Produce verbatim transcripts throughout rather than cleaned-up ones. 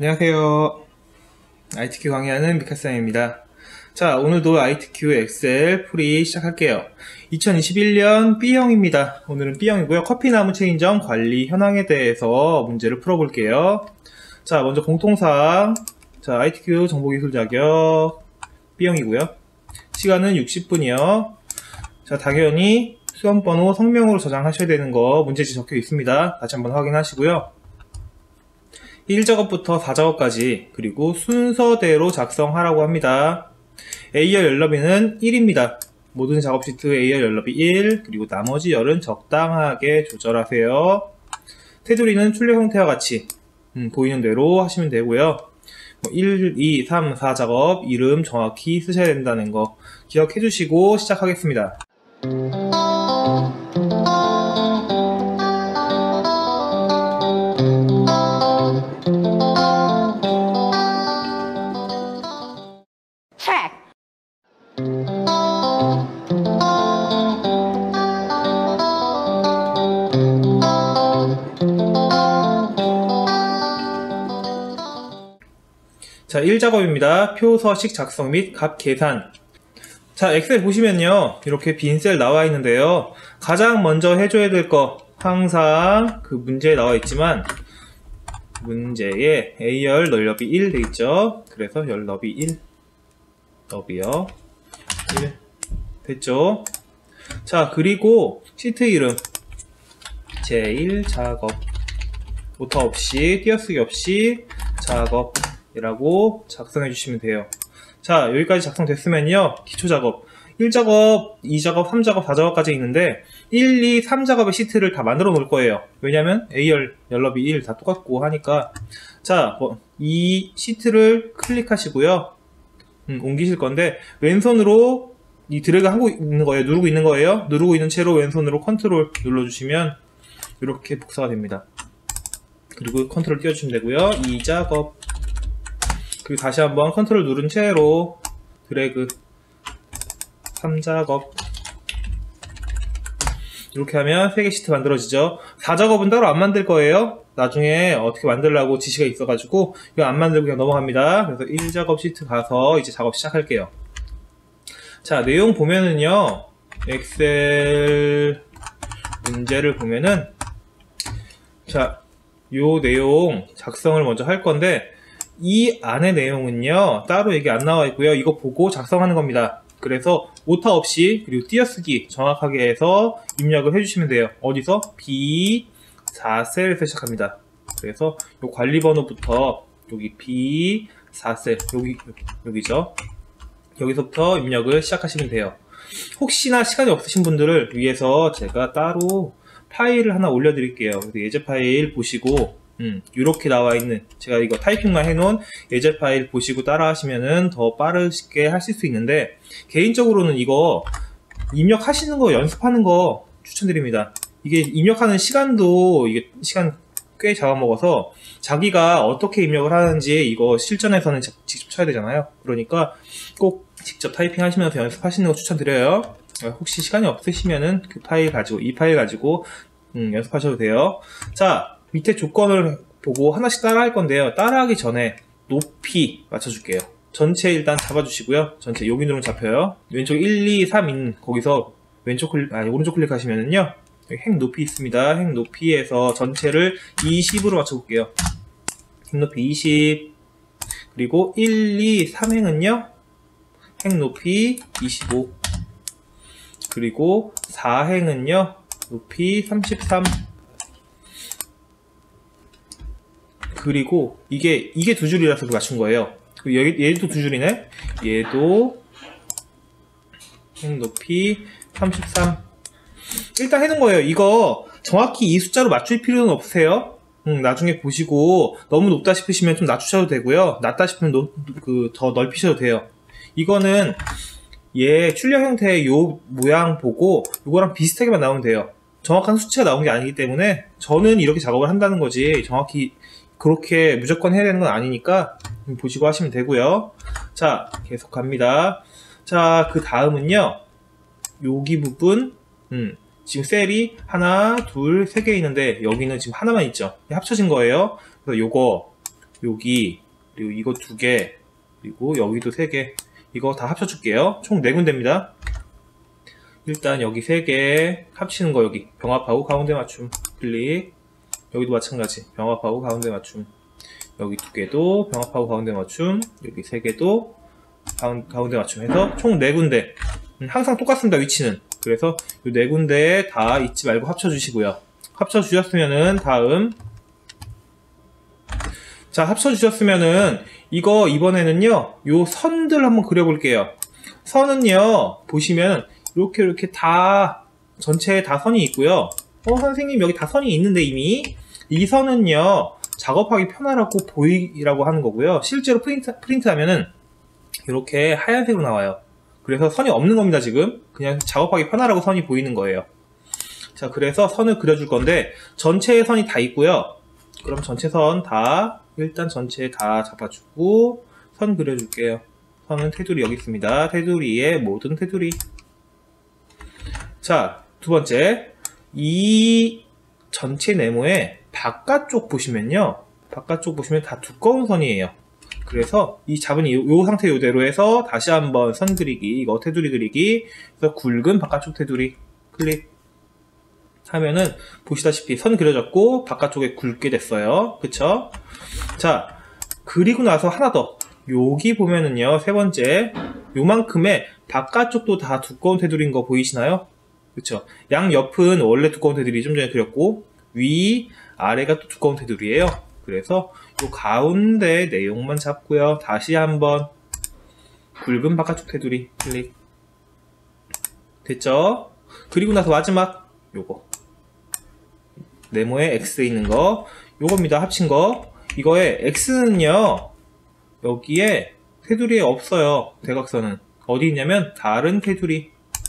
안녕하세요. 아이티큐 강의하는 미카쌤입니다. 자, 오늘도 아이티큐 엑셀 풀이 시작할게요. 이천이십일 년 B형입니다. 오늘은 B형이고요. 커피나무 체인점 관리 현황에 대해서 문제를 풀어볼게요. 자, 먼저 공통사항. 자, 아이티큐 정보기술 자격 B형이고요. 시간은 육십 분이요. 자, 당연히 수험번호 성명으로 저장하셔야 되는 거 문제지 적혀 있습니다. 다시 한번 확인하시고요. 일 작업부터 사 작업까지 그리고 순서대로 작성하라고 합니다. A열 열너비는 일입니다. 모든 작업 시트 A열 열너비 일, 그리고 나머지 열은 적당하게 조절하세요. 테두리는 출력 형태와 같이 음, 보이는 대로 하시면 되고요. 뭐 일, 이, 삼, 사 작업 이름 정확히 쓰셔야 된다는 거 기억해 주시고 시작하겠습니다. 자, 일 작업입니다. 표 서식 작성 및 값 계산. 자, 엑셀 보시면요, 이렇게 빈 셀 나와 있는데요, 가장 먼저 해줘야 될 거 항상 그 문제에 나와 있지만 문제에 A열 넓이 일 돼 있죠. 그래서 열 너비 일, 너비요 일 됐죠. 자, 그리고 시트 이름 제일 작업, 오타 없이 띄어쓰기 없이 작업 이라고 작성해 주시면 돼요. 자, 여기까지 작성됐으면요, 기초 작업 일 작업, 이 작업, 삼 작업, 사 작업까지 있는데 일, 이, 삼 작업의 시트를 다 만들어 놓을 거예요. 왜냐면 A열 열너비 일 다 똑같고 하니까. 자, 뭐, 이 시트를 클릭하시고요, 음, 옮기실 건데 왼손으로 이 드래그 하고 있는 거예요. 누르고 있는 거예요. 누르고 있는 채로 왼손으로 컨트롤 눌러주시면 이렇게 복사가 됩니다. 그리고 컨트롤 띄워주시면 되고요. 이 작업, 그리고 다시 한번 컨트롤 누른 채로 드래그, 삼 작업 이렇게 하면 세 개 시트 만들어지죠. 사 작업은 따로 안 만들 거예요. 나중에 어떻게 만들라고 지시가 있어가지고 이거 안 만들고 그냥 넘어갑니다. 그래서 일 작업 시트 가서 이제 작업 시작할게요. 자, 내용 보면은요, 엑셀 문제를 보면은, 자, 요 내용 작성을 먼저 할 건데 이 안의 내용은요 따로 얘기 안 나와 있고요. 이거 보고 작성하는 겁니다. 그래서 오타 없이 그리고 띄어쓰기 정확하게 해서 입력을 해주시면 돼요. 어디서? 비 사 셀에서 시작합니다. 그래서 요 관리 번호부터 여기 비 사 셀 여기 여기죠. 여기서부터 입력을 시작하시면 돼요. 혹시나 시간이 없으신 분들을 위해서 제가 따로 파일을 하나 올려드릴게요. 예제 파일 보시고 음, 이렇게 나와 있는, 제가 이거 타이핑만 해놓은 예제 파일 보시고 따라 하시면은 더 빠르게 하실 수 있는데, 개인적으로는 이거 입력하시는 거 연습하는 거 추천드립니다. 이게 입력하는 시간도 이게 시간 꽤 잡아먹어서 자기가 어떻게 입력을 하는지 이거 실전에서는 직접 쳐야 되잖아요. 그러니까 꼭 직접 타이핑 하시면서 연습하시는 거 추천드려요. 혹시 시간이 없으시면은 그 파일 가지고, 이 파일 가지고 음, 연습하셔도 돼요. 자, 밑에 조건을 보고 하나씩 따라 할 건데요. 따라하기 전에 높이 맞춰줄게요. 전체 일단 잡아주시고요. 전체 여기 누르면 잡혀요. 왼쪽 일, 이, 삼인 거기서 왼쪽 클릭, 아니 오른쪽 클릭하시면은요, 여기 행 높이 있습니다. 행 높이에서 전체를 이십으로 맞춰볼게요. 행 높이 이십. 그리고 일, 이, 삼 행은요, 행 높이 이십오. 그리고 사 행은요, 높이 삼십삼. 그리고 이게 이게 두 줄이라서 맞춘 거예요. 여기 얘도 두 줄이네. 얘도 행 높이 삼십삼. 일단 해놓은 거예요. 이거 정확히 이 숫자로 맞출 필요는 없으세요. 음, 나중에 보시고 너무 높다 싶으시면 좀 낮추셔도 되고요. 낮다 싶으면 그 더 넓히셔도 돼요. 이거는 얘 출력 형태의 요 모양 보고 요거랑 비슷하게만 나오면 돼요. 정확한 수치가 나온 게 아니기 때문에 저는 이렇게 작업을 한다는 거지 정확히 그렇게 무조건 해야 되는 건 아니니까 보시고 하시면 되고요. 자, 계속 갑니다. 자, 그 다음은요, 여기 부분, 음, 지금 셀이 하나, 둘, 세 개 있는데 여기는 지금 하나만 있죠. 합쳐진 거예요. 그래서 요거 여기, 그리고 이거 두 개, 그리고 여기도 세 개. 이거 다 합쳐줄게요. 총 네 군데입니다. 일단 여기 세 개 합치는 거 여기 병합하고 가운데 맞춤 클릭. 여기도 마찬가지 병합하고 가운데 맞춤. 여기 두 개도 병합하고 가운데 맞춤. 여기 세 개도 가운데 맞춤 해서 총 네 군데. 음, 항상 똑같습니다, 위치는. 그래서 이 네 군데에 다 잊지 말고 합쳐주시고요. 합쳐주셨으면은 다음. 자, 합쳐주셨으면은 이거 이번에는요, 요 선들 한번 그려볼게요. 선은요, 보시면 이렇게 이렇게 다 전체에 다 선이 있고요. 어, 선생님 여기 다 선이 있는데 이미 이 선은요, 작업하기 편하라고 보이라고 하는 거고요. 실제로 프린트, 프린트 하면은 이렇게 하얀색으로 나와요. 그래서 선이 없는 겁니다, 지금. 그냥 작업하기 편하라고 선이 보이는 거예요. 자, 그래서 선을 그려줄 건데 전체에 선이 다 있고요. 그럼 전체 선 다 일단 전체에 다 잡아주고 선 그려줄게요. 선은 테두리 여기 있습니다. 테두리에 모든 테두리. 자, 두 번째, 이 전체 네모의 바깥쪽 보시면요, 바깥쪽 보시면 다 두꺼운 선이에요. 그래서 이 잡은 이, 요 상태 이대로 해서 다시 한번 선 그리기, 이거 테두리 그리기, 그래서 굵은 바깥쪽 테두리 클릭 하면은 보시다시피 선 그려졌고 바깥쪽에 굵게 됐어요. 그쵸? 자, 그리고 나서 하나 더, 여기 보면은요, 세 번째, 요만큼의 바깥쪽도 다 두꺼운 테두리인 거 보이시나요? 그쵸? 양 옆은 원래 두꺼운 테두리 좀 전에 그렸고 위, 아래가 또 두꺼운 테두리예요. 그래서 요 가운데 내용만 잡고요. 다시 한번 굵은 바깥쪽 테두리 클릭. 됐죠? 그리고 나서 마지막 요거 네모에 X 있는 거 요겁니다. 합친 거. 이거에 X는요, 여기에 테두리에 없어요. 대각선은 어디 있냐면 다른 테두리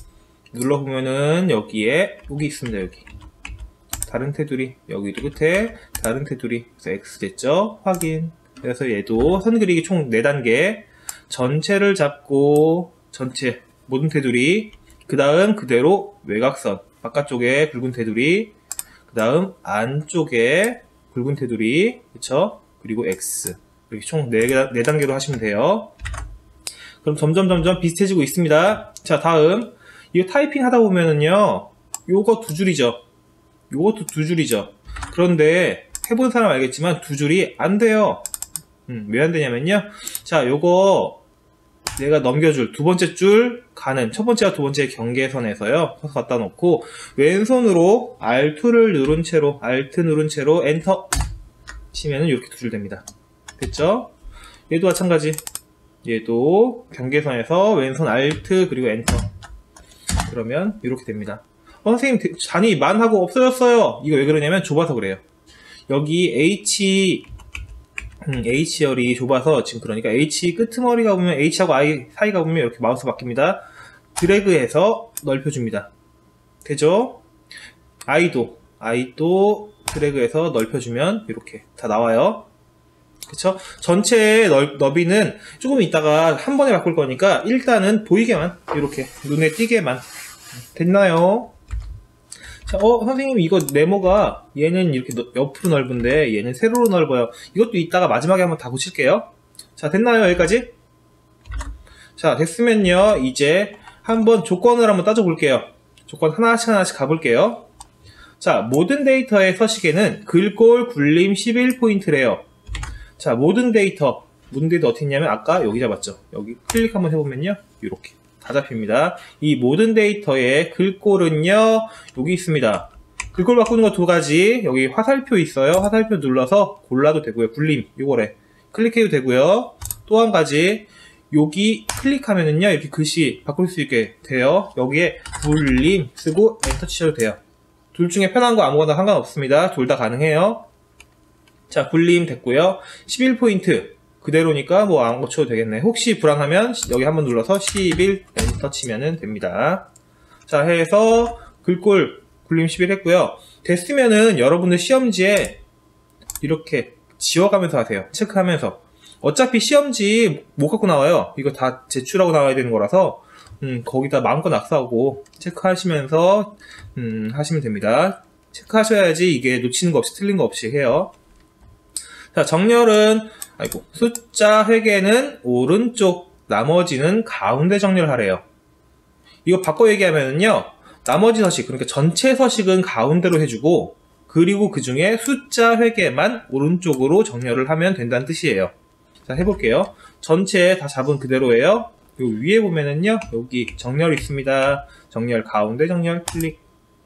눌러보면은 여기에 여기 있습니다. 여기 다른 테두리, 여기도 끝에 다른 테두리. 그래서 X 됐죠? 확인. 그래서 얘도 선 그리기 총 네 단계. 전체를 잡고 전체 모든 테두리, 그 다음 그대로 외곽선 바깥쪽에 굵은 테두리, 그 다음 안쪽에 굵은 테두리, 그쵸? 그리고 X. 이렇게 총 네, 네 단계로 하시면 돼요. 그럼 점점 점점 비슷해지고 있습니다. 자, 다음 이거 타이핑 하다 보면은요, 요거 두 줄이죠. 요것도 두 줄이죠. 그런데 해본 사람 알겠지만 두 줄이 안 돼요. 음, 왜 안 되냐면요, 자, 요거 내가 넘겨줄 두 번째 줄 가는 첫 번째와 두 번째 경계선에서요, 서서 갖다 놓고 왼손으로 알트를 누른 채로 Alt 누른 채로 엔터 치면은 이렇게 두 줄 됩니다. 됐죠? 얘도 마찬가지. 얘도 경계선에서 왼손 Alt 그리고 엔터. 그러면 이렇게 됩니다. 어, 선생님 잔이 만하고 없어졌어요. 이거 왜 그러냐면 좁아서 그래요. 여기 H 음, H열이 좁아서 지금, 그러니까 H 끄트머리가 보면 H하고 I 사이가 보면 이렇게 마우스 바뀝니다. 드래그해서 넓혀줍니다. 되죠? I도 I도 드래그해서 넓혀주면 이렇게 다 나와요. 그쵸? 전체의 넓, 너비는 조금 이따가 한 번에 바꿀 거니까 일단은 보이게만, 이렇게 눈에 띄게만. 됐나요? 자, 어, 선생님 이거 네모가 얘는 이렇게 옆으로 넓은데 얘는 세로로 넓어요. 이것도 이따가 마지막에 한번 다 고칠게요. 자, 됐나요? 여기까지? 자, 됐으면요, 이제 한번 조건을 한번 따져볼게요. 조건 하나씩 하나씩 가볼게요. 자, 모든 데이터의 서식에는 글꼴 굴림 십일 포인트래요. 자, 모든 데이터, 모든 데이터 어떻게 했냐면 아까 여기 잡았죠. 여기 클릭 한번 해보면요, 이렇게 다 잡힙니다. 이 모든 데이터의 글꼴은요, 여기 있습니다. 글꼴 바꾸는 거 두 가지. 여기 화살표 있어요. 화살표 눌러서 골라도 되고요. 굴림, 요거래 클릭해도 되고요. 또 한 가지, 여기 클릭하면은요, 이렇게 글씨 바꿀 수 있게 돼요. 여기에 굴림 쓰고 엔터 치셔도 돼요. 둘 중에 편한 거 아무거나 상관없습니다. 둘 다 가능해요. 자, 굴림 됐고요. 십일 포인트 그대로니까 뭐 안 고쳐도 되겠네. 혹시 불안하면 여기 한번 눌러서 십일 엔터 치면은 됩니다. 자, 해서 글꼴 굴림 십일 했고요. 됐으면은 여러분들 시험지에 이렇게 지워가면서 하세요. 체크하면서. 어차피 시험지 못 갖고 나와요. 이거 다 제출하고 나와야 되는 거라서 음, 거기다 마음껏 낙서하고 체크하시면서 음, 하시면 됩니다. 체크하셔야지 이게 놓치는 거 없이 틀린 거 없이 해요. 자, 정렬은, 아이고, 숫자 회계는 오른쪽, 나머지는 가운데 정렬하래요. 이거 바꿔 얘기하면요, 나머지 서식, 그러니까 전체 서식은 가운데로 해주고, 그리고 그 중에 숫자 회계만 오른쪽으로 정렬을 하면 된다는 뜻이에요. 자, 해볼게요. 전체 다 잡은 그대로예요. 요 위에 보면은요, 여기 정렬 있습니다. 정렬, 가운데 정렬, 클릭.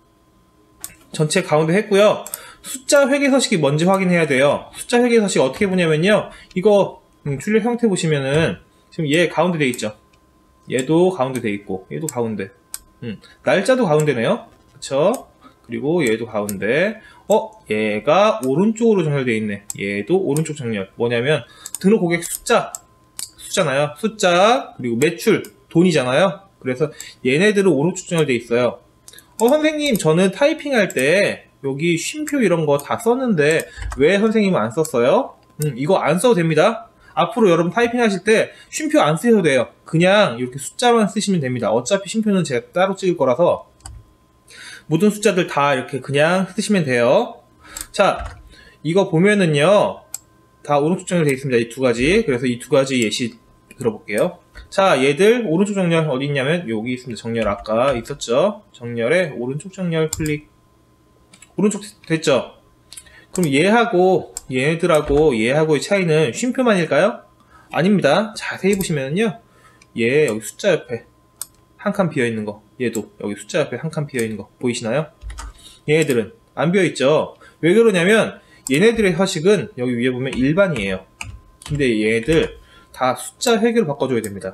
전체 가운데 했고요. 숫자 회계 서식이 뭔지 확인해야 돼요. 숫자 회계 서식 어떻게 보냐면요, 이거 음, 출력 형태 보시면은 지금 얘 가운데 돼 있죠. 얘도 가운데 돼 있고, 얘도 가운데. 음, 날짜도 가운데네요. 그쵸? 그리고 얘도 가운데. 어? 얘가 오른쪽으로 정렬되어 있네. 얘도 오른쪽 정렬. 뭐냐면 등록 고객 숫자 숫자나요? 숫자, 그리고 매출, 돈이잖아요. 그래서 얘네들은 오른쪽 정렬되어 있어요. 어, 선생님, 저는 타이핑할 때 여기 쉼표 이런 거 다 썼는데 왜 선생님은 안 썼어요? 음, 이거 안 써도 됩니다. 앞으로 여러분 타이핑 하실 때 쉼표 안 쓰셔도 돼요. 그냥 이렇게 숫자만 쓰시면 됩니다. 어차피 쉼표는 제가 따로 찍을 거라서 모든 숫자들 다 이렇게 그냥 쓰시면 돼요. 자, 이거 보면은요, 다 오른쪽 정렬되어 있습니다. 이 두 가지. 그래서 이 두 가지 예시 들어볼게요. 자, 얘들 오른쪽 정렬 어디 있냐면 여기 있습니다. 정렬 아까 있었죠. 정렬에 오른쪽 정렬 클릭. 오른쪽 됐죠? 그럼 얘하고 얘들하고 얘하고의 차이는 쉼표만일까요? 아닙니다. 자세히 보시면은요, 얘 여기 숫자 옆에 한 칸 비어있는 거, 얘도 여기 숫자 옆에 한 칸 비어있는 거 보이시나요? 얘네들은 안 비어있죠? 왜 그러냐면 얘네들의 서식은 여기 위에 보면 일반이에요. 근데 얘네들 다 숫자 회계로 바꿔줘야 됩니다.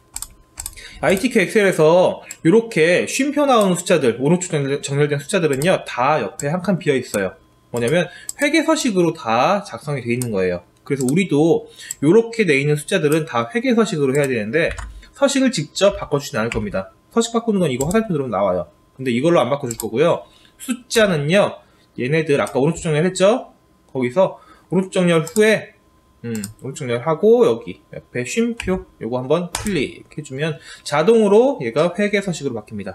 아이티큐 엑셀에서 이렇게 쉼표 나오는 숫자들, 오른쪽 정렬된 숫자들은요, 다 옆에 한 칸 비어있어요. 뭐냐면 회계 서식으로 다 작성이 되어 있는 거예요. 그래서 우리도 이렇게 돼 있는 숫자들은 다 회계 서식으로 해야 되는데 서식을 직접 바꿔주진 않을 겁니다. 서식 바꾸는 건 이거 화살표 누르면 나와요. 근데 이걸로 안 바꿔줄 거고요. 숫자는요, 얘네들 아까 오른쪽 정렬했죠? 거기서 오른쪽 정렬 후에 음, 오른쪽 정렬하고 여기 옆에 쉼표 요거 한번 클릭해주면 자동으로 얘가 회계 서식으로 바뀝니다.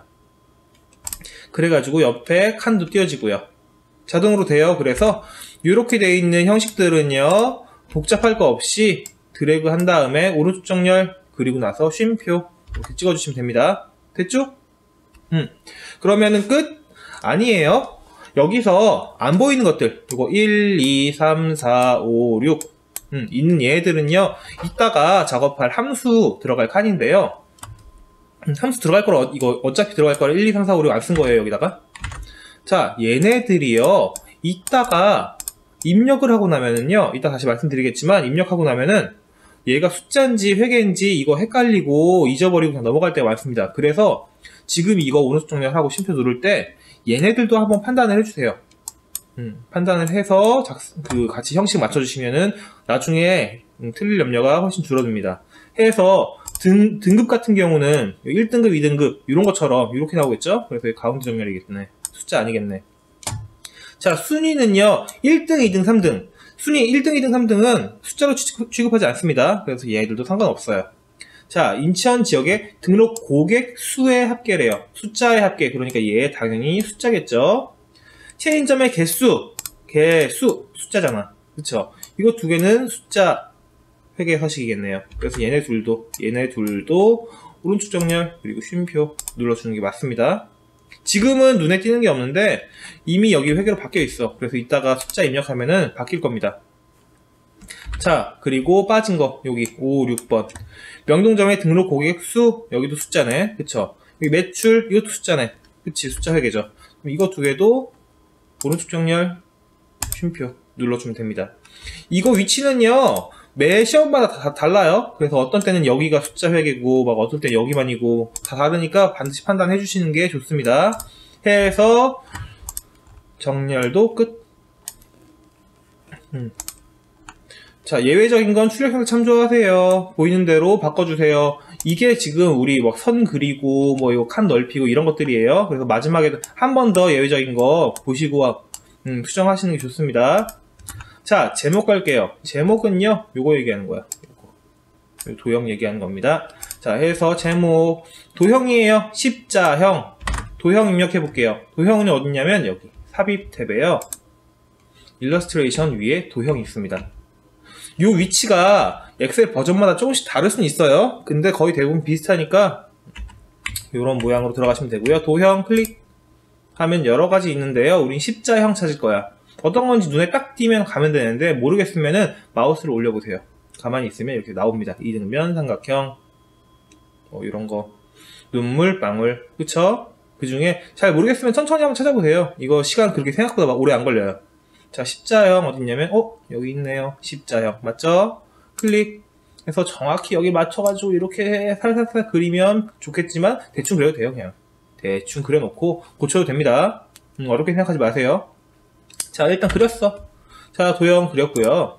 그래가지고 옆에 칸도 띄워지고요. 자동으로 돼요. 그래서 이렇게 되어 있는 형식들은요, 복잡할 거 없이 드래그 한 다음에 오른쪽 정렬 그리고 나서 쉼표 이렇게 찍어주시면 됩니다. 됐죠? 음. 그러면은 끝? 아니에요. 여기서 안 보이는 것들, 이거 일, 이, 삼, 사, 오, 육 음, 있는 얘들은요, 이따가 작업할 함수 들어갈 칸인데요. 음, 함수 들어갈 거라, 이거 어차피 들어갈 거라 일, 이, 삼, 사, 오, 육 안 쓴 거예요, 여기다가. 자, 얘네들이요, 이따가 입력을 하고 나면은요, 이따 다시 말씀드리겠지만, 입력하고 나면은 얘가 숫자인지 회계인지 이거 헷갈리고 잊어버리고 그냥 넘어갈 때가 많습니다. 그래서 지금 이거 오른쪽 정렬하고 쉼표 누를 때 얘네들도 한번 판단을 해주세요. 음, 판단을 해서 작, 그 같이 형식 맞춰주시면은 나중에 음, 틀릴 염려가 훨씬 줄어듭니다. 해서 등, 등급 같은 경우는 일 등급, 이 등급 이런 것처럼 이렇게 나오겠죠? 그래서 가운데 정렬이겠네. 숫자 아니겠네. 자, 순위는요, 일 등, 이 등, 삼 등. 순위 일 등, 이 등, 삼 등은 숫자로 취급, 취급하지 않습니다. 그래서 얘들도 상관없어요. 자, 인천 지역의 등록 고객 수의 합계래요. 숫자의 합계. 그러니까 얘 당연히 숫자겠죠. 체인점의 개수, 개수, 숫자잖아. 그쵸? 이거 두 개는 숫자 회계 서식이겠네요. 그래서 얘네 둘도, 얘네 둘도 오른쪽 정렬, 그리고 쉼표 눌러주는 게 맞습니다. 지금은 눈에 띄는 게 없는데 이미 여기 회계로 바뀌어 있어. 그래서 이따가 숫자 입력하면은 바뀔 겁니다. 자, 그리고 빠진 거, 여기 오, 육 번. 명동점의 등록 고객 수, 여기도 숫자네. 그쵸? 여기 매출, 이것도 숫자네. 그치? 숫자 회계죠. 그럼 이거 두 개도 오른쪽 정렬, 쉼표 눌러주면 됩니다. 이거 위치는요, 매 시험마다 다 달라요. 그래서 어떤 때는 여기가 숫자 회계고, 막 어떨 때 여기만이고, 다 다르니까 반드시 판단해 주시는 게 좋습니다. 해서, 정렬도 끝. 음. 자, 예외적인 건 출력해서 참조하세요. 보이는 대로 바꿔주세요. 이게 지금 우리 막 선 그리고, 뭐 이거 칸 넓히고 이런 것들이에요. 그래서 마지막에 한 번 더 예외적인 거 보시고, 음, 수정하시는 게 좋습니다. 자, 제목 갈게요. 제목은요, 요거 얘기하는 거야. 요거. 도형 얘기하는 겁니다. 자, 해서 제목, 도형이에요. 십자형. 도형 입력해 볼게요. 도형은 어딨냐면, 여기. 삽입 탭에요. 일러스트레이션 위에 도형이 있습니다. 요 위치가 엑셀 버전마다 조금씩 다를 수는 있어요. 근데 거의 대부분 비슷하니까 이런 모양으로 들어가시면 되고요. 도형 클릭하면 여러 가지 있는데요. 우린 십자형 찾을 거야. 어떤 건지 눈에 딱 띄면 가면 되는데 모르겠으면은 마우스를 올려보세요. 가만히 있으면 이렇게 나옵니다. 이등변, 삼각형, 뭐 이런 거, 눈물, 방울, 그쵸? 그 중에 잘 모르겠으면 천천히 한번 찾아보세요. 이거 시간 그렇게 생각보다 막 오래 안 걸려요. 자, 십자형 어딨냐면, 어? 여기 있네요. 십자형. 맞죠? 클릭해서 정확히 여기 맞춰가지고 이렇게 살살살 그리면 좋겠지만, 대충 그려도 돼요, 그냥. 대충 그려놓고 고쳐도 됩니다. 음, 어렵게 생각하지 마세요. 자, 일단 그렸어. 자, 도형 그렸고요.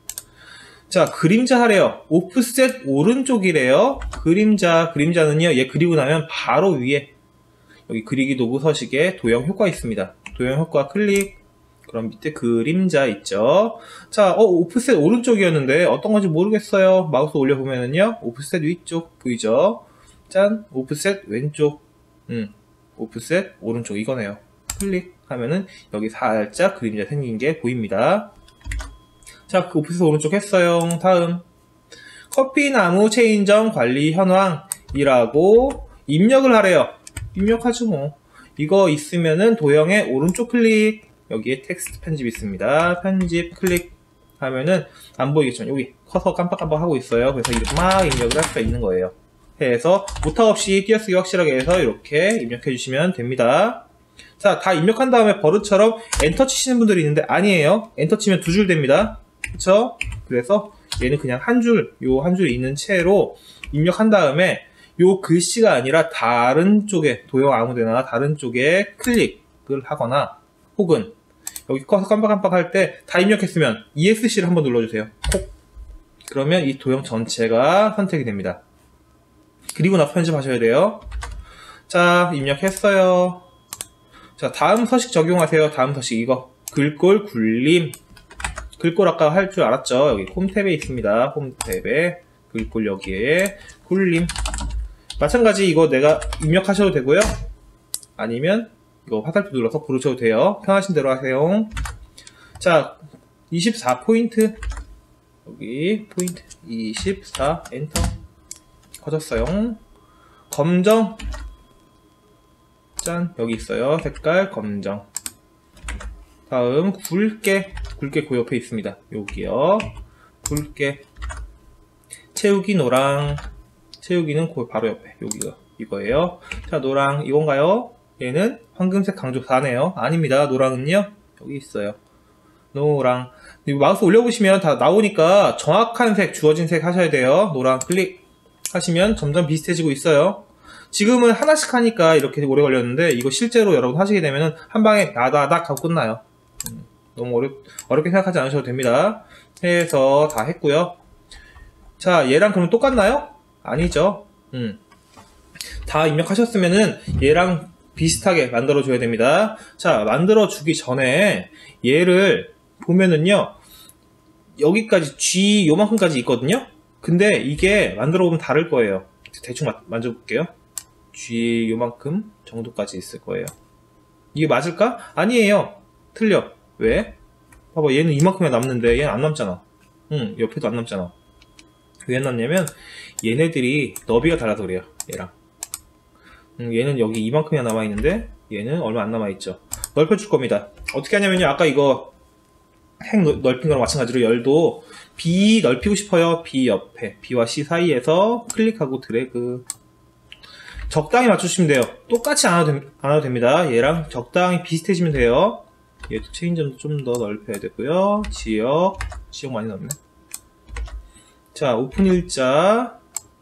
자, 그림자 하래요. 오프셋 오른쪽이래요. 그림자, 그림자는요, 얘 그리고 나면 바로 위에 여기 그리기 도구 서식에 도형 효과 있습니다. 도형 효과 클릭. 그럼 밑에 그림자 있죠. 자, 어, 오프셋 오른쪽이었는데 어떤 건지 모르겠어요. 마우스 올려보면은요, 오프셋 위쪽 보이죠? 짠, 오프셋 왼쪽. 음, 오프셋 오른쪽 이거네요. 클릭하면은 여기 살짝 그림자 생긴 게 보입니다. 자, 그 오프셋 오른쪽 했어요. 다음, 커피나무 체인점 관리 현황이라고 입력을 하래요. 입력하죠 뭐. 이거 있으면은 도형의 오른쪽 클릭, 여기에 텍스트 편집 있습니다. 편집 클릭 하면은 안 보이겠지만 여기 커서 깜빡깜빡 하고 있어요. 그래서 이렇게 막 입력을 할 수가 있는 거예요. 해서 오타 없이 띄어쓰기 확실하게 해서 이렇게 입력해 주시면 됩니다. 자, 다 입력한 다음에 버릇처럼 엔터 치시는 분들이 있는데 아니에요. 엔터 치면 두 줄 됩니다. 그쵸? 그래서 얘는 그냥 한 줄, 요 한 줄 있는 채로 입력한 다음에 요 글씨가 아니라 다른 쪽에, 도형 아무데나 다른 쪽에 클릭을 하거나 혹은 여기 커서 깜빡깜빡 할 때 다 입력했으면 이에스씨를 한번 눌러주세요. 콕. 그러면 이 도형 전체가 선택이 됩니다. 그리고 나서 편집하셔야 돼요. 자, 입력했어요. 자, 다음 서식 적용하세요. 다음 서식 이거. 글꼴 굴림. 글꼴 아까 할 줄 알았죠? 여기 홈 탭에 있습니다. 홈 탭에 글꼴 여기에 굴림. 마찬가지 이거 내가 입력하셔도 되고요. 아니면 이거 화살표 눌러서 부르셔도 돼요. 편하신 대로 하세요. 자, 이십사 포인트. 여기 포인트 이십사 엔터. 커졌어요. 검정. 짠, 여기 있어요. 색깔 검정. 다음 굵게. 굵게 그 옆에 있습니다. 여기요. 굵게. 채우기 노랑. 채우기는 그 바로 옆에 여기가 이거예요. 자, 노랑 이건가요? 얘는 황금색 강조 사네요. 아닙니다. 노랑은요 여기 있어요. 노랑. 마우스 올려보시면 다 나오니까 정확한 색, 주어진 색 하셔야 돼요. 노랑 클릭 하시면 점점 비슷해지고 있어요. 지금은 하나씩 하니까 이렇게 오래 걸렸는데 이거 실제로 여러분 하시게 되면은 한 방에 나다닥 하고 끝나요. 음, 너무 어렵, 어렵게 생각하지 않으셔도 됩니다. 해서 다 했고요. 자, 얘랑 그럼 똑같나요? 아니죠. 음. 다 입력하셨으면은 얘랑 비슷하게 만들어 줘야 됩니다. 자, 만들어 주기 전에 얘를 보면은요, 여기까지 G 요만큼까지 있거든요. 근데 이게 만들어 보면 다를 거예요. 대충 만져볼게요. G 요만큼 정도까지 있을 거예요. 이게 맞을까? 아니에요. 틀려. 왜? 봐봐, 얘는 이만큼이 남는데 얘는 안 남잖아. 응, 옆에도 안 남잖아. 왜 안 남냐면 얘네들이 너비가 달라서 그래요. 얘랑 음, 얘는 여기 이만큼이나 남아있는데 얘는 얼마 안 남아있죠. 넓혀줄 겁니다. 어떻게 하냐면요, 아까 이거 행 넓힌 거랑 마찬가지로 열도 B 넓히고 싶어요. B 옆에 B와 C 사이에서 클릭하고 드래그. 적당히 맞추시면 돼요. 똑같이 안 해도, 안 해도 됩니다. 얘랑 적당히 비슷해지면 돼요. 얘도 체인점도 좀 더 넓혀야 되고요. 지역 지역 많이 넓네. 자, 오픈 일자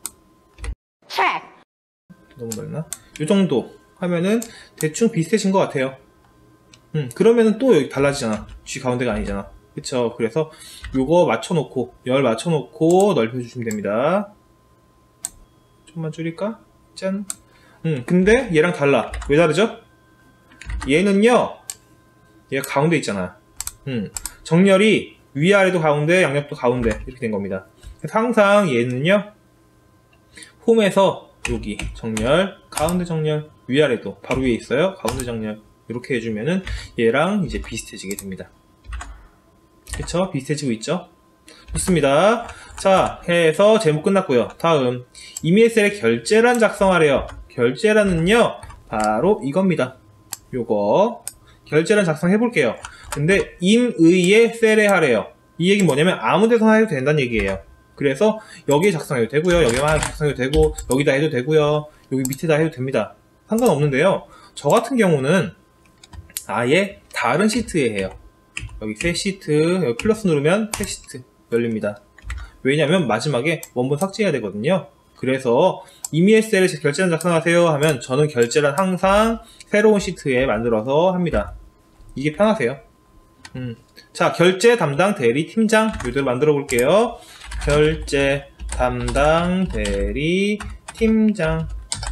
너무 넓나? 요 정도 하면은 대충 비슷해진 것 같아요. 음, 그러면은 또 여기 달라지잖아. G 가운데가 아니잖아. 그쵸? 그래서 요거 맞춰놓고 열 맞춰놓고 넓혀주시면 됩니다. 좀만 줄일까? 짠. 음, 근데 얘랑 달라. 왜 다르죠? 얘는요, 얘가 가운데 있잖아. 음, 정렬이 위아래도 가운데, 양옆도 가운데 이렇게 된 겁니다. 그래서 항상 얘는요, 홈에서 여기 정렬, 가운데 정렬, 위아래도 바로 위에 있어요. 가운데 정렬 이렇게 해주면은 얘랑 이제 비슷해지게 됩니다. 그쵸? 비슷해지고 있죠? 좋습니다. 자, 해서 제목 끝났고요. 다음 이메일 셀에 결제란 작성하래요. 결제란은요 바로 이겁니다. 요거 결제란 작성해 볼게요. 근데 임의의 셀에 하래요. 이 얘기는 뭐냐면 아무 데서나 해도 된다는 얘기예요. 그래서 여기에 작성해도 되고요, 여기만 작성해도 되고, 여기다 해도 되고요, 여기 밑에다 해도 됩니다. 상관없는데요, 저 같은 경우는 아예 다른 시트에 해요. 여기 새 시트, 여기 플러스 누르면 새 시트 열립니다. 왜냐면 마지막에 원본 삭제해야 되거든요. 그래서 이메일 셀에 결제란 작성하세요 하면 저는 결제란 항상 새로운 시트에 만들어서 합니다. 이게 편하세요. 음. 자, 결제 담당 대리 팀장 이대로 만들어 볼게요. 결제 담당 대리 팀장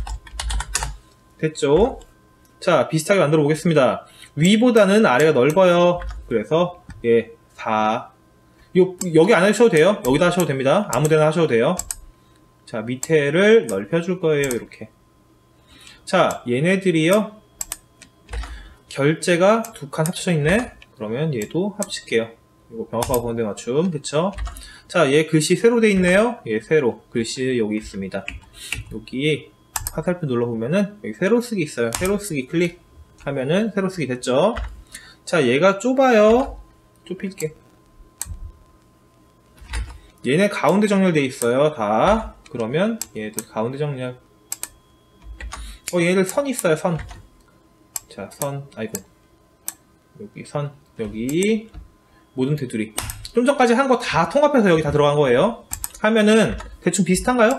됐죠? 자, 비슷하게 만들어 보겠습니다. 위보다는 아래가 넓어요. 그래서 예, 사 요, 여기 안 하셔도 돼요. 여기다 하셔도 됩니다. 아무데나 하셔도 돼요. 자, 밑에를 넓혀줄 거예요. 이렇게. 자, 얘네들이요, 결제가 두 칸 합쳐져 있네. 그러면 얘도 합칠게요. 이거 병합하고 가운데 맞춤. 그쵸? 자, 얘 글씨 세로 돼 있네요. 얘 세로 글씨 여기 있습니다. 여기 화살표 눌러보면은 여기 세로 쓰기 있어요. 세로 쓰기 클릭하면은 세로 쓰기 됐죠? 자, 얘가 좁아요. 좁힐게. 얘네 가운데 정렬돼 있어요. 다. 그러면 얘들 가운데 정렬. 어, 얘들 선 있어요. 선. 자, 선. 아이고. 여기 선. 여기 모든 테두리. 좀 전까지 한 거 다 통합해서 여기 다 들어간 거예요. 하면은 대충 비슷한가요?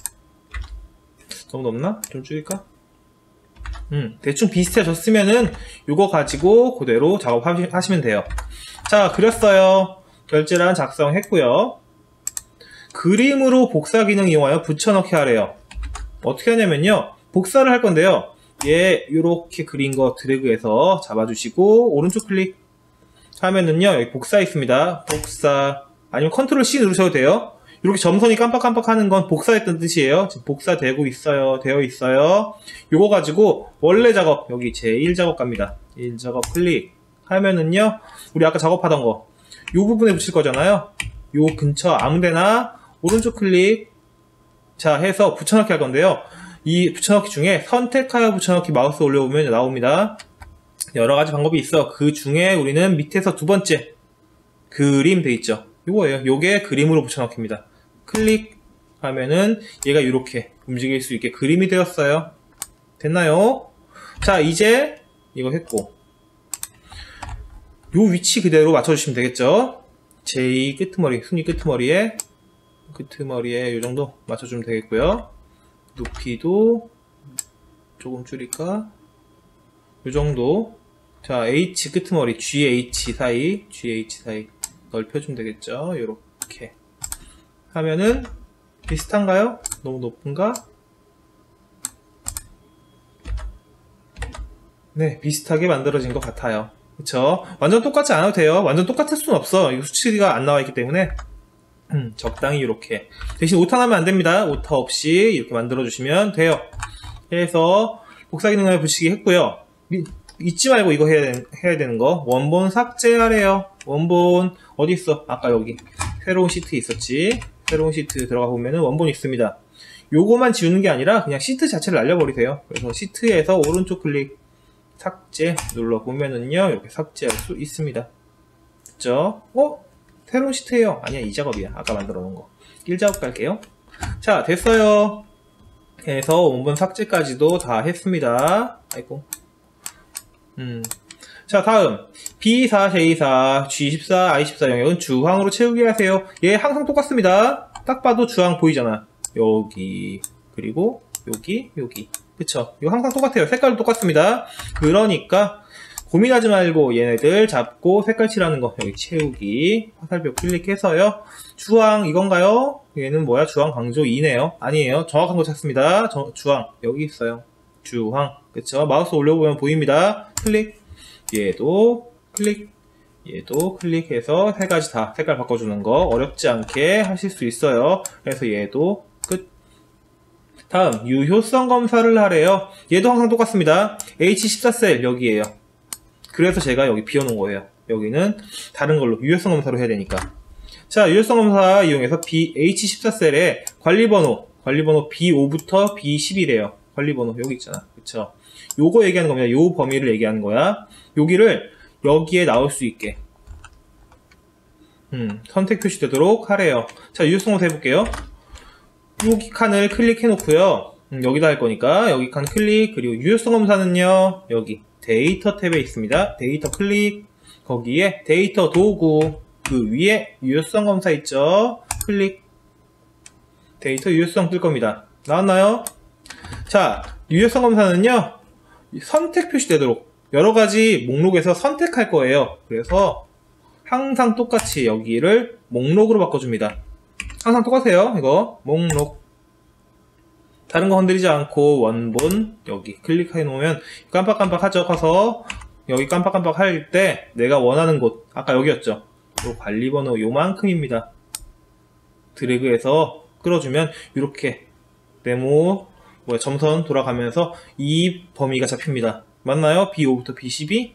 너무 높나? 좀 줄일까? 음, 대충 비슷해졌으면은 이거 가지고 그대로 작업하시면 돼요. 자, 그렸어요. 결제란 작성했고요. 그림으로 복사 기능 이용하여 붙여넣기 하래요. 어떻게 하냐면요, 복사를 할 건데요, 얘 요렇게 그린 거 드래그해서 잡아주시고 오른쪽 클릭 하면은요, 여기 복사 있습니다. 복사. 아니면 컨트롤 씨 누르셔도 돼요. 이렇게 점선이 깜빡깜빡 하는 건 복사했던 뜻이에요. 지금 복사되고 있어요. 되어 있어요. 요거 가지고 원래 작업, 여기 제일 작업 갑니다. 일 작업 클릭 하면은요, 우리 아까 작업하던 거 요 부분에 붙일 거잖아요. 요 근처 아무데나 오른쪽 클릭 자 해서 붙여넣기 할 건데요, 이 붙여넣기 중에 선택하여 붙여넣기 마우스 올려보면 나옵니다. 여러가지 방법이 있어. 그 중에 우리는 밑에서 두 번째 그림 돼 있죠, 요거예요. 요게 그림으로 붙여넣기입니다. 클릭하면은 얘가 이렇게 움직일 수 있게 그림이 되었어요. 됐나요? 자, 이제 이거 했고 요 위치 그대로 맞춰주시면 되겠죠. 제이 끄트머리, 순위 끄트머리에 끄트머리에 요 정도 맞춰주면 되겠고요. 높이도 조금 줄일까? 요 정도. 자, H 끄트머리, 지 에이치 사이, 지 에이치 사이 넓혀주면 되겠죠. 요렇게 하면은 비슷한가요? 너무 높은가? 네, 비슷하게 만들어진 것 같아요. 그쵸? 완전 똑같지 않아도 돼요. 완전 똑같을 수는 없어. 이거 수치가 안 나와 있기 때문에. 음, 적당히 이렇게. 대신 오타 나면 안 됩니다. 오타 없이 이렇게 만들어 주시면 돼요. 해서 복사 기능을 붙이기 했고요. 잊지 말고 이거 해야, 되, 해야 되는 거. 원본 삭제하래요. 원본 어디 있어? 아까 여기 새로운 시트 있었지. 새로운 시트 들어가 보면은 원본 있습니다. 요거만 지우는 게 아니라 그냥 시트 자체를 날려버리세요. 그래서 시트에서 오른쪽 클릭 삭제 눌러보면은요, 이렇게 삭제할 수 있습니다. 그쵸? 어? 새로운 시트예요. 아니야, 이 작업이야. 아까 만들어 놓은 거. 일 작업 갈게요. 자, 됐어요. 해서 원본 삭제까지도 다 했습니다. 아이고. 음. 자, 다음 비 사, 제이 사, 지 십사, 아이 십사 영역은 주황으로 채우기 하세요. 얘 항상 똑같습니다. 딱 봐도 주황 보이잖아. 여기, 그리고 여기, 여기. 그쵸? 이거 항상 똑같아요. 색깔도 똑같습니다. 그러니까 고민하지 말고 얘네들 잡고 색깔 칠하는 거, 여기 채우기 화살표 클릭해서요, 주황 이건가요? 얘는 뭐야? 주황 강조 이네요. 아니에요. 정확한 거 찾습니다. 저, 주황 여기 있어요. 주황. 그쵸? 마우스 올려보면 보입니다. 클릭. 얘도 클릭. 얘도 클릭해서 세 가지 다 색깔 바꿔주는 거 어렵지 않게 하실 수 있어요. 그래서 얘도 끝. 다음 유효성 검사를 하래요. 얘도 항상 똑같습니다. 에이치 십사 셀 여기에요. 그래서 제가 여기 비워놓은 거예요. 여기는 다른 걸로 유효성 검사로 해야 되니까. 자, 유효성 검사 이용해서 비 에이치 십사 셀에 관리번호, 관리번호 비 오부터 비 십이래요. 관리번호 여기 있잖아. 그쵸? 요거 얘기하는 겁니다. 요 범위를 얘기하는 거야. 여기를 여기에 나올 수 있게 음, 선택 표시되도록 하래요. 자, 유효성 검사 해볼게요. 여기 칸을 클릭해 놓고요. 음, 여기다 할 거니까 여기 칸 클릭, 그리고 유효성 검사는요 여기 데이터 탭에 있습니다. 데이터 클릭, 거기에 데이터 도구, 그 위에 유효성 검사 있죠. 클릭, 데이터 유효성 뜰 겁니다. 나왔나요? 자, 유효성 검사는요 선택 표시되도록 여러가지 목록에서 선택할 거예요. 그래서 항상 똑같이 여기를 목록으로 바꿔줍니다. 항상 똑같아요. 이거 목록, 다른 거 건드리지 않고 원본 여기 클릭해 놓으면 깜빡깜빡 하죠. 가서 여기 깜빡깜빡 할 때 내가 원하는 곳, 아까 여기였죠. 요 관리번호 요만큼입니다. 드래그해서 끌어주면 이렇게 네모 뭐야 점선 돌아가면서 이 범위가 잡힙니다. 맞나요? 비 오부터 비 십이.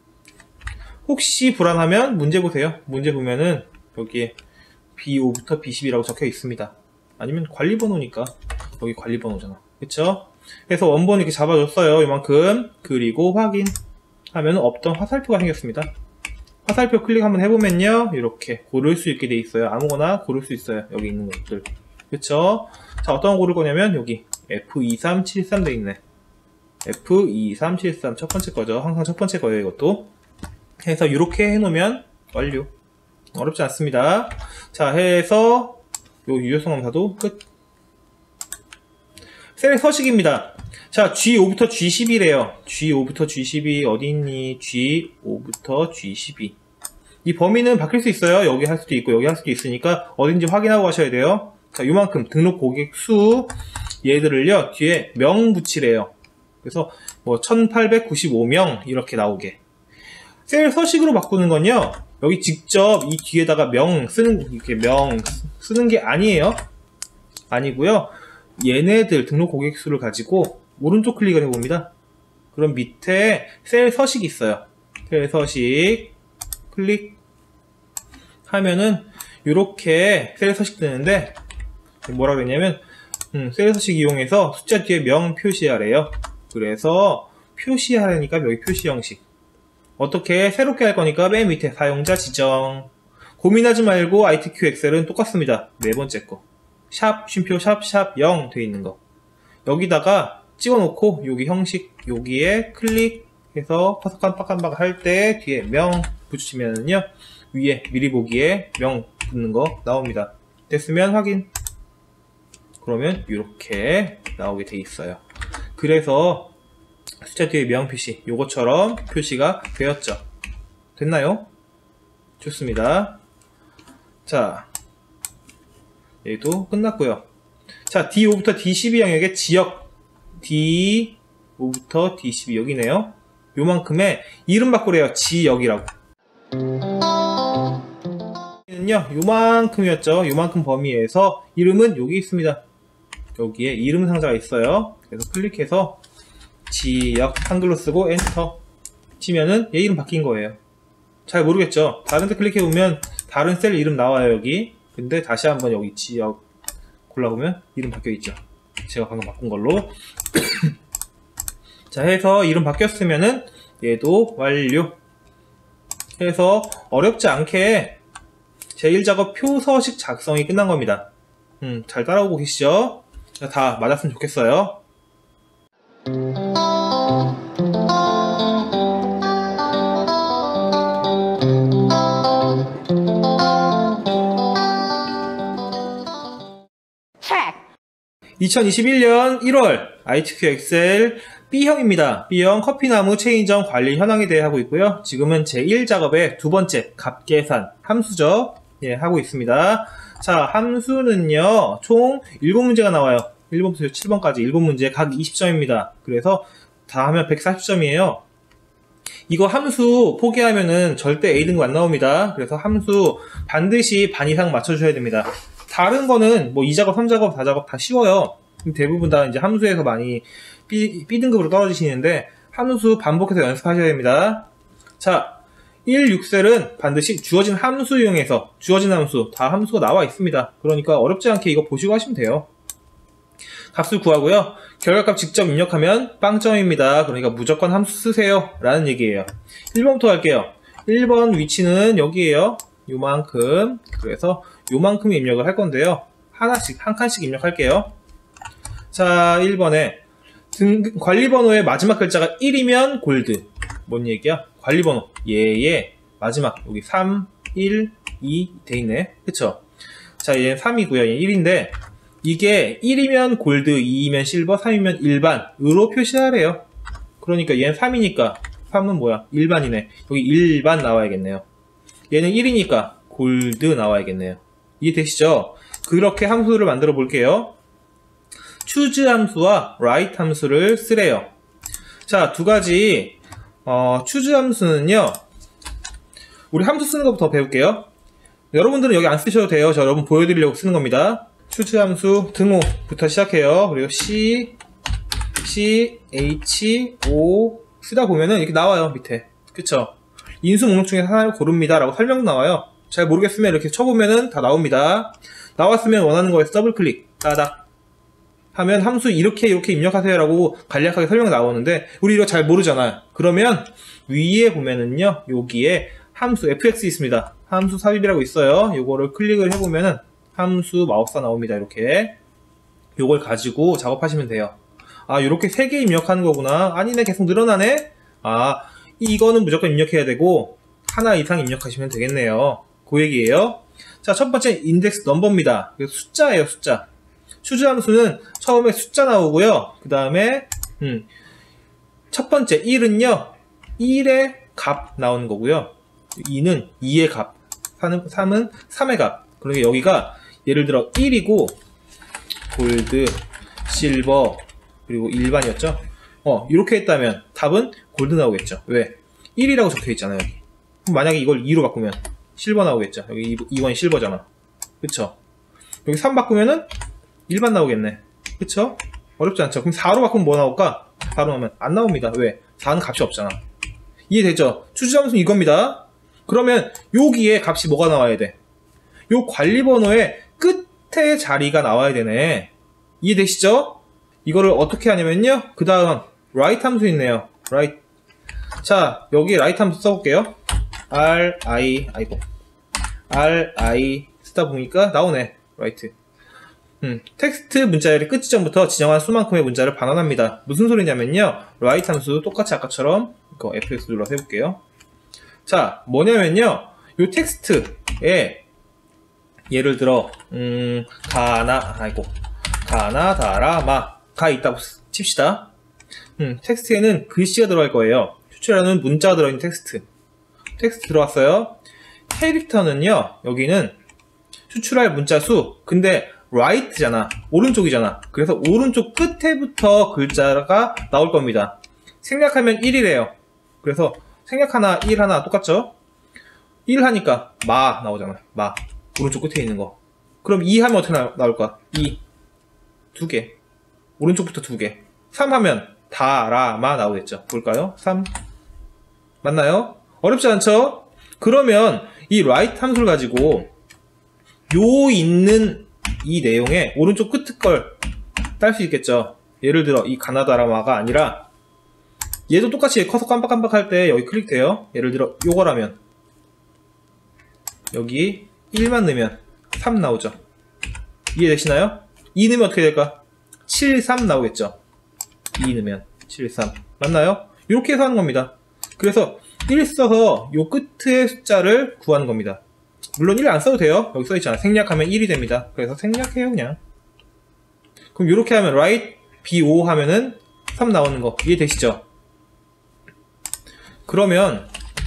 혹시 불안하면 문제 보세요. 문제 보면은 여기에 비 오부터 비 십이라고 적혀 있습니다. 아니면 관리번호니까 여기 관리번호잖아. 그쵸? 그래서 원본 이렇게 잡아줬어요. 이만큼. 그리고 확인 하면 없던 화살표가 생겼습니다. 화살표 클릭 한번 해보면요 이렇게 고를 수 있게 돼 있어요. 아무거나 고를 수 있어요. 여기 있는 것들. 그쵸? 자, 어떤 거 고를 거냐면 여기 에프 이삼칠삼 돼 있네. 에프 이삼칠삼 첫 번째 거죠. 항상 첫 번째 거예요. 이것도 해서 이렇게 해놓으면 완료. 어렵지 않습니다. 자, 해서 요 유효성 검사도 끝. 셀 서식입니다. 자, 지 오부터 지 십이래요. 지 오부터 지 십이 어디 있니? 지 오부터 지 십이. 이 범위는 바뀔 수 있어요. 여기 할 수도 있고 여기 할 수도 있으니까 어딘지 확인하고 가셔야 돼요. 자, 요만큼 등록 고객 수 얘들을요 뒤에 명 붙이래요. 그래서 뭐 천팔백구십오 명 이렇게 나오게. 셀 서식으로 바꾸는 건요 여기 직접 이 뒤에다가 명 쓰는, 이렇게 명 쓰는 게 아니에요. 아니고요 얘네들 등록 고객 수를 가지고 오른쪽 클릭을 해봅니다. 그럼 밑에 셀 서식이 있어요. 셀 서식 클릭 하면은 이렇게 셀 서식 뜨는데 뭐라 그랬냐면 음, 셀 서식 이용해서 숫자 뒤에 명 표시하래요. 그래서 표시하라니까 여기 표시 형식 어떻게 새롭게 할 거니까 맨 밑에 사용자 지정. 고민하지 말고 아이티큐 엑셀은 똑같습니다. 네 번째 거 샵 쉼표 샵 샵 영 돼 있는 거 여기다가 찍어놓고 여기 형식 여기에 클릭해서 커서 깜빡깜빡 할 때 뒤에 명 붙이면은요 위에 미리 보기에 명 붙는 거 나옵니다. 됐으면 확인. 그러면 이렇게 나오게 돼 있어요. 그래서 숫자 뒤에 명 표시 요것처럼 표시가 되었죠. 됐나요? 좋습니다. 자, 얘도 끝났고요. 자, 디 오부터 디 십이 영역의 지역 디 오부터 디 십이 여기네요. 요만큼의 이름 바꾸래요. 지역이라고. 요 요만큼이었죠. 요만큼 범위에서 이름은 여기 있습니다. 여기에 이름 상자가 있어요. 그래서 클릭해서 지역 한글로 쓰고 엔터 치면은 얘 이름 바뀐 거예요. 잘 모르겠죠? 다른 데 클릭해보면 다른 셀 이름 나와요. 여기. 근데 다시 한번 여기 지역 골라보면 이름 바뀌어있죠. 제가 방금 바꾼 걸로. 자, 해서 이름 바뀌었으면은 얘도 완료. 해서 어렵지 않게 제일 작업 표서식 작성이 끝난 겁니다. 음, 잘 따라오고 계시죠? 다 맞았으면 좋겠어요. 이천이십일 년 일월 아이티큐 엑셀 B형입니다. B형 커피나무 체인점 관리 현황에 대해 하고 있고요. 지금은 제일 작업의 두 번째 값계산 함수죠. 예, 하고 있습니다. 자, 함수는요 총 일곱 문제가 나와요. 일 번부터 칠 번까지 일곱 문제 각 이십 점입니다. 그래서 다 하면 백사십 점이에요. 이거 함수 포기하면은 절대 A 등급 안 나옵니다. 그래서 함수 반드시 반 이상 맞춰주셔야 됩니다. 다른 거는 뭐 이 작업, 삼 작업, 사 작업 다 쉬워요. 대부분 다 이제 함수에서 많이 B, B 등급으로 떨어지시는데 함수 반복해서 연습하셔야 됩니다. 자, 일, 육 셀은 반드시 주어진 함수 이용해서 주어진 함수, 다 함수가 나와 있습니다. 그러니까 어렵지 않게 이거 보시고 하시면 돼요. 값을 구하고요. 결과값 직접 입력하면 빵점입니다. 그러니까 무조건 함수 쓰세요 라는 얘기예요. 일 번부터 갈게요. 일 번 위치는 여기에요. 요만큼. 그래서 요만큼 입력을 할 건데요. 하나씩, 한 칸씩 입력할게요. 자, 일 번에 등, 관리번호의 마지막 글자가 일이면 골드. 뭔 얘기야? 관리번호. 얘의 마지막. 여기 삼, 일, 이 돼 있네. 그쵸? 자, 얘는 삼이고요. 얘는 일인데, 이게 일이면 골드, 이이면 실버, 삼이면 일반으로 표시하래요. 그러니까 얘는 삼이니까, 삼은 뭐야? 일반이네. 여기 일반 나와야겠네요. 얘는 일이니까 골드 나와야겠네요. 이해되시죠? 그렇게 함수를 만들어 볼게요. choose 함수와 write 함수를 쓰래요. 자, 두 가지 어, choose 함수는요, 우리 함수 쓰는 것부터 배울게요. 여러분들은 여기 안 쓰셔도 돼요. 저 여러분 보여드리려고 쓰는 겁니다. choose 함수 등호부터 시작해요. 그리고 c, c, h, o 쓰다 보면은 이렇게 나와요. 밑에. 그쵸? 인수 목록 중에 하나를 고릅니다 라고 설명도 나와요. 잘 모르겠으면 이렇게 쳐보면은 다 나옵니다. 나왔으면 원하는 거에서 더블 클릭 따닥 하면 함수 이렇게 이렇게 입력하세요 라고 간략하게 설명 나오는데, 우리 이거 잘 모르잖아요. 그러면 위에 보면은요, 여기에 함수 에프엑스 있습니다. 함수 삽입이라고 있어요. 요거를 클릭을 해보면은 함수 마우스가 나옵니다. 이렇게 요걸 가지고 작업하시면 돼요. 아, 요렇게 세 개 입력하는 거구나. 아니네, 계속 늘어나네. 아, 이거는 무조건 입력해야 되고 하나 이상 입력하시면 되겠네요. 그 얘기예요. 자, 첫 번째 인덱스 넘버입니다. 숫자예요, 숫자. choose 함수는 처음에 숫자 나오고요. 그 다음에 음, 첫 번째 일은요, 일의 값 나오는 거고요. 이는 이의 값, 삼은 삼의 값. 그러니까 여기가 예를 들어 일이고 골드, 실버, 그리고 일반이었죠. 어, 이렇게 했다면 답은 골드 나오겠죠. 왜? 일이라고 적혀 있잖아요, 여기. 그럼 만약에 이걸 이로 바꾸면 실버 나오겠죠. 여기 이 번이 실버잖아. 그쵸? 여기 삼 바꾸면은 일반 나오겠네. 그쵸? 어렵지 않죠? 그럼 사로 바꾸면 뭐 나올까? 사로 하면 안 나옵니다. 왜? 사는 값이 없잖아. 이해되죠? choose 함수는 이겁니다. 그러면 여기에 값이 뭐가 나와야 돼? 요 관리번호의 끝에 자리가 나와야 되네. 이해되시죠? 이거를 어떻게 하냐면요, 그 다음 write 함수 있네요. write. 자, 여기 write 함수 써볼게요. ri, 아이고 ri 쓰다 보니까 나오네. write. 음, 텍스트 문자열의 끝 지점부터 지정한 수만큼의 문자를 반환합니다. 무슨 소리냐면요, write 함수 똑같이 아까처럼 이거 에프엑스 눌러서 해볼게요. 자, 뭐냐면요, 요 텍스트에 예를 들어 음, 가나, 아이고 가나, 다라, 마 가 있다고 칩시다. 음, 텍스트에는 글씨가 들어갈 거예요. 추출하는 문자가 들어있는 텍스트. 텍스트 들어왔어요. 캐릭터는요, 여기는 추출할 문자 수, 근데 right잖아, 오른쪽이잖아. 그래서 오른쪽 끝에부터 글자가 나올 겁니다. 생략하면 일이래요. 그래서 생략 하나, 일 하나 똑같죠? 일 하니까 마 나오잖아. 마, 오른쪽 끝에 있는 거. 그럼 이 하면 어떻게 나, 나올까? 이 두 개, 오른쪽부터 두 개. 삼 하면 다, 라, 마 나오겠죠. 볼까요? 삼 맞나요? 어렵지 않죠? 그러면 이 write 함수를 가지고 요 있는 이 내용의 오른쪽 끝 걸 딸 수 있겠죠. 예를 들어 이 가나다라마가 아니라 얘도 똑같이 커서 깜빡깜빡 할 때 여기 클릭돼요. 예를 들어 요거라면 여기 일만 넣으면 삼 나오죠. 이해되시나요? 이 넣으면 어떻게 될까? 칠, 삼 나오겠죠. 이 넣으면 칠, 삼 맞나요? 이렇게 해서 하는 겁니다. 그래서 일 써서 요 끝의 숫자를 구하는 겁니다. 물론 일 안 써도 돼요. 여기 써있잖아. 생략하면 일이 됩니다. 그래서 생략해요, 그냥. 그럼 이렇게 하면 write 비 오 하면은 삼 나오는 거 이해되시죠? 그러면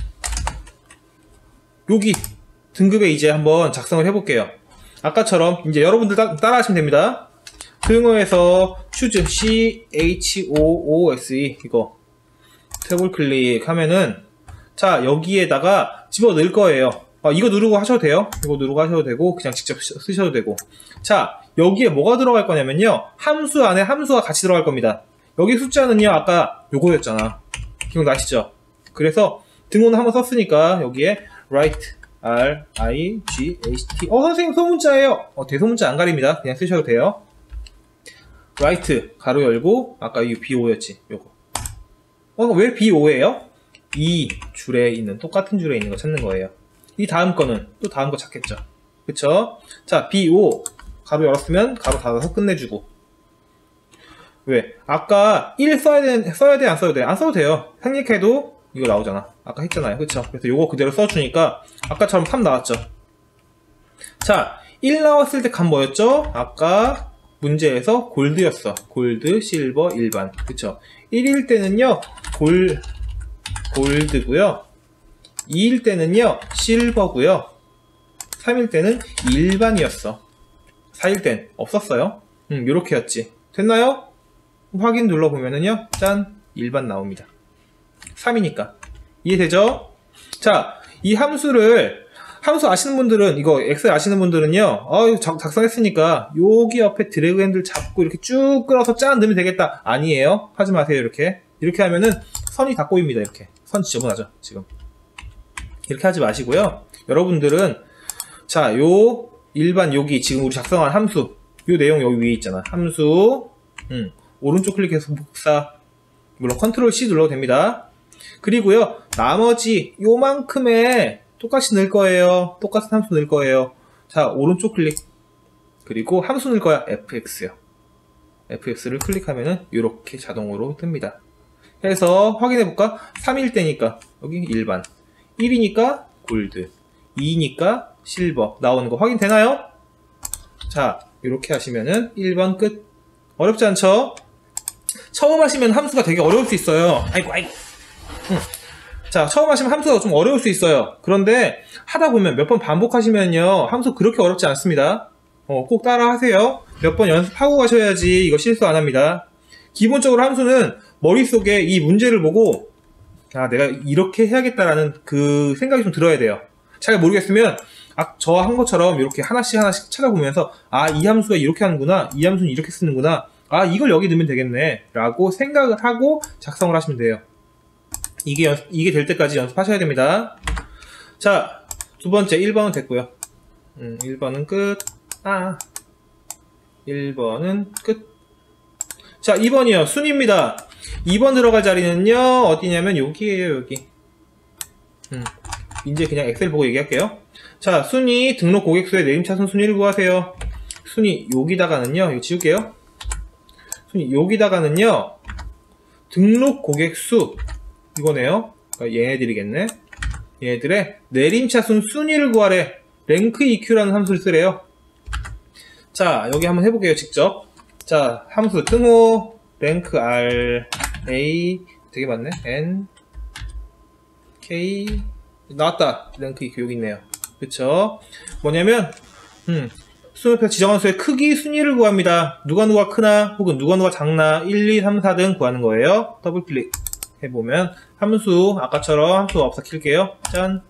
여기 등급에 이제 한번 작성을 해볼게요. 아까처럼 이제 여러분들 따, 따라 하시면 됩니다. 등호에서 choose C H O O S E 이거 더블 클릭하면은 자, 여기에다가 집어 넣을 거예요. 아, 이거 누르고 하셔도 돼요. 이거 누르고 하셔도 되고 그냥 직접 쓰셔도 되고. 자, 여기에 뭐가 들어갈 거냐면요, 함수 안에 함수가 같이 들어갈 겁니다. 여기 숫자는요, 아까 요거였잖아. 기억나시죠? 그래서 등호는 한번 썼으니까 여기에 write r i g h t 어 선생님 소문자예요. 어, 대소문자 안 가립니다. 그냥 쓰셔도 돼요. write 가로 열고 아까 이 비 오였지 요거. 어 왜 비 오예요? 이 줄에 있는 똑같은 줄에 있는 거 찾는 거예요. 이 다음 거는 또 다음 거 찾겠죠. 그쵸? 자 비 오 가로 열었으면 가로 닫아서 끝내주고. 왜? 아까 일 써야 돼, 써야 돼, 안 써야 돼? 안 써도 돼요. 생략해도 이거 나오잖아. 아까 했잖아요. 그쵸? 그래서 요거 그대로 써주니까 아까처럼 삼 나왔죠. 자, 일 나왔을 때 값 뭐였죠? 아까 문제에서 골드였어. 골드, 실버, 일반. 그쵸? 일일 때는요, 골, 골드고요. 이일 때는요, 실버고요. 삼일 때는 일반이었어. 사일 땐 없었어요. 음, 요렇게였지. 됐나요? 확인 눌러보면은요, 짠! 일반 나옵니다. 삼이니까. 이해되죠? 자, 이 함수를, 함수 아시는 분들은, 이거 엑셀 아시는 분들은요, 어, 작성했으니까, 여기 옆에 드래그 핸들 잡고 이렇게 쭉 끌어서 짠! 넣으면 되겠다. 아니에요. 하지 마세요, 이렇게. 이렇게 하면은 선이 다 꼬입니다, 이렇게. 선 지저분하죠, 지금. 이렇게 하지 마시고요. 여러분들은, 자, 요, 일반 여기, 지금 우리 작성한 함수, 요 내용 여기 위에 있잖아. 함수, 음. 오른쪽 클릭해서 복사, 물론 컨트롤 씨 눌러도 됩니다. 그리고요 나머지 요만큼에 똑같이 넣을 거예요. 똑같은 함수 넣을 거예요. 자 오른쪽 클릭, 그리고 함수 넣을 거야. 에프엑스요. 에프엑스를 클릭하면은 이렇게 자동으로 뜹니다. 그래서 확인해 볼까? 삼일 때니까 여기 일반, 일이니까 골드, 이니까 실버 나오는 거 확인되나요? 자 이렇게 하시면은 일 번 끝. 어렵지 않죠? 처음 하시면 함수가 되게 어려울 수 있어요. 아이고 아이고. 응. 자 처음 하시면 함수가 좀 어려울 수 있어요. 그런데 하다 보면 몇 번 반복하시면요 함수 그렇게 어렵지 않습니다. 어, 꼭 따라 하세요. 몇 번 연습하고 가셔야지 이거 실수 안 합니다. 기본적으로 함수는 머릿속에 이 문제를 보고 아 내가 이렇게 해야겠다라는 그 생각이 좀 들어야 돼요. 잘 모르겠으면 아, 저 한 것처럼 이렇게 하나씩 하나씩 찾아보면서 아 이 함수가 이렇게 하는구나, 이 함수는 이렇게 쓰는구나, 아 이걸 여기 넣으면 되겠네 라고 생각을 하고 작성을 하시면 돼요. 이게 연습, 이게 될 때까지 연습하셔야 됩니다. 자 두 번째 일 번은 됐고요. 음, 일 번은 끝. 아 일 번은 끝. 자 이 번이요 순위입니다. 이 번 들어갈 자리는요 어디냐면 여기에요. 여기. 음, 이제 그냥 엑셀 보고 얘기할게요. 자 순위 등록 고객수의 내림차순 순위를 구하세요. 순위 여기다가는요 이거 지울게요. 순위 여기다가는요 등록 고객수 이거네요. 그러니까 얘네들이겠네. 얘네들의 내림차순 순위를 구하래. 랭크 이큐라는 함수를 쓰래요. 자 여기 한번 해볼게요 직접. 자 함수 등호 랭크 r a 되게 많네. n k 나왔다. 랭크 이큐 여기 있네요. 그쵸? 뭐냐면 음, 수능표 지정한 수의 크기 순위를 구합니다. 누가 누가 크나 혹은 누가 누가 작나 일, 이, 삼, 사 등 구하는 거예요. 더블 클릭 해보면 함수 아까처럼 함수 없어 킬게요. 짠.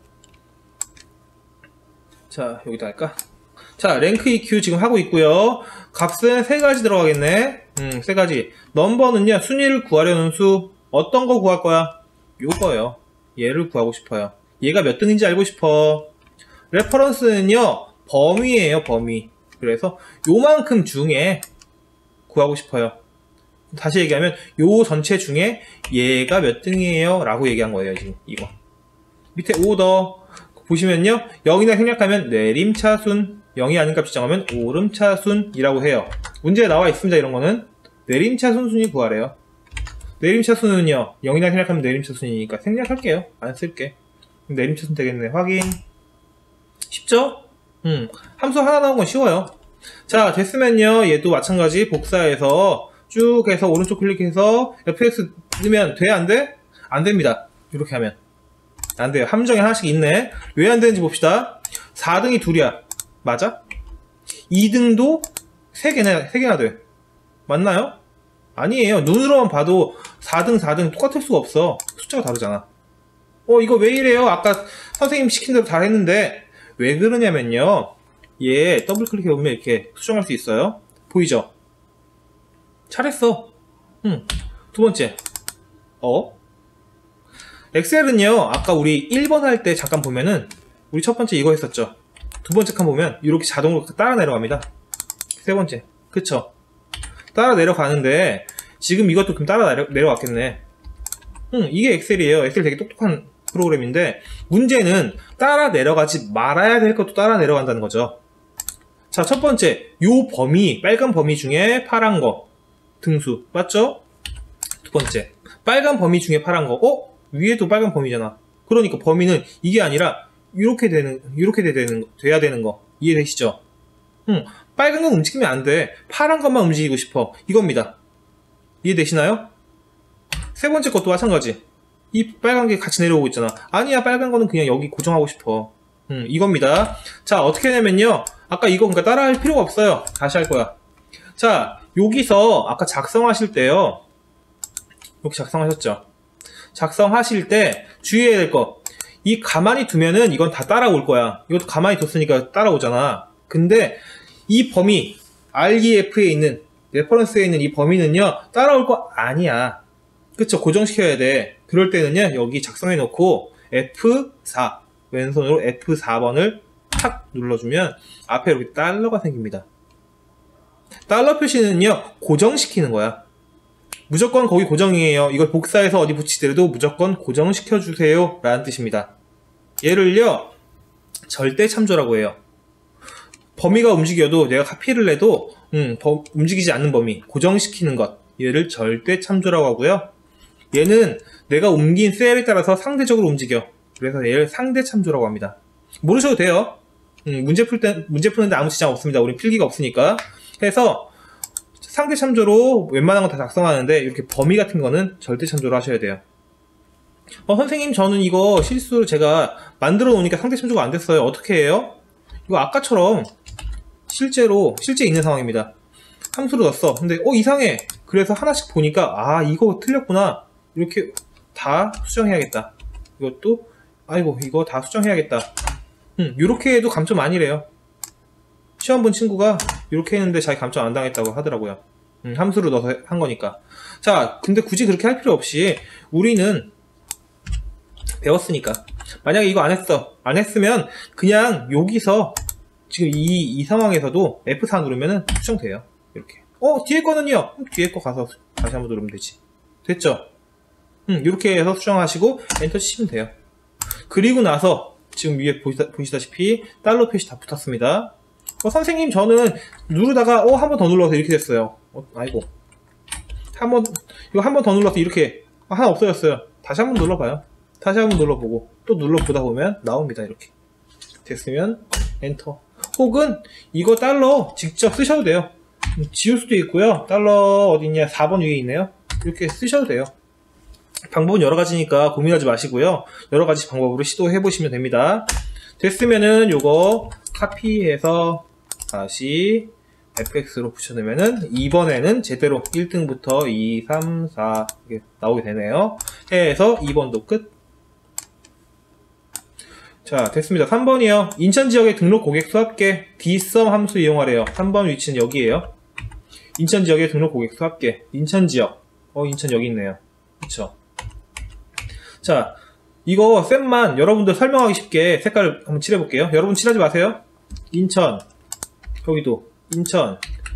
자 여기다 할까? 자 랭크 이큐 지금 하고 있고요. 값은 세 가지 들어가겠네. 음, 세 가지. 넘버는요 순위를 구하려는 수. 어떤 거 구할 거야? 요거예요. 얘를 구하고 싶어요. 얘가 몇 등인지 알고 싶어. 레퍼런스는요 범위예요. 범위. 그래서 요만큼 중에 구하고 싶어요. 다시 얘기하면 요 전체 중에 얘가 몇 등이에요 라고 얘기한 거예요. 지금 이거 밑에 오더 보시면요 영이나 생략하면 내림차순, 영이 아닌 값 지정하면 오름차순이라고 해요. 문제에 나와 있습니다. 이런 거는 내림차순 순위 구하래요. 내림차순은요 영이나 생략하면 내림차순이니까 생략할게요. 안 쓸게. 내림차순 되겠네. 확인. 쉽죠? 음, 함수 하나 나온 건 쉬워요. 자 됐으면요 얘도 마찬가지 복사해서 쭉 해서 오른쪽 클릭해서 에프엑스 넣으면 돼? 안 돼? 안 됩니다. 이렇게 하면 안 돼요. 함정이 하나씩 있네. 왜 안 되는지 봅시다. 사 등이 둘이야. 맞아? 이 등도 세 개나, 세 개나 돼. 맞나요? 아니에요. 눈으로만 봐도 사 등, 사 등 똑같을 수가 없어. 숫자가 다르잖아. 어, 이거 왜 이래요? 아까 선생님 시킨 대로 다 했는데, 왜 그러냐면요. 얘 더블 클릭해보면 이렇게 수정할 수 있어요. 보이죠? 잘했어. 응. 두 번째. 어? 엑셀은요, 아까 우리 일 번 할 때 잠깐 보면은, 우리 첫 번째 이거 했었죠. 두 번째 칸 보면, 이렇게 자동으로 따라 내려갑니다. 세 번째. 그쵸? 따라 내려가는데, 지금 이것도 그럼 따라 내려, 내려왔겠네. 응, 이게 엑셀이에요. 엑셀 되게 똑똑한 프로그램인데, 문제는 따라 내려가지 말아야 될 것도 따라 내려간다는 거죠. 자, 첫 번째, 요 범위, 빨간 범위 중에 파란 거, 등수, 맞죠? 두 번째, 빨간 범위 중에 파란 거, 어? 위에도 빨간 범위잖아. 그러니까 범위는 이게 아니라, 이렇게 되는, 이렇게 되는, 돼야 되는 거, 이해되시죠? 응, 빨간 건 움직이면 안 돼. 파란 것만 움직이고 싶어. 이겁니다. 이해되시나요? 세 번째 것도 마찬가지. 이 빨간 게 같이 내려오고 있잖아. 아니야, 빨간 거는 그냥 여기 고정하고 싶어. 음, 이겁니다. 자, 어떻게 하냐면요. 아까 이거 그러니까 따라 할 필요가 없어요. 다시 할 거야. 자, 여기서 아까 작성하실 때요. 여기 작성하셨죠? 작성하실 때 주의해야 될 거. 이 가만히 두면은 이건 다 따라올 거야. 이것도 가만히 뒀으니까 따라오잖아. 근데 이 범위, 알이에프에 있는, 레퍼런스에 있는 이 범위는요, 따라올 거 아니야. 그쵸? 고정시켜야 돼. 그럴 때는요, 여기 작성해 놓고 에프 사, 왼손으로 에프 사 번을 탁 눌러주면 앞에 이렇게 달러가 생깁니다. 달러 표시는요, 고정시키는 거야. 무조건 거기 고정이에요. 이걸 복사해서 어디 붙이더라도 무조건 고정시켜주세요 라는 뜻입니다. 얘를요, 절대 참조라고 해요. 범위가 움직여도 내가 카피를 해도 음, 버, 움직이지 않는 범위, 고정시키는 것, 얘를 절대 참조라고 하고요. 얘는 내가 옮긴 셀에 따라서 상대적으로 움직여. 그래서 얘를 상대 참조라고 합니다. 모르셔도 돼요. 음, 문제 풀 때, 문제 푸는데 아무 지장 없습니다. 우린 필기가 없으니까. 해서 상대 참조로 웬만한 거 다 작성하는데 이렇게 범위 같은 거는 절대 참조로 하셔야 돼요. 어, 선생님, 저는 이거 실수로 제가 만들어 놓으니까 상대 참조가 안 됐어요. 어떻게 해요? 이거 아까처럼 실제로 실제 있는 상황입니다. 함수로 넣었어. 근데 어 이상해. 그래서 하나씩 보니까 아 이거 틀렸구나. 이렇게 다 수정해야겠다. 이것도 아이고 이거 다 수정해야겠다. 음, 이렇게 해도 감점 아니래요. 시험 본 친구가 이렇게 했는데 자기 감점 안 당했다고 하더라고요. 음, 함수로 넣어서 한 거니까. 자, 근데 굳이 그렇게 할 필요 없이 우리는 배웠으니까. 만약에 이거 안 했어. 안 했으면 그냥 여기서 지금 이, 이 상황에서도 에프 사 누르면은 수정돼요. 이렇게. 어, 뒤에 거는요? 뒤에 거 가서 다시 한번 누르면 되지. 됐죠? 음, 이렇게 해서 수정하시고 엔터 치시면 돼요. 그리고 나서 지금 위에 보시다, 보시다시피 달러 표시 다 붙었습니다. 어, 선생님, 저는 누르다가 어, 한 번 더 눌러서 이렇게 됐어요. 어, 아이고. 한 번, 이거 한 번 더 눌러서 이렇게 아, 하나 없어졌어요. 다시 한 번 눌러봐요. 다시 한 번 눌러보고 또 눌러보다 보면 나옵니다. 이렇게. 됐으면 엔터. 혹은 이거 달러 직접 쓰셔도 돼요. 지울 수도 있고요. 달러 어딨냐? 사 번 위에 있네요. 이렇게 쓰셔도 돼요. 방법은 여러 가지니까 고민하지 마시고요. 여러 가지 방법으로 시도해 보시면 됩니다. 됐으면은 요거 카피해서 다시 에프엑스로 붙여넣으면은 이번에는 제대로 일 등부터 이, 삼, 사 이렇게 나오게 되네요. 해서 이 번도 끝. 자, 됐습니다. 삼 번이요. 인천 지역의 등록 고객 수 합계 dsum 함수 이용하래요. 삼 번 위치는 여기에요. 인천 지역의 등록 고객 수 합계. 인천 지역. 어, 인천 여기 있네요. 그쵸. 자, 이거 쌤만 여러분들 설명하기 쉽게 색깔을 한번 칠해볼게요. 여러분 칠하지 마세요. 인천. 여기도. 인천.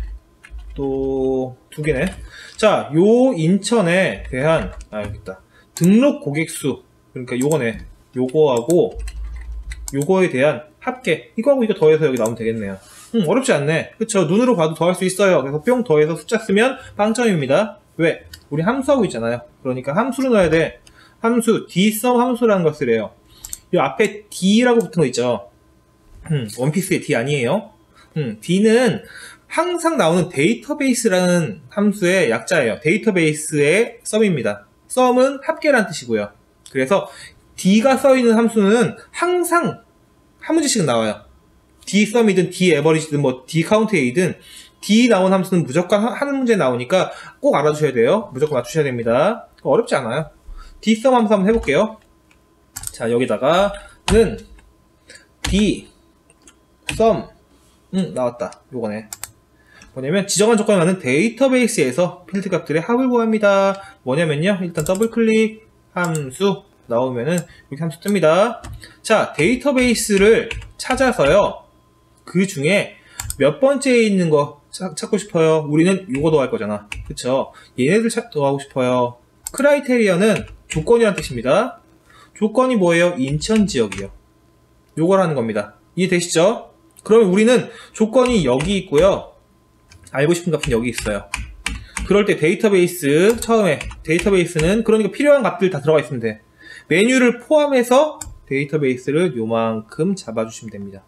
또, 두 개네. 자, 요 인천에 대한, 아, 여기 있다. 등록 고객 수. 그러니까 요거네. 요거하고, 요거에 대한 합계. 이거하고 이거 더해서 여기 나오면 되겠네요. 음, 어렵지 않네. 그쵸? 눈으로 봐도 더할 수 있어요. 그래서 뿅 더해서 숫자 쓰면 빵점입니다. 왜? 우리 함수하고 있잖아요. 그러니까 함수로 넣어야 돼. 함수, dsum 함수라는 걸 쓰래요. 이 앞에 d라고 붙은 거 있죠? 음, 원피스의 d 아니에요? 음, d는 항상 나오는 데이터베이스라는 함수의 약자예요. 데이터베이스의 sum입니다. sum은 합계라는 뜻이고요. 그래서 d가 써있는 함수는 항상 한 문제씩은 나와요. dsum이든 daverage든 뭐 dcount이든 d 나온 함수는 무조건 한 문제 나오니까 꼭 알아주셔야 돼요. 무조건 맞추셔야 됩니다. 어렵지 않아요. dsum 함수 한번 해볼게요. 자, 여기다가는 d sum 음, 나왔다. 요거네. 뭐냐면 지정한 조건에 맞는 데이터베이스에서 필드 값들의 합을 구합니다. 뭐냐면요. 일단 더블 클릭 함수 나오면은 이렇게 함수 뜹니다. 자, 데이터베이스를 찾아서요. 그 중에 몇 번째에 있는 거 찾, 찾고 싶어요. 우리는 요거 더할 거잖아. 그쵸? 얘네들 찾, 더하고 싶어요. 크라이테리어는 조건이라는 뜻입니다. 조건이 뭐예요? 인천 지역이요. 요걸 하는 겁니다. 이해되시죠? 그러면 우리는 조건이 여기 있고요. 알고 싶은 값은 여기 있어요. 그럴 때 데이터베이스, 처음에 데이터베이스는 그러니까 필요한 값들 다 들어가 있으면 돼. 메뉴를 포함해서 데이터베이스를 요만큼 잡아주시면 됩니다.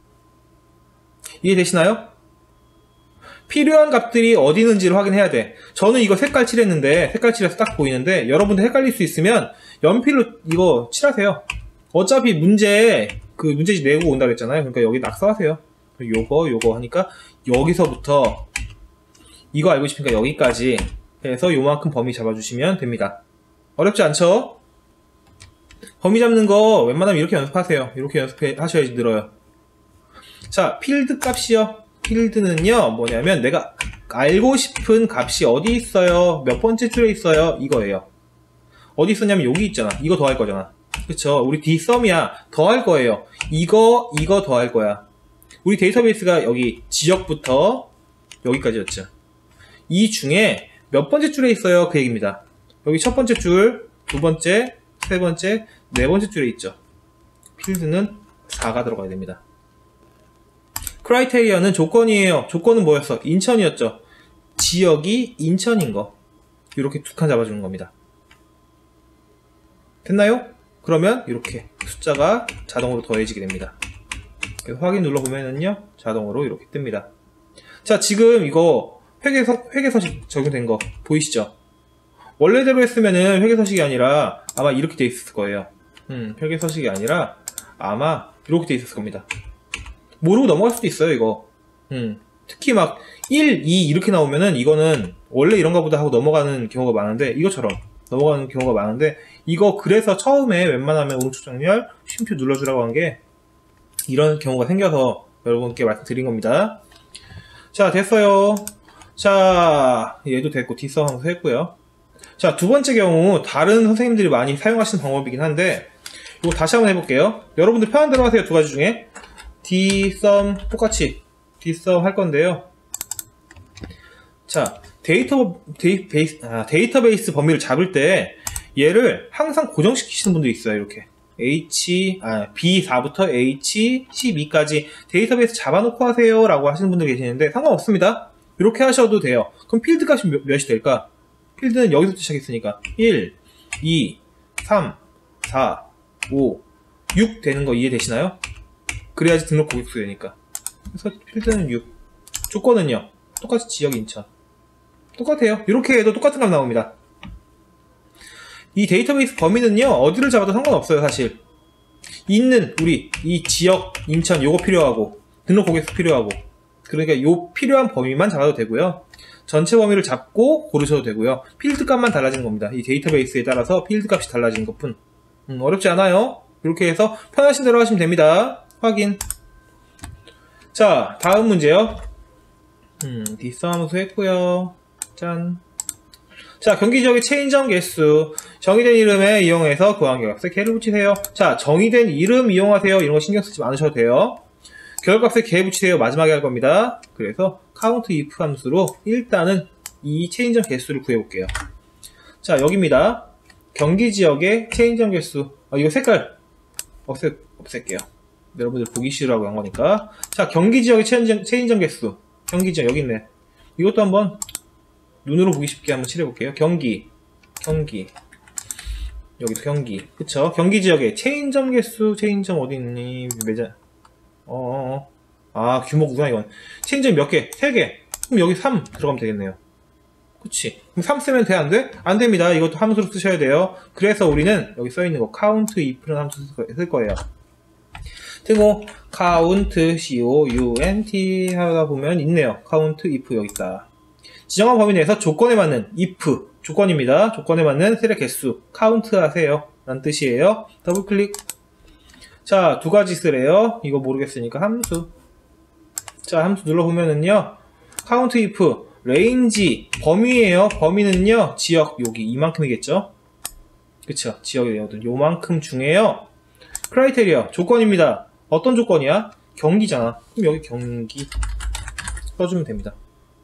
이해되시나요? 필요한 값들이 어디 있는지를 확인해야 돼. 저는 이거 색깔 칠했는데 색깔 칠해서 딱 보이는데 여러분들 헷갈릴 수 있으면 연필로 이거 칠하세요. 어차피 문제 그 문제집 내고 온다 그랬잖아요. 그러니까 여기 낙서하세요. 요거 요거 하니까 여기서부터 이거 알고 싶으니까 여기까지 해서 요만큼 범위 잡아주시면 됩니다. 어렵지 않죠? 범위 잡는 거 웬만하면 이렇게 연습하세요. 이렇게 연습하셔야지 늘어요. 자, 필드 값이요. 필드는요 뭐냐면 내가 알고 싶은 값이 어디 있어요, 몇 번째 줄에 있어요, 이거예요. 어디 있었냐면 여기 있잖아. 이거 더할 거잖아. 그쵸? 우리 dsum이야. 더할 거예요. 이거 이거 더할 거야. 우리 데이터베이스가 여기 지역부터 여기까지였죠. 이 중에 몇 번째 줄에 있어요, 그 얘기입니다. 여기 첫 번째 줄, 두 번째, 세 번째, 네 번째 줄에 있죠. 필드는 사가 들어가야 됩니다. 크라이테리어는 조건이에요. 조건은 뭐였어? 인천이었죠. 지역이 인천인 거. 이렇게 두 칸 잡아주는 겁니다. 됐나요? 그러면 이렇게 숫자가 자동으로 더해지게 됩니다. 그래서 확인 눌러보면은요, 자동으로 이렇게 뜹니다. 자, 지금 이거 회계서, 회계서식 적용된 거 보이시죠? 원래대로 했으면은 회계서식이 아니라 아마 이렇게 돼 있을 거예요. 음, 회계서식이 아니라 아마 이렇게 돼 있을 겁니다. 모르고 넘어갈 수도 있어요, 이거. 음, 특히 막 일, 이 이렇게 나오면은 이거는 원래 이런가 보다 하고 넘어가는 경우가 많은데, 이것처럼 넘어가는 경우가 많은데, 이거 그래서 처음에 웬만하면 오른쪽 정렬 쉼표 눌러주라고 한 게 이런 경우가 생겨서 여러분께 말씀드린 겁니다. 자, 됐어요. 자, 얘도 됐고 dsum 하면서 했고요. 자, 두 번째 경우 다른 선생님들이 많이 사용하시는 방법이긴 한데 이거 다시 한번 해볼게요. 여러분들 편한 대로 하세요. 두 가지 중에 dsum 똑같이 dsum 할 건데요. 자, 데이터 데이, 베이스, 아, 데이터베이스 범위를 잡을 때 얘를 항상 고정시키시는 분들이 있어요. 이렇게 H, 아, 비 사부터 H 십이까지 데이터베이스 잡아놓고 하세요 라고 하시는 분들 계시는데 상관없습니다. 이렇게 하셔도 돼요. 그럼 필드 값이 몇, 몇이 될까? 필드는 여기서부터 시작했으니까 일, 이, 삼, 사, 오, 육 되는 거 이해되시나요? 그래야지 등록 고객수 되니까. 그래서 필드는 육. 조건은요 똑같이 지역 인천. 똑같아요. 이렇게 해도 똑같은 값 나옵니다. 이 데이터베이스 범위는요 어디를 잡아도 상관없어요. 사실 있는 우리 이 지역 인천 요거 필요하고 등록 고객수 필요하고, 그러니까 요 필요한 범위만 잡아도 되고요. 전체 범위를 잡고 고르셔도 되고요. 필드 값만 달라지는 겁니다. 이 데이터베이스에 따라서 필드 값이 달라지는 것뿐. 음, 어렵지 않아요. 이렇게 해서 편하신 대로 하시면 됩니다. 확인. 자, 다음 문제요. 음, dsum 함수 했고요. 짠. 자, 경기 지역의 체인점 개수. 정의된 이름에 이용해서 구한 결과값에 개를 붙이세요. 자, 정의된 이름 이용하세요. 이런 거 신경 쓰지 않으셔도 돼요. 결과값에 개 붙이세요. 마지막에 할 겁니다. 그래서 count if 함수로 일단은 이 체인점 개수를 구해볼게요. 자, 여기입니다. 경기 지역의 체인점 개수. 아, 이거 색깔 없애, 없앨게요. 여러분들 보기 싫으라고 한 거니까. 자, 경기 지역의 체인점, 체인점 개수. 경기 지역 여기 있네. 이것도 한번 눈으로 보기 쉽게 한번 칠해볼게요. 경기, 경기, 여기도 경기, 그쵸? 경기 지역의 체인점 개수, 체인점 어디 있니? 매장. 어어어. 아, 규모구나, 이건. 체인점 몇 개? 세 개. 그럼 여기 삼 들어가면 되겠네요. 그치? 그럼 삼 쓰면 돼, 안 돼? 안 됩니다. 이것도 함수로 쓰셔야 돼요. 그래서 우리는 여기 써있는 거, count if라는 함수 쓸 거예요. 그리고 count, count 하다 보면 있네요. count if 여기 있다. 지정한 범위 내에서 조건에 맞는 if, 조건입니다. 조건에 맞는 셀의 개수, count 하세요. 라는 뜻이에요. 더블 클릭. 자, 두 가지 쓰래요. 이거 모르겠으니까 함수. 자, 함수 눌러보면은요, count if, range, 범위예요. 범위는요, 지역, 여기 이만큼이겠죠? 그쵸. 지역의 영역들 요만큼 중에요. 크라이테리어 조건입니다. 어떤 조건이야? 경기잖아. 그럼 여기 경기 써주면 됩니다.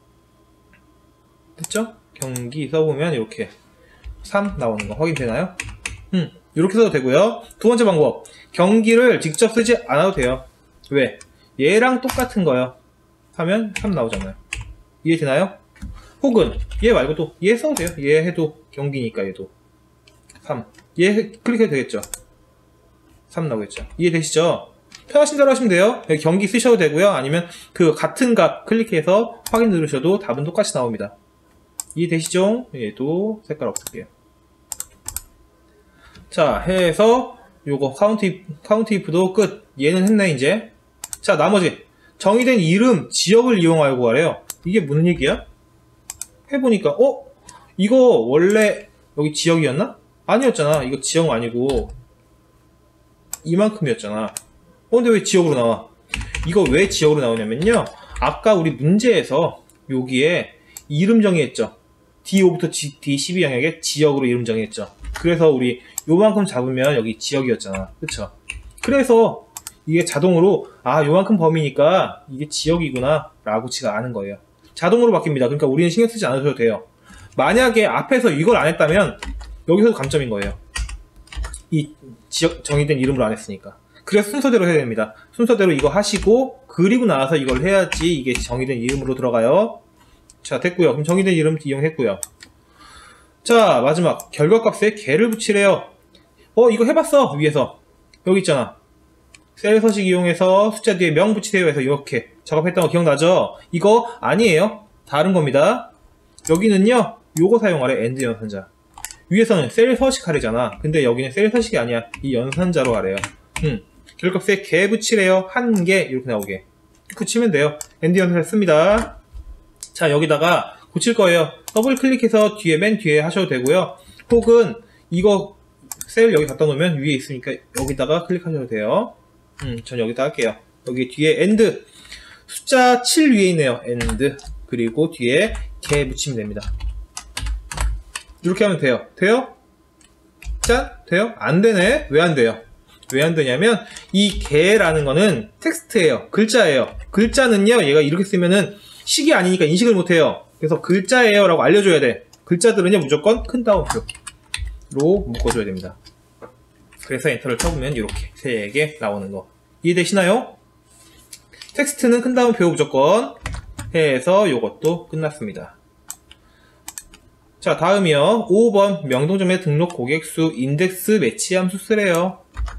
됐죠? 경기 써보면 이렇게 삼 나오는 거 확인되나요? 음, 이렇게 써도 되고요. 두 번째 방법, 경기를 직접 쓰지 않아도 돼요. 왜? 얘랑 똑같은 거요 하면 삼 나오잖아요. 이해되나요? 혹은 얘 말고도 얘 써도 돼요. 얘 해도 경기니까 얘도 삼. 얘 클릭해도 되겠죠. 삼 나오겠죠. 이해되시죠? 편하신 대로 하시면 돼요. 여기 경기 쓰셔도 되고요. 아니면 그 같은 값 클릭해서 확인 누르셔도 답은 똑같이 나옵니다. 이해되시죠? 얘도 색깔 없을게요. 자, 해서 요거 카운트 if, 카운트 if도 끝. 얘는 했네 이제. 자, 나머지 정의된 이름, 지역을 이용하고 하래요. 이게 무슨 얘기야? 해보니까 어? 이거 원래 여기 지역이었나? 아니었잖아. 이거 지역 아니고 이만큼이었잖아. 어, 근데 왜 지역으로 나와? 이거 왜 지역으로 나오냐면요, 아까 우리 문제에서 여기에 이름 정의했죠. 디 오부터 디 십이 영역에 지역으로 이름 정의했죠. 그래서 우리 요만큼 잡으면 여기 지역이었잖아. 그쵸? 그래서 이게 자동으로 아 요만큼 범위니까 이게 지역이구나 라고 지가 아는 거예요. 자동으로 바뀝니다. 그러니까 우리는 신경 쓰지 않으셔도 돼요. 만약에 앞에서 이걸 안 했다면 여기서도 감점인 거예요. 이 지역 정의된 이름으로 안 했으니까. 그래서 순서대로 해야 됩니다. 순서대로 이거 하시고 그리고 나서 이걸 해야지 이게 정의된 이름으로 들어가요. 자, 됐고요. 그럼 정의된 이름 이용했고요. 자, 마지막 결과값에 개를 붙이래요. 어, 이거 해봤어. 위에서 여기 있잖아. 셀 서식 이용해서 숫자 뒤에 명 붙이세요 해서 이렇게 작업했던 거 기억나죠? 이거 아니에요. 다른 겁니다. 여기는요, 요거 사용하래. 엔드 연산자. 위에서는 셀 서식 하래잖아. 근데 여기는 셀 서식이 아니야. 이 연산자로 하래요. 음, 결과값에 개 붙이래요. 한 개 이렇게 나오게 붙이면 돼요. 엔드 연산자 씁니다. 자, 여기다가 고칠 거예요. 더블 클릭해서 뒤에 맨 뒤에 하셔도 되고요. 혹은 이거 셀 여기 갖다 놓으면 위에 있으니까 여기다가 클릭하셔도 돼요. 음, 전 여기다 할게요. 여기 뒤에 엔드 숫자 칠 위에 있네요. 엔드 그리고 뒤에 개 붙이면 됩니다. 이렇게 하면 돼요. 돼요? 짠? 돼요? 안 되네? 왜 안 돼요? 왜 안 되냐면 이 개라는 거는 텍스트예요. 글자예요. 글자는요, 얘가 이렇게 쓰면은 식이 아니니까 인식을 못해요. 그래서 글자예요 라고 알려줘야 돼. 글자들은요 무조건 큰 따옴표로 묶어줘야 됩니다. 그래서 엔터를 쳐보면 이렇게 세 개 나오는 거 이해되시나요? 텍스트는 큰 따옴표 무조건 해서 요것도 끝났습니다. 자, 다음이요. 오 번 명동점의 등록 고객수 인덱스 매치 함수 쓰래요.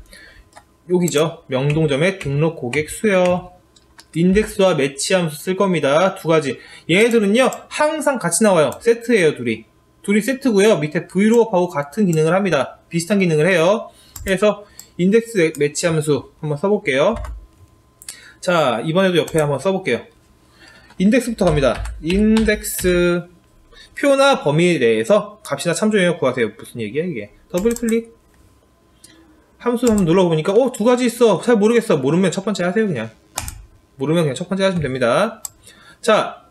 여기죠. 명동점의 등록 고객수요. 인덱스와 매치 함수 쓸 겁니다. 두 가지. 얘네들은요 항상 같이 나와요. 세트예요. 둘이 둘이 세트고요. 밑에 브이로업하고 같은 기능을 합니다. 비슷한 기능을 해요. 그래서 인덱스 매치 함수 한번 써볼게요. 자, 이번에도 옆에 한번 써볼게요. 인덱스부터 갑니다. 인덱스 표나 범위 내에서 값이나 참조 영역 구하세요. 무슨 얘기야 이게? 더블 클릭 함수 한번 눌러보니까 어, 두 가지 있어. 잘 모르겠어. 모르면 첫 번째 하세요. 그냥 모르면 그냥 첫 번째 하시면 됩니다. 자,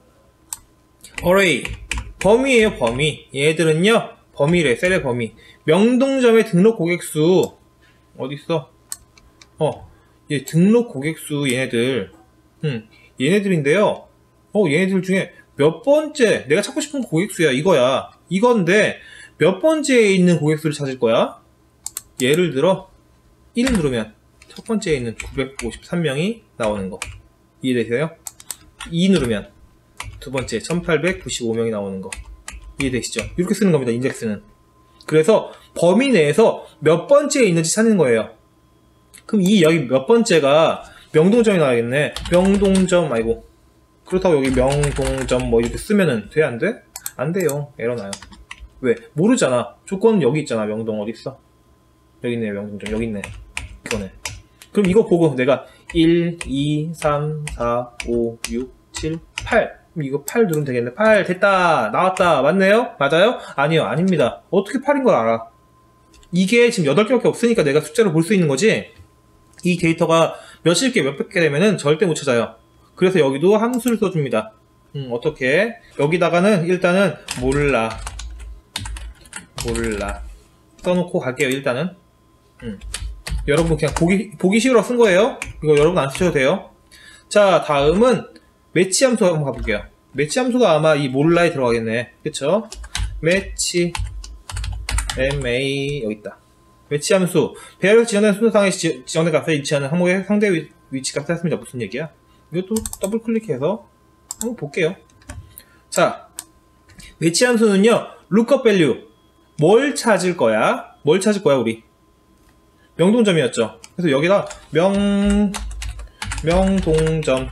array 범위예요. 범위. 얘들은요 범위래. 셀의 범위. 명동점의 등록 고객수 어딨어? 어, 얘 등록 고객수 얘네들 음, 얘네들인데요. 어, 얘네들 중에 몇 번째 내가 찾고 싶은 고객수야 이거야. 이건데 몇 번째에 있는 고객수를 찾을 거야? 예를 들어 일 누르면 첫 번째에 있는 구백오십삼 명이 나오는 거 이해되세요? 이 누르면 두 번째 천팔백구십오 명이 나오는 거 이해되시죠? 이렇게 쓰는 겁니다. 인덱스는. 그래서 범위 내에서 몇 번째에 있는지 찾는 거예요. 그럼 이 여기 몇 번째가 명동점이 나와야겠네. 명동점 아이고 그렇다고 여기 명동점 뭐 이렇게 쓰면은 돼? 안 돼? 안 돼요. 에러 나요. 왜? 모르잖아. 조건은 여기 있잖아. 명동 어디 있어? 여기 있네. 명동점 여기 있네. 이거네. 그럼 이거 보고 내가 일, 이, 삼, 사, 오, 육, 칠, 팔 그럼 이거 팔 누르면 되겠네. 팔 됐다. 나왔다. 맞네요? 맞아요? 아니요. 아닙니다. 어떻게 팔인 걸 알아? 이게 지금 여덟 개밖에 없으니까 내가 숫자로 볼 수 있는 거지. 이 데이터가 몇십 개, 몇백 개 되면은 절대 못 찾아요. 그래서 여기도 함수를 써줍니다. 음, 어떻게? 여기다가는 일단은 몰라. 몰라. 써놓고 갈게요. 일단은 음. 여러분 그냥 보기, 보기식으로 쓴 거예요. 이거 여러분 안 쓰셔도 돼요. 자, 다음은 매치 함수 한번 가볼게요. 매치 함수가 아마 이 몰라에 들어가겠네. 그쵸? 매치 ma 여기 있다. 매치 함수 배열에서 지정된 순서상에 지, 지정된 값에 위치하는 항목의 상대 위, 위치 값을 했습니다. 무슨 얘기야? 이것도 더블 클릭해서 한번 볼게요. 자, 매치 함수는요, lookup value 뭘 찾을 거야? 뭘 찾을 거야 우리? 명동점이었죠. 그래서 여기다 명 명동점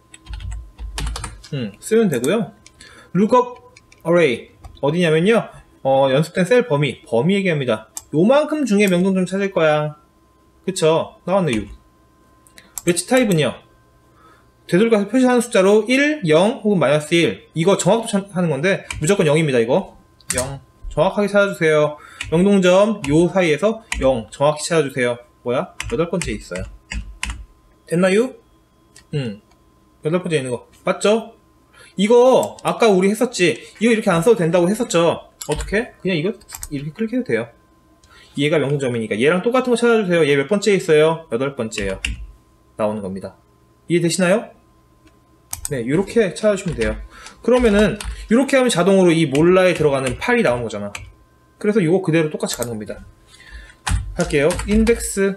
음, 쓰면 되고요. lookup array 어디냐면요, 어, 연습된 셀 범위 범위 얘기합니다. 요만큼 중에 명동점 찾을 거야. 그쵸? 나왔네. 육. 매치 타입은요, 되돌려서 표시하는 숫자로 일, 영 혹은 마이너스 일. 이거 정확도 하는 건데 무조건 영입니다. 이거 영 정확하게 찾아주세요. 명동점 요 사이에서 영 정확히 찾아주세요. 뭐야? 여덟 번째 있어요. 됐나요? 응. 여덟 번째 있는 거 맞죠? 이거 아까 우리 했었지. 이거 이렇게 안 써도 된다고 했었죠. 어떻게? 그냥 이거 이렇게 클릭해도 돼요. 얘가 명동점이니까 얘랑 똑같은 거 찾아주세요. 얘 몇 번째 있어요? 여덟 번째예요. 나오는 겁니다. 이해되시나요? 네, 이렇게 찾아주시면 돼요. 그러면은 이렇게 하면 자동으로 이 몰라에 들어가는 팔이 나오는 거잖아. 그래서 이거 그대로 똑같이 가는 겁니다. 할게요. 인덱스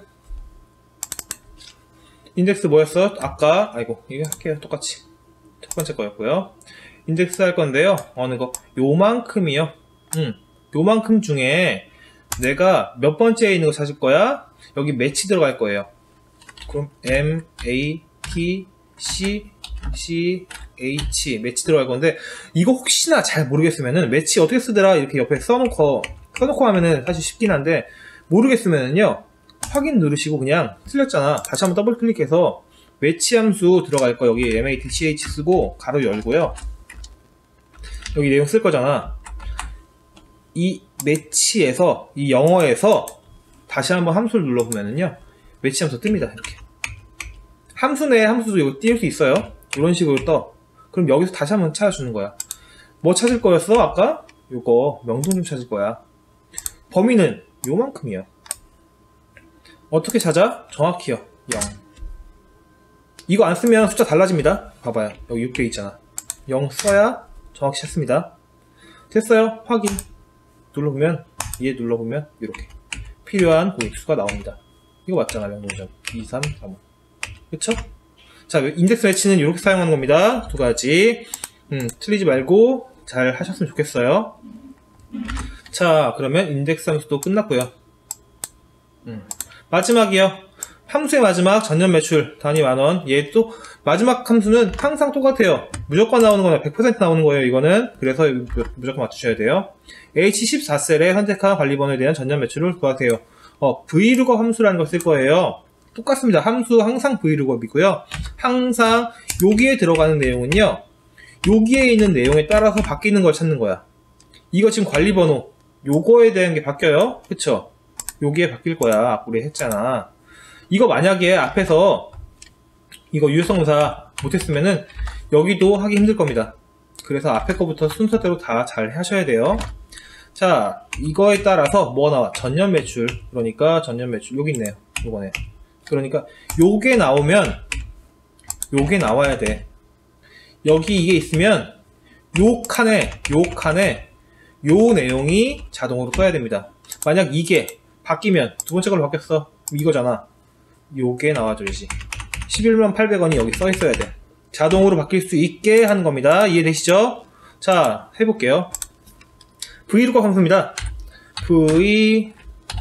인덱스 뭐였어? 아까 아이고 이거 할게요. 똑같이 첫 번째 거였고요. 인덱스 할 건데요. 어느 거 요만큼이요. 음, 요만큼 중에 내가 몇 번째에 있는 거 찾을 거야? 여기 매치 들어갈 거예요. 그럼 M, A, T, C, C, H 매치 들어갈 건데, 이거 혹시나 잘 모르겠으면은 매치 어떻게 쓰더라 이렇게 옆에 써놓고 써놓고 하면은 사실 쉽긴 한데, 모르겠으면은요 확인 누르시고 그냥 틀렸잖아 다시 한번 더블 클릭해서 매치 함수 들어갈 거 여기 M A T C H 쓰고 가로 열고요. 여기 내용 쓸 거잖아. 이 매치에서 이 영어에서 다시 한번 함수를 눌러보면은요 매치 함수 뜹니다. 이렇게 함수 내에 함수도 이거 띄울 수 있어요. 이런 식으로 떠. 그럼 여기서 다시 한번 찾아주는 거야. 뭐 찾을 거였어? 아까? 요거 명동점 찾을 거야. 범위는 요만큼이요. 어떻게 찾아? 정확히요. 영. 이거 안 쓰면 숫자 달라집니다. 봐봐요. 여기 육 개 있잖아. 영 써야 정확히 찾습니다. 됐어요. 확인. 눌러보면, 얘 눌러보면 이렇게 필요한 공익수가 나옵니다. 이거 맞잖아. 명동점 이, 삼, 삼, 오. 그쵸? 자, 인덱스 매치는 이렇게 사용하는 겁니다. 두 가지. 음, 틀리지 말고 잘 하셨으면 좋겠어요. 자, 그러면 인덱스 함수도 끝났고요. 음, 마지막이요. 함수의 마지막 전년 매출 단위 만원. 얘도 마지막 함수는 항상 똑같아요. 무조건 나오는 거나 백 퍼센트 나오는 거예요. 이거는. 그래서 무조건 맞추셔야 돼요. 에이치 십사 셀에 선택한 관리번호에 대한 전년 매출을 구하세요. 어, 브이룩업 함수라는 걸 쓸 거예요. 똑같습니다. 함수 항상 브이룩업이고요. 항상 여기에 들어가는 내용은요, 여기에 있는 내용에 따라서 바뀌는 걸 찾는 거야. 이거 지금 관리번호 요거에 대한 게 바뀌어요. 그쵸? 여기에 바뀔 거야. 우리 했잖아. 이거 만약에 앞에서 이거 유효성사 못했으면은 여기도 하기 힘들 겁니다. 그래서 앞에 거부터 순서대로 다 잘 하셔야 돼요. 자, 이거에 따라서 뭐 나와? 전년 매출. 그러니까 전년 매출 여기 있네요. 요거네. 그러니까 요게 나오면 요게 나와야 돼. 여기 이게 있으면 요 칸에 요 칸에 요 내용이 자동으로 떠야 됩니다. 만약 이게 바뀌면 두 번째 걸로 바뀌었어. 이거잖아. 요게 나와줘야지. 십일만 팔백 원이 여기 써 있어야 돼. 자동으로 바뀔 수 있게 하는 겁니다. 이해되시죠? 자, 해볼게요. 브이룩업 함수입니다. V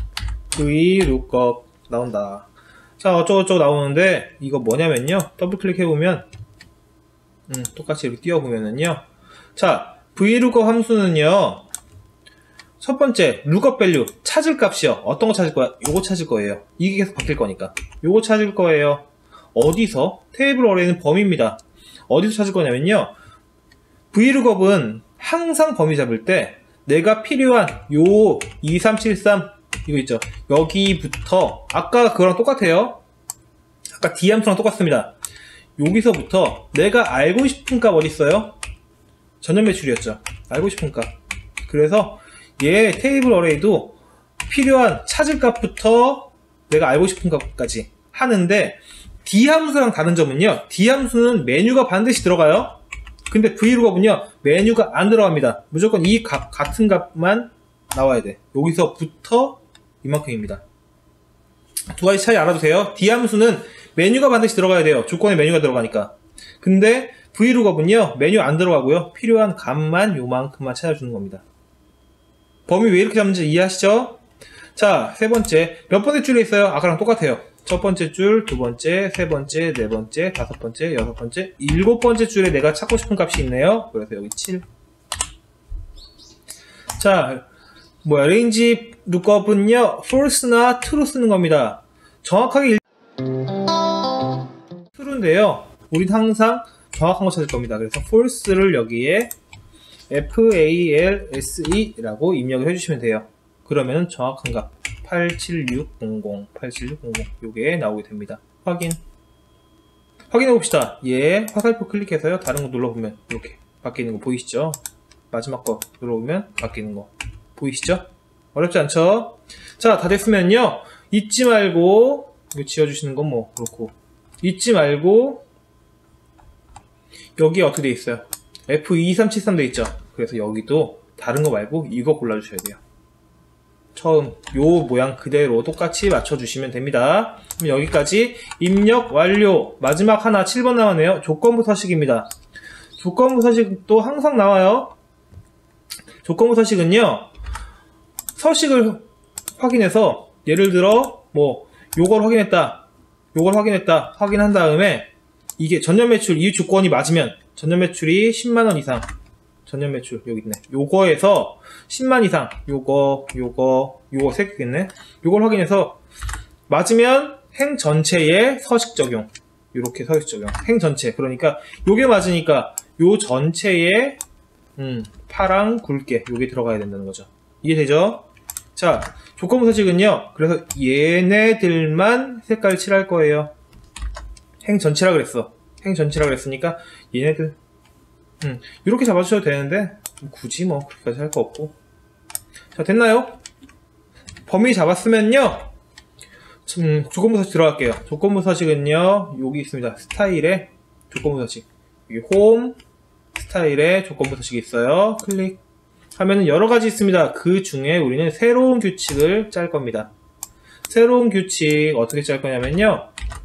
브이룩업 나온다. 자, 어쩌고저쩌고 나오는데 이거 뭐냐면요, 더블 클릭해보면 음, 똑같이 이렇게 띄워보면은요, 자, 브이룩업 함수는요, 첫 번째 룩업 밸류 찾을 값이요. 어떤 거 찾을 거야? 요거 찾을 거예요. 이게 계속 바뀔 거니까 요거 찾을 거예요. 어디서? 테이블 어레이는 범위입니다. 어디서 찾을 거냐면요, 브이룩업은 항상 범위 잡을 때 내가 필요한 요 이삼칠삼 이거 있죠, 여기부터 아까 그거랑 똑같아요. 아까 D 함수랑 똑같습니다. 여기서부터 내가 알고 싶은 값 어디 있어요? 전년 매출이었죠. 알고 싶은 값. 그래서 얘 테이블 어레이도 필요한 찾을 값부터 내가 알고 싶은 값까지 하는데 D 함수랑 다른 점은요. D 함수는 메뉴가 반드시 들어가요. 근데 브이룩업은요. 메뉴가 안 들어갑니다. 무조건 이 값, 같은 값만 나와야 돼. 여기서부터 이만큼입니다. 두 가지 차이 알아두세요. D 함수는 메뉴가 반드시 들어가야 돼요. 조건에 메뉴가 들어가니까. 근데 브이룩업은요. 메뉴 안 들어가고요. 필요한 값만 요만큼만 찾아주는 겁니다. 범위 왜 이렇게 잡는지 이해하시죠? 자, 세 번째. 몇 번째 줄에 있어요? 아까랑 똑같아요. 첫 번째 줄, 두 번째, 세 번째, 네 번째, 다섯 번째, 여섯 번째, 일곱 번째 줄에 내가 찾고 싶은 값이 있네요. 그래서 여기 칠. 자, 뭐야, range lookup은요, false나 true 쓰는 겁니다. 정확하게 true인데요. 우린 항상 정확한 거 찾을 겁니다. 그래서 false를 여기에 false 라고 입력을 해주시면 돼요. 그러면 정확한 값 팔칠육공공, 팔칠육공공 요게 나오게 됩니다. 확인. 확인해 봅시다. 예, 화살표 클릭해서요. 다른 거 눌러보면 이렇게 바뀌는 거 보이시죠? 마지막 거 눌러보면 바뀌는 거 보이시죠? 어렵지 않죠? 자, 다 됐으면요. 잊지 말고 이거 지워주시는 건 뭐 그렇고 잊지 말고 여기 어떻게 돼 있어요? 에프 이삼칠삼 돼 있죠? 그래서 여기도 다른 거 말고 이거 골라주셔야 돼요. 처음 요 모양 그대로 똑같이 맞춰주시면 됩니다. 그럼 여기까지 입력 완료. 마지막 하나 칠 번 남았네요. 조건부 서식입니다. 조건부 서식도 항상 나와요. 조건부 서식은요. 서식을 확인해서 예를 들어 뭐 요걸 확인했다. 요걸 확인했다. 확인한 다음에 이게 전년 매출 이 조건이 맞으면 전년 매출이 십만 원 이상 전년 매출 여기 있네. 요거에서 십만 이상 요거 요거 요거 세 개겠네. 요걸 확인해서 맞으면 행 전체에 서식 적용. 요렇게 서식 적용. 행 전체. 그러니까 요게 맞으니까 요 전체에 음, 파랑 굵게 요게 들어가야 된다는 거죠. 이해되죠? 자, 조건부 서식은요. 그래서 얘네들만 색깔 칠할 거예요. 행 전체라 그랬어. 행 전체라 그랬으니까 얘네들 음, 이렇게 잡아주셔도 되는데 굳이 뭐 그렇게까지 할 거 없고. 자, 됐나요? 범위 잡았으면요. 음, 조건부 서식 들어갈게요. 조건부 서식은요. 여기 있습니다. 스타일에 조건부 서식. 여기 홈 스타일에 조건부 서식이 있어요. 클릭 하면은 여러 가지 있습니다. 그 중에 우리는 새로운 규칙을 짤 겁니다. 새로운 규칙 어떻게 짤 거냐면요.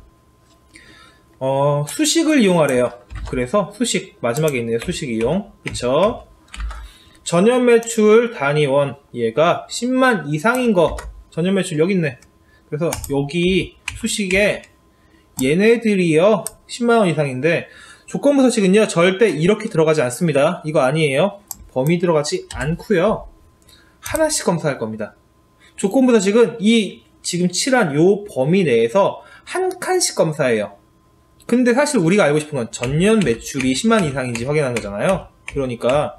어, 수식을 이용하래요. 그래서 수식 마지막에 있네요. 수식 이용. 그쵸? 전년 매출 단위원 얘가 십만 이상인 거 전년 매출 여기 있네. 그래서 여기 수식에 얘네들이요 십만 원 이상인데 조건부 서식은요 절대 이렇게 들어가지 않습니다. 이거 아니에요. 범위 들어가지 않고요. 하나씩 검사할 겁니다. 조건부 서식은 이 지금 칠한 요 범위 내에서 한 칸씩 검사해요. 근데 사실 우리가 알고 싶은 건 전년 매출이 십만 이상인지 확인하는 거잖아요. 그러니까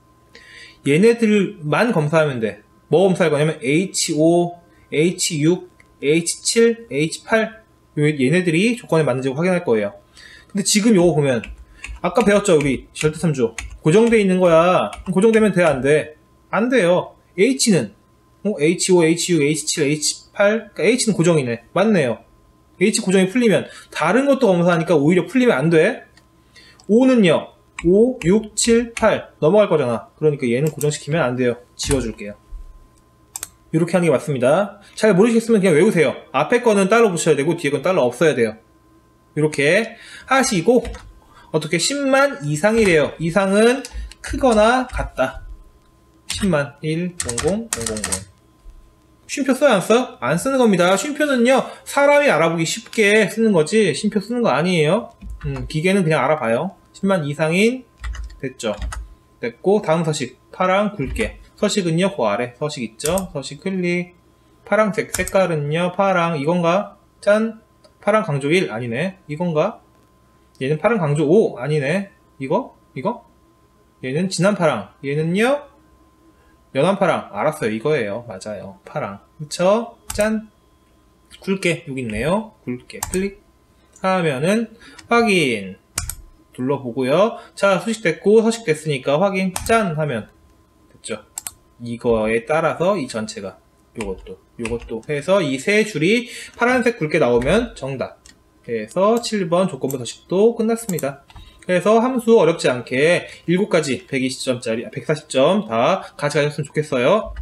얘네들만 검사하면 돼. 뭐 검사할 거냐면 에이치 오, 에이치 육, 에이치 칠, 에이치 팔 얘네들이 조건에 맞는지 확인할 거예요. 근데 지금 요거 보면 아까 배웠죠? 우리 절대삼조 고정돼 있는 거야. 고정되면 돼? 안 돼? 안 돼요. H는 어? 에이치 오, 에이치 육, 에이치 칠, 에이치 팔 그러니까 H는 고정이네. 맞네요. H 고정이 풀리면 다른 것도 검사하니까 오히려 풀리면 안 돼. 오는요. 오, 육, 칠, 팔 넘어갈 거잖아. 그러니까 얘는 고정시키면 안 돼요. 지워줄게요. 이렇게 하는 게 맞습니다. 잘 모르시겠으면 그냥 외우세요. 앞에 거는 따로 붙여야 되고 뒤에 건 따로 없어야 돼요. 이렇게 하시고 어떻게 십만 이상이래요. 이상은 크거나 같다. 십만 일, 공공, 공공공 쉼표 써요? 안 써? 안 쓰는 겁니다. 쉼표는요 사람이 알아보기 쉽게 쓰는 거지 쉼표 쓰는 거 아니에요. 음, 기계는 그냥 알아봐요. 십만 이상인 됐죠. 됐고 다음 서식 파랑 굵게 서식은요 그 아래 서식 있죠. 서식 클릭 파랑색 색깔은요 파랑 이건가? 짠 파랑 강조 일 아니네. 이건가? 얘는 파랑 강조 오 아니네. 이거? 이거? 얘는 진한 파랑 얘는요 연한 파랑 알았어요. 이거예요. 맞아요. 파랑 그쵸? 짠 굵게 여기 있네요. 굵게 클릭 하면은 확인 둘러보고요. 자 수식 됐고 서식 됐으니까 확인 짠 하면 됐죠. 이거에 따라서 이 전체가 요것도, 요것도 해서 이 세 줄이 파란색 굵게 나오면 정답. 그래서 칠 번 조건부 서식도 끝났습니다. 그래서 함수 어렵지 않게 일곱 가지 백이십 점짜리, 백사십 점 다 가져가셨으면 좋겠어요.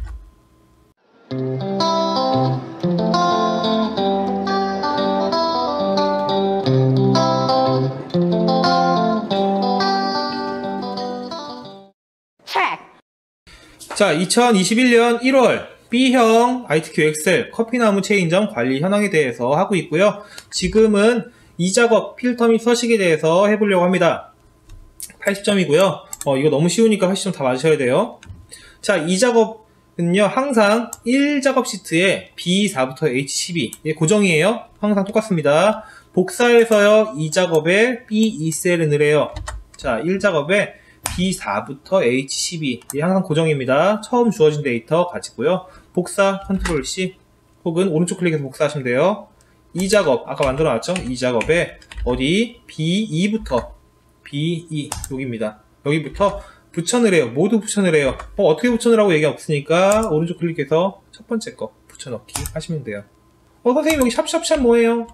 자, 이천이십일 년 일월 B형 아이티큐 엑셀 커피나무 체인점 관리 현황에 대해서 하고 있고요. 지금은 이 작업 필터 및 서식에 대해서 해보려고 합니다. 팔십 점이고요. 어, 이거 너무 쉬우니까 팔십 점 다 맞으셔야 돼요. 자, 이 작업은요, 항상 일 작업 시트에 비 사부터 에이치 십이 예, 고정이에요. 항상 똑같습니다. 복사해서요, 이 작업에 비 이 셀을 넣으래요. 자, 일 작업에 비 사부터 에이치 십이 예, 항상 고정입니다. 처음 주어진 데이터 가지고요. 복사 컨트롤 씨 혹은 오른쪽 클릭해서 복사하시면 돼요. 이 작업 아까 만들어 놨죠? 이 작업에 어디 비 이부터 비 이 여기입니다. 여기부터 붙여넣으래요. 모두 붙여넣으래요. 어, 어떻게 붙여넣으라고 얘기 없으니까 오른쪽 클릭해서 첫 번째 거 붙여넣기 하시면 돼요. 어, 선생님 여기 샵샵샵 뭐예요?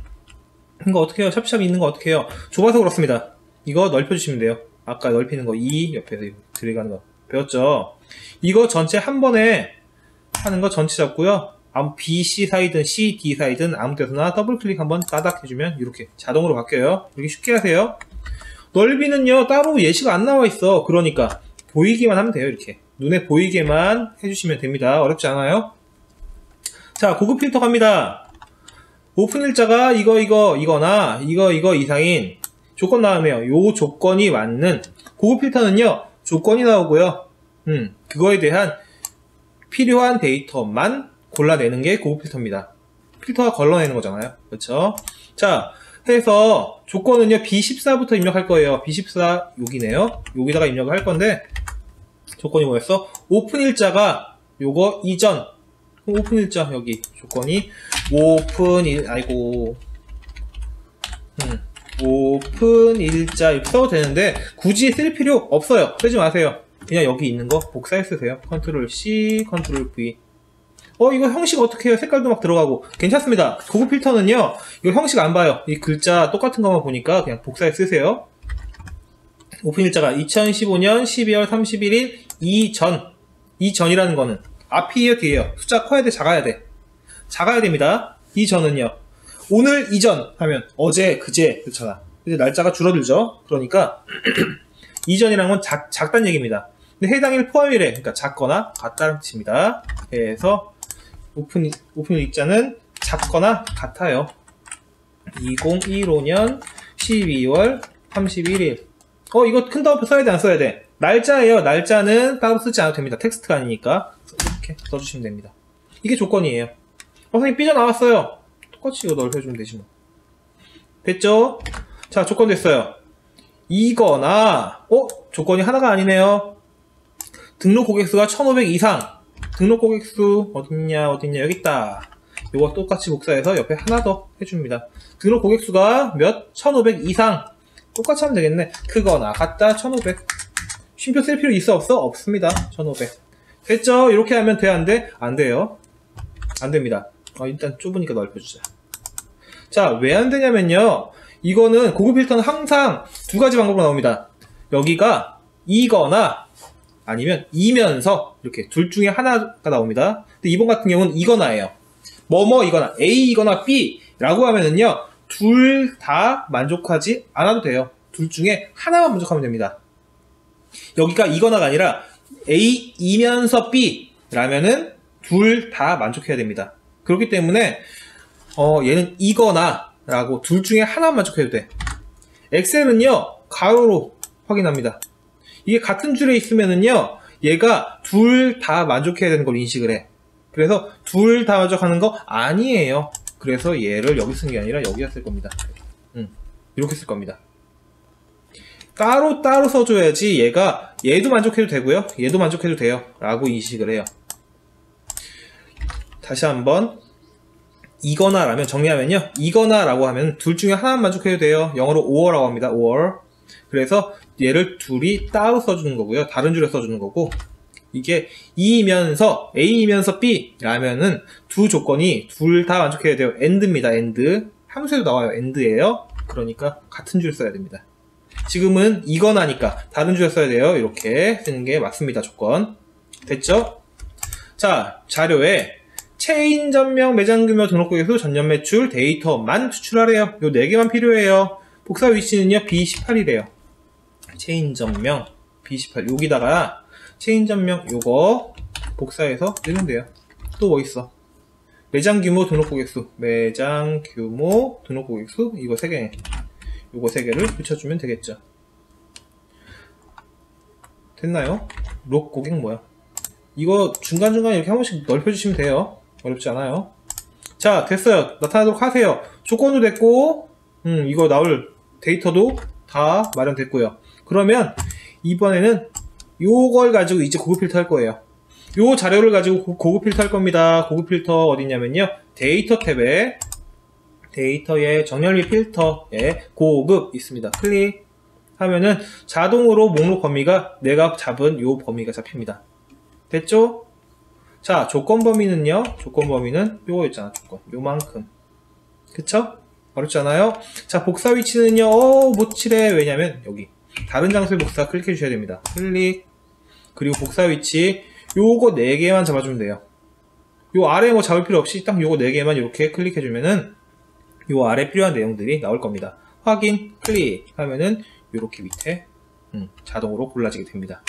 이거 어떻게 해요? 샵샵 있는 거 어떻게 해요? 좁아서 그렇습니다. 이거 넓혀주시면 돼요. 아까 넓히는 거 이 옆에서 들어가는 거 배웠죠? 이거 전체 한 번에 하는 거 전체 잡고요. 아무 비, 씨 사이든 씨, 디 사이든 아무 데서나 더블 클릭 한번 따닥 해주면 이렇게 자동으로 바뀌어요. 이렇게 쉽게 하세요. 넓이는요 따로 예시가 안 나와 있어. 그러니까 보이기만 하면 돼요. 이렇게 눈에 보이게만 해주시면 됩니다. 어렵지 않아요. 자, 고급 필터 갑니다. 오픈 일자가 이거 이거 이거나 이거 이거 이상인 조건 나오네요. 요 조건이 맞는 고급 필터는요 조건이 나오고요. 음 그거에 대한 필요한 데이터만 골라내는 게 고급 필터입니다. 필터가 걸러내는 거잖아요. 그렇죠? 자, 해서 조건은요 비 십사부터 입력할 거예요. 비 십사 여기네요. 여기다가 입력을 할 건데 조건이 뭐였어? 오픈 일자가 요거 이전 오픈 일자 여기 조건이 오픈 일 아이고 음 오픈 일자 이렇게 써도 되는데 굳이 쓸 필요 없어요. 쓰지 마세요. 그냥 여기 있는 거 복사해 쓰세요. 컨트롤 씨, 컨트롤 브이. 어, 이거 형식 어떻게 해요? 색깔도 막 들어가고. 괜찮습니다. 고급 필터는요, 이거 형식 안 봐요. 이 글자 똑같은 것만 보니까 그냥 복사해 쓰세요. 오픈 일자가 이천십오 년 십이월 삼십일일 이전. 이전이라는 거는 앞이에요, 뒤에요? 숫자 커야 돼, 작아야 돼? 작아야 됩니다. 이전은요. 오늘 이전 하면 어제, 그제, 그렇잖아. 이제 날짜가 줄어들죠? 그러니까 이전이라는 건 작, 작다는 얘기입니다. 근데 해당일 포함일에, 그러니까 작거나 같다는 뜻입니다. 그래서 오픈, 오픈 일자는 작거나 같아요. 이천십오 년 십이월 삼십일일. 어, 이거 큰 따옴표 써야 돼, 안 써야 돼? 날짜예요. 날짜는 따로 쓰지 않아도 됩니다. 텍스트가 아니니까. 이렇게 써주시면 됩니다. 이게 조건이에요. 어, 선생님 삐져나왔어요. 똑같이 이거 넓혀주면 되지 뭐. 됐죠? 자, 조건 됐어요. 이거나, 어? 조건이 하나가 아니네요. 등록 고객수가 천오백 이상. 등록 고객수 어딨냐, 어딨냐, 여기 있다. 이거 똑같이 복사해서 옆에 하나 더 해줍니다. 등록 고객수가 몇? 천오백 이상. 똑같이 하면 되겠네. 크거나 같다, 천오백. 쉼표 쓸 필요 있어, 없어? 없습니다. 천오백. 됐죠? 이렇게 하면 돼, 안 돼? 안 돼요. 안 됩니다. 어, 일단 좁으니까 넓혀주자. 자, 왜 안 되냐면요. 이거는 고급 필터는 항상 두 가지 방법으로 나옵니다. 여기가 이거나 아니면 이면서 이렇게 둘 중에 하나가 나옵니다. 근데 이번 같은 경우는 이거나예요. 뭐뭐 이거나 A이거나 B라고 하면은요. 둘 다 만족하지 않아도 돼요. 둘 중에 하나만 만족하면 됩니다. 여기가 이거나가 아니라 A이면서 B라면은 둘 다 만족해야 됩니다. 그렇기 때문에 어, 얘는 이거나 라고 둘 중에 하나만 만족해도 돼. 엑셀은요 가로로 확인합니다. 이게 같은 줄에 있으면은요 얘가 둘 다 만족해야 되는 걸 인식을 해. 그래서 둘 다 만족하는 거 아니에요. 그래서 얘를 여기 쓴 게 아니라 여기다 쓸 겁니다. 음, 이렇게 쓸 겁니다. 따로 따로 써줘야지 얘가 얘도 만족해도 되고요 얘도 만족해도 돼요 라고 인식을 해요. 다시 한번 이거나 라면 정리하면요 이거나 라고 하면 둘 중에 하나만 만족해도 돼요. 영어로 or 라고 합니다. or. 그래서 얘를 둘이 따로 써주는 거고요 다른 줄에 써주는 거고 이게 E이면서 A이면서 B라면은 두 조건이 둘 다 만족해야 돼요. AND입니다. AND. 함수에도 나와요. AND예요. 그러니까 같은 줄 써야 됩니다. 지금은 이거나니까 다른 줄 써야 돼요. 이렇게 쓰는 게 맞습니다. 조건. 됐죠? 자, 자료에 체인 전명, 매장 규모, 등록 고객 수, 전년 매출, 데이터만 추출하래요. 요 네 개만 필요해요. 복사 위치는요, 비 십팔이래요. 체인 전명, 비 십팔. 여기다가 체인 전명 요거 복사해서 넣으면 돼요. 또 뭐 있어? 매장 규모, 등록 고객 수. 매장 규모, 등록 고객 수. 이거 세 개. 요거 세 개를 붙여주면 되겠죠. 됐나요? 록 고객 뭐야? 이거 중간중간 이렇게 한 번씩 넓혀주시면 돼요. 어렵지 않아요. 자, 됐어요. 나타나도록 하세요. 조건도 됐고, 음, 이거 나올 데이터도 다 마련됐고요. 그러면 이번에는 요걸 가지고 이제 고급 필터 할 거예요. 요 자료를 가지고 고급 필터 할 겁니다. 고급 필터 어디냐면요. 데이터 탭에 데이터의 정렬 필터에 고급 있습니다. 클릭하면은 자동으로 목록 범위가 내가 잡은 요 범위가 잡힙니다. 됐죠? 자, 조건 범위는요. 조건 범위는 요거 있잖아. 조건. 요만큼. 그쵸? 어렵지 않아요? 자, 복사 위치는요. 어, 못 칠해. 왜냐면 여기 다른 장소에 복사 클릭해 주셔야 됩니다. 클릭. 그리고 복사 위치 요거 네 개만 잡아주면 돼요. 요 아래 뭐 잡을 필요 없이 딱 요거 네 개만 이렇게 클릭해 주면은 요 아래 필요한 내용들이 나올 겁니다. 확인, 클릭 하면은 요렇게 밑에 음, 자동으로 골라지게 됩니다.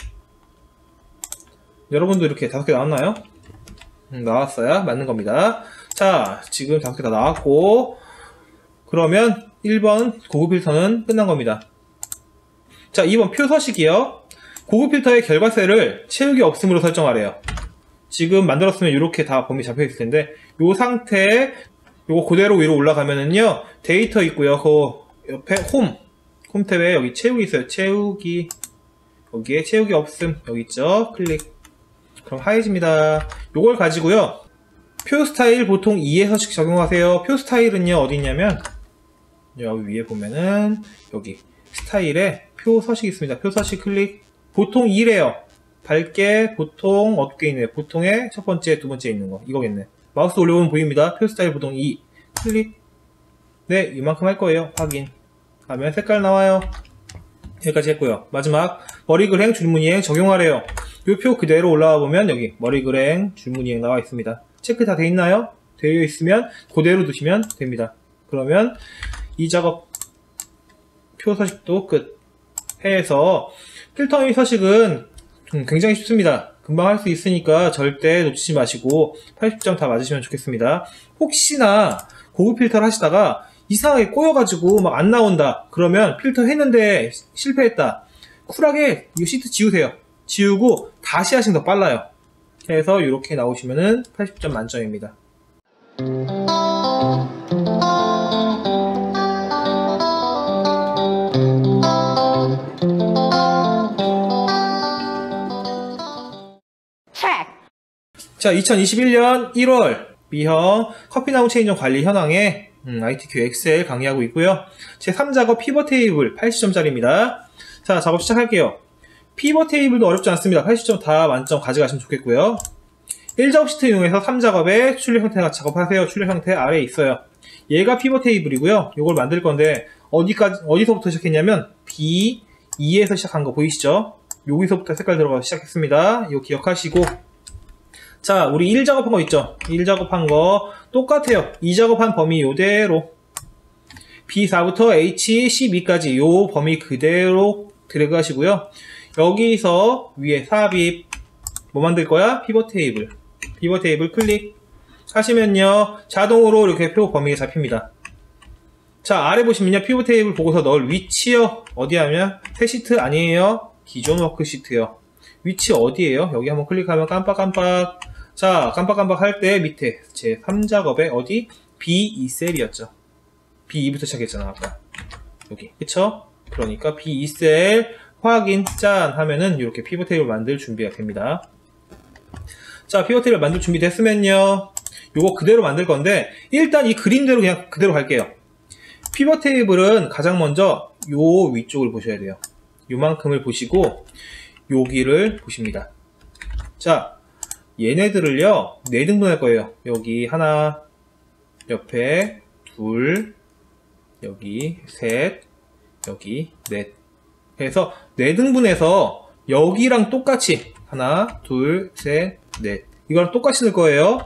여러분도 이렇게 다섯 개 나왔나요? 음, 나왔어야 맞는 겁니다. 자, 지금 다섯 개 다 나왔고, 그러면 일 번 고급 필터는 끝난 겁니다. 자, 이 번 표 서식이요. 고급 필터의 결과셀을 채우기 없음으로 설정하래요. 지금 만들었으면 이렇게 다 범위 잡혀 있을 텐데, 요 상태, 요거 그대로 위로 올라가면은요, 데이터 있고요. 그 옆에 홈, 홈 탭에 여기 채우기 있어요. 채우기. 여기에 채우기 없음. 여기 있죠. 클릭. 그럼 하얘집니다. 요걸 가지고요. 표 스타일 보통 이에 서식 적용하세요. 표 스타일은요, 어디 있냐면, 여기 위에 보면은, 여기 스타일에 표 서식 있습니다. 표 서식 클릭. 보통 이래요. 밝게, 보통, 어둡게 있네요. 보통의 첫 번째, 두 번째 있는 거. 이거겠네. 마우스 올려보면 보입니다. 표 스타일 보통 이. 클릭. 네, 이만큼 할 거예요. 확인. 하면 색깔 나와요. 여기까지 했고요. 마지막, 머리글행, 줄무늬행 적용하래요. 이 표 그대로 올라와 보면 여기 머리글행, 줄무늬행 나와 있습니다. 체크 다 돼 있나요? 되어 있으면 그대로 두시면 됩니다. 그러면 이 작업 표 서식도 끝 해서 필터 및 서식은 굉장히 쉽습니다. 금방 할 수 있으니까 절대 놓치지 마시고 팔십 점 다 맞으시면 좋겠습니다. 혹시나 고급 필터를 하시다가 이상하게 꼬여가지고 막 안 나온다. 그러면 필터 했는데 실패했다. 쿨하게 이 시트 지우세요. 지우고 다시 하시면 더 빨라요. 그래서 이렇게 나오시면은 팔십 점 만점입니다. 자, 이천이십일 년 일월 B형 커피나무 체인점 관리 현황에 음, 아이티큐 엑셀 강의하고 있고요. 제삼 작업 피벗 테이블 팔십 점짜리입니다. 자, 작업 시작할게요. 피벗 테이블도 어렵지 않습니다. 팔십 점 다 만점 가져가시면 좋겠고요. 일 작업 시트 이용해서 삼 작업에 출력 형태가 작업하세요. 출력 형태 아래에 있어요. 얘가 피벗 테이블이고요. 이걸 만들 건데 어디까지 어디서부터 시작했냐면 비 이에서 시작한 거 보이시죠? 여기서부터 색깔 들어가서 시작했습니다. 이거 기억하시고, 자, 우리 일 작업한 거 있죠? 일 작업한 거 똑같아요. 이 작업한 범위 요대로 비 사부터 에이치 십이까지 요 범위 그대로 드래그 하시고요. 여기서 위에 삽입 뭐 만들 거야? 피벗 테이블. 피벗 테이블 클릭 하시면요, 자동으로 이렇게 표 범위가 잡힙니다. 자, 아래 보시면요, 피벗 테이블 보고서 넣을 위치요. 어디 하면 새 시트 아니에요. 기존 워크시트요. 위치 어디에요? 여기 한번 클릭하면 깜빡깜빡. 자, 깜빡깜빡 할 때 밑에 제삼 작업에 어디? 비 이 셀이었죠. 비 이부터 시작했잖아, 아까. 여기. 그쵸? 그러니까 비 이 셀 확인 짠 하면은 이렇게 피벗 테이블 만들 준비가 됩니다. 자, 피벗 테이블 만들 준비 됐으면요, 요거 그대로 만들 건데 일단 이 그림대로 그냥 그대로 갈게요. 피벗 테이블은 가장 먼저 요 위쪽을 보셔야 돼요. 요만큼을 보시고 여기를 보십니다. 자, 얘네들을요 네 등분 할 거예요. 여기 하나, 옆에 둘, 여기 셋, 여기 넷. 그래서 네 등분해서 여기랑 똑같이 하나, 둘, 셋, 넷. 이거랑 똑같이 넣을 거예요.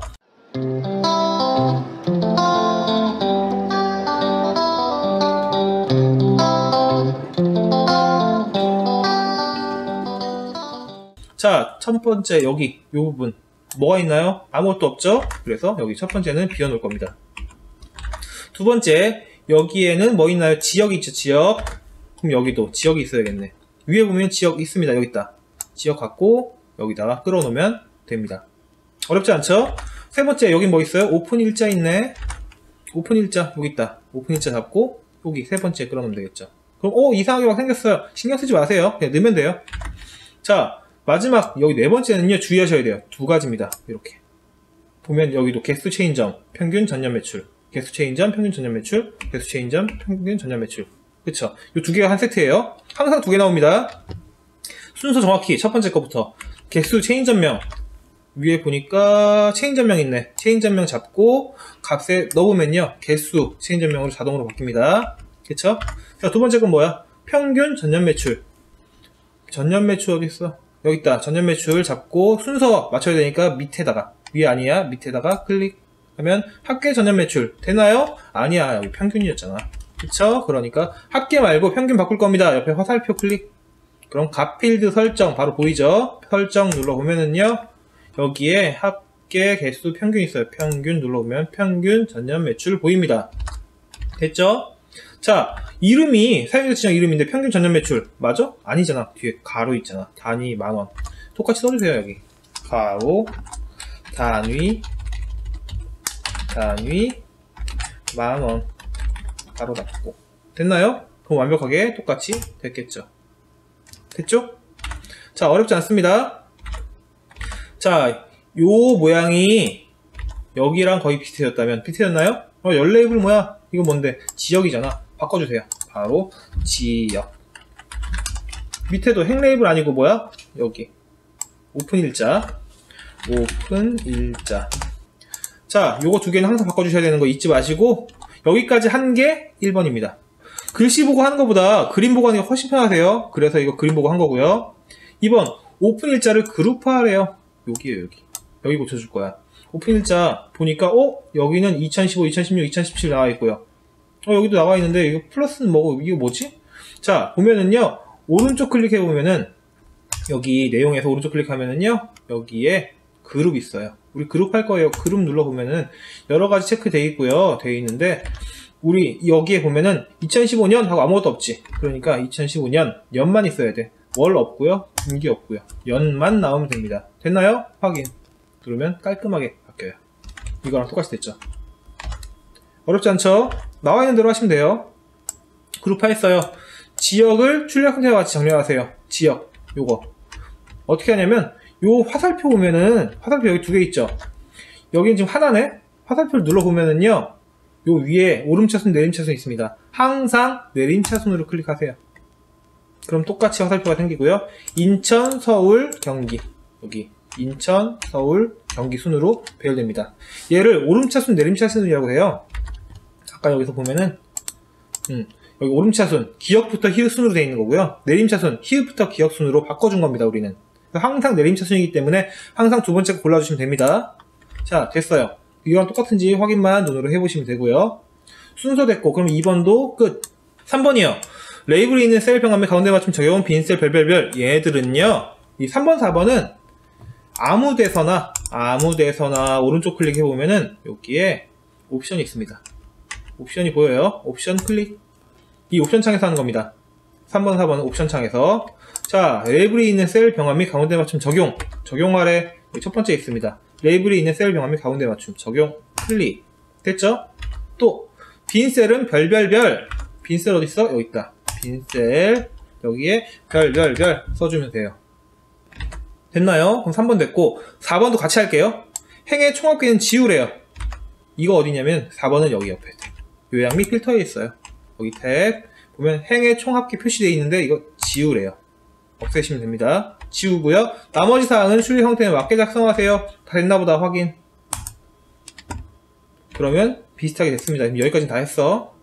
자, 첫 번째 여기 이 부분 뭐가 있나요? 아무것도 없죠? 그래서 여기 첫 번째는 비워놓을 겁니다. 두 번째, 여기에는 뭐 있나요? 지역이 있죠, 지역. 그럼 여기도 지역이 있어야겠네. 위에 보면 지역 있습니다. 여기 있다. 지역 갖고 여기다가 끌어놓으면 됩니다. 어렵지 않죠? 세 번째, 여기 뭐 있어요? 오픈 일자 있네. 오픈 일자 여기 있다. 오픈 일자 잡고 여기 세 번째 끌어놓으면 되겠죠. 그럼 오, 이상하게 막 생겼어요. 신경 쓰지 마세요. 그냥 넣으면 돼요. 자, 마지막 여기 네 번째는요, 주의하셔야 돼요. 두 가지입니다. 이렇게 보면 여기도 개수 체인점, 평균 전년 매출, 개수 체인점, 평균 전년 매출, 개수 체인점, 평균 전년 매출. 그쵸? 이 두 개가 한 세트예요. 항상 두 개 나옵니다. 순서 정확히 첫 번째 거부터 개수 체인점명, 위에 보니까 체인점명 있네. 체인점명 잡고 값에 넣으면요, 개수 체인점명으로 자동으로 바뀝니다. 그쵸? 자, 두 번째 건 뭐야? 평균 전년 매출. 전년 매출 어디 있어? 여기 있다. 전년 매출 잡고 순서 맞춰야 되니까 밑에다가, 위에 아니야, 밑에다가 클릭하면 합계 전년 매출 되나요? 아니야, 여기 평균이었잖아. 그쵸? 그러니까 합계 말고 평균 바꿀 겁니다. 옆에 화살표 클릭. 그럼 값 필드 설정 바로 보이죠? 설정 눌러보면은요, 여기에 합계 개수 평균 있어요. 평균 눌러보면 평균 전년 매출 보입니다. 됐죠? 자, 이름이 사용자 지정 이름인데 평균 전년 매출 맞아? 아니잖아. 뒤에 가로 있잖아. 단위 만원. 똑같이 써주세요. 여기 가로 단위 단위 만원 가로 닫고. 됐나요? 그럼 완벽하게 똑같이 됐겠죠. 됐죠? 자, 어렵지 않습니다. 자, 요 모양이 여기랑 거의 비슷해졌다면 비슷해졌나요? 어, 열 레이블 뭐야? 이거 뭔데? 지역이잖아. 바꿔주세요. 바로 지역. 밑에도 행 레이블 아니고 뭐야? 여기 오픈 일자. 오픈 일자. 자, 요거 두 개는 항상 바꿔주셔야 되는 거 잊지 마시고, 여기까지 한 게 일 번입니다. 글씨 보고 하는 것보다 그림 보고 하는 게 훨씬 편하세요. 그래서 이거 그림 보고 한 거고요. 이 번 오픈 일자를 그룹화하래요. 여기에요. 여기 여기 고쳐줄 거야. 오픈 일자 보니까 어? 여기는 이천십오, 이천십육, 이천십칠 나와 있고요. 어, 여기도 나와 있는데 이거 플러스는 뭐고 이거 뭐지? 자, 보면은요, 오른쪽 클릭해 보면은 여기 내용에서 오른쪽 클릭하면은요, 여기에 그룹 있어요. 우리 그룹 할 거예요. 그룹 눌러 보면은 여러 가지 체크돼 있고요. 돼 있는데 우리 여기에 보면은 이천십오 년 하고 아무것도 없지. 그러니까 이천십오 년 년만 있어야 돼. 월 없고요. 분기 없고요. 연만 나오면 됩니다. 됐나요? 확인. 그러면 깔끔하게 바뀌어요. 이거랑 똑같이 됐죠. 어렵지 않죠? 나와 있는 대로 하시면 돼요. 그룹화 했어요. 지역을 출력 형태와 같이 정렬하세요. 지역 요거 어떻게 하냐면, 요 화살표 보면은 화살표 여기 두 개 있죠. 여기는 지금 하나네. 화살표를 눌러 보면은요, 요 위에 오름차순 내림차순 있습니다. 항상 내림차순으로 클릭하세요. 그럼 똑같이 화살표가 생기고요. 인천, 서울, 경기. 여기 인천, 서울, 경기 순으로 배열됩니다. 얘를 오름차순 내림차순이라고 해요. 아까 여기서 보면은 음, 여기 오름차순 기역부터 히읗순으로 되어 있는 거고요. 내림차순 히읗부터 기역순으로 바꿔준 겁니다. 우리는 항상 내림차순이기 때문에 항상 두 번째 거 골라주시면 됩니다. 자, 됐어요. 이거랑 똑같은지 확인만 눈으로 해보시면 되고요. 순서 됐고, 그럼 이 번도 끝. 삼 번이요. 레이블이 있는 셀 병합의 가운데 맞춤 적용 빈셀 별별별. 얘들은요, 이 삼 번, 사 번은 아무 데서나 아무 데서나 오른쪽 클릭해보면은 여기에 옵션이 있습니다. 옵션이 보여요. 옵션 클릭. 이 옵션 창에서 하는 겁니다. 삼 번, 사 번은 옵션 창에서. 자, 레이블이 있는 셀 병합 및 가운데 맞춤 적용. 적용 아래 첫 번째 있습니다. 레이블이 있는 셀 병합 및 가운데 맞춤 적용 클릭. 됐죠? 또 빈셀은 별별별. 빈셀 어딨어? 여기 있다. 빈셀 여기에 별별별 써주면 돼요. 됐나요? 그럼 삼 번 됐고, 사 번도 같이 할게요. 행의 총합계는 지우래요. 이거 어디냐면 사 번은 여기 옆에 요약 및 필터에 있어요. 여기 탭 보면 행의 총합계 표시되어 있는데 이거 지우래요. 없애시면 됩니다. 지우고요. 나머지 사항은 출력 형태에 맞게 작성하세요. 다 됐나보다 확인. 그러면 비슷하게 됐습니다. 여기까지는 다 했어.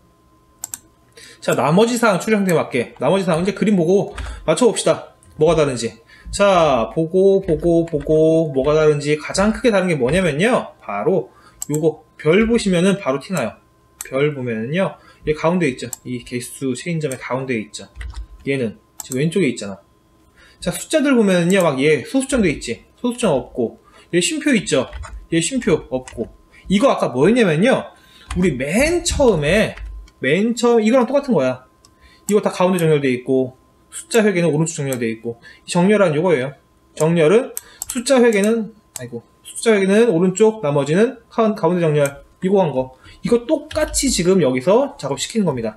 자, 나머지 사항 출력 형태에 맞게. 나머지 사항 이제 그림 보고 맞춰봅시다. 뭐가 다른지. 자, 보고 보고 보고 뭐가 다른지. 가장 크게 다른 게 뭐냐면요, 바로 요거 별 보시면은 바로 티나요. 별 보면은요, 얘 가운데 있죠. 이 개수 체인점의 가운데에 있죠. 얘는 지금 왼쪽에 있잖아. 자, 숫자들 보면은요, 막 얘 소수점 돼 있지. 소수점 없고, 얘 쉼표 있죠. 얘 쉼표 없고. 이거 아까 뭐였냐면요, 우리 맨 처음에 맨 처음 이거랑 똑같은 거야. 이거 다 가운데 정렬돼 있고, 숫자 회계는 오른쪽 정렬돼 있고. 정렬은 요거예요. 정렬은 숫자 회계는 아이고 숫자 회계는 오른쪽, 나머지는 가운데 정렬. 이거 한 거. 이거 똑같이 지금 여기서 작업시키는 겁니다.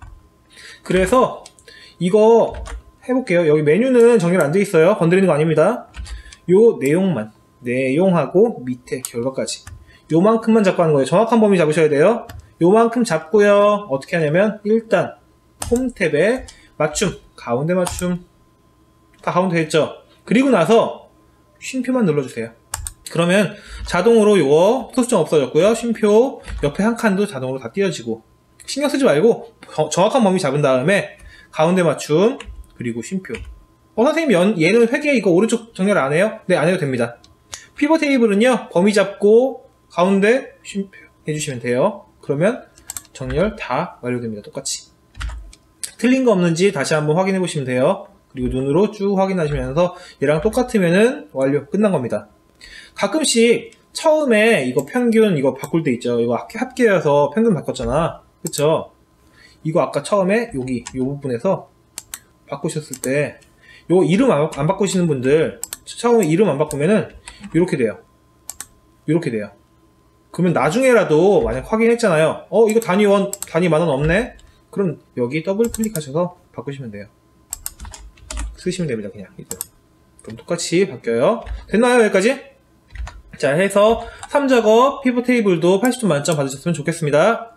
그래서 이거 해볼게요. 여기 메뉴는 정렬 안 돼 있어요. 건드리는 거 아닙니다. 요 내용만, 내용하고 밑에 결과까지 요만큼만 잡고 하는 거예요. 정확한 범위 잡으셔야 돼요. 요만큼 잡고요. 어떻게 하냐면 일단 홈 탭에 맞춤, 가운데 맞춤 다 가운데 됐죠. 그리고 나서 쉼표만 눌러주세요. 그러면 자동으로 요거 소수점 없어졌고요. 쉼표 옆에 한 칸도 자동으로 다 띄어지고, 신경 쓰지 말고 정확한 범위 잡은 다음에 가운데 맞춤 그리고 쉼표. 어 선생님 연, 얘는 회계 이거 오른쪽 정렬 안 해요? 네, 안 해도 됩니다. 피벗 테이블은요, 범위 잡고 가운데 쉼표 해주시면 돼요. 그러면 정렬 다 완료됩니다. 똑같이. 틀린 거 없는지 다시 한번 확인해 보시면 돼요. 그리고 눈으로 쭉 확인하시면서 얘랑 똑같으면은 완료, 끝난 겁니다. 가끔씩 처음에 이거 평균 이거 바꿀 때 있죠. 이거 합계여서 평균 바꿨잖아. 그쵸? 이거 아까 처음에 여기 이 부분에서 바꾸셨을 때 요거 이름 안, 안 바꾸시는 분들 처음에 이름 안 바꾸면은 이렇게 돼요. 이렇게 돼요. 그러면 나중에라도 만약 확인했잖아요. 어 이거 단위 원 단위 만원 없네? 그럼 여기 더블 클릭하셔서 바꾸시면 돼요. 쓰시면 됩니다. 그냥 이대로. 그럼 똑같이 바뀌어요. 됐나요? 여기까지? 자, 해서 삼 작업 피벗 테이블도 팔십 점 만점 받으셨으면 좋겠습니다.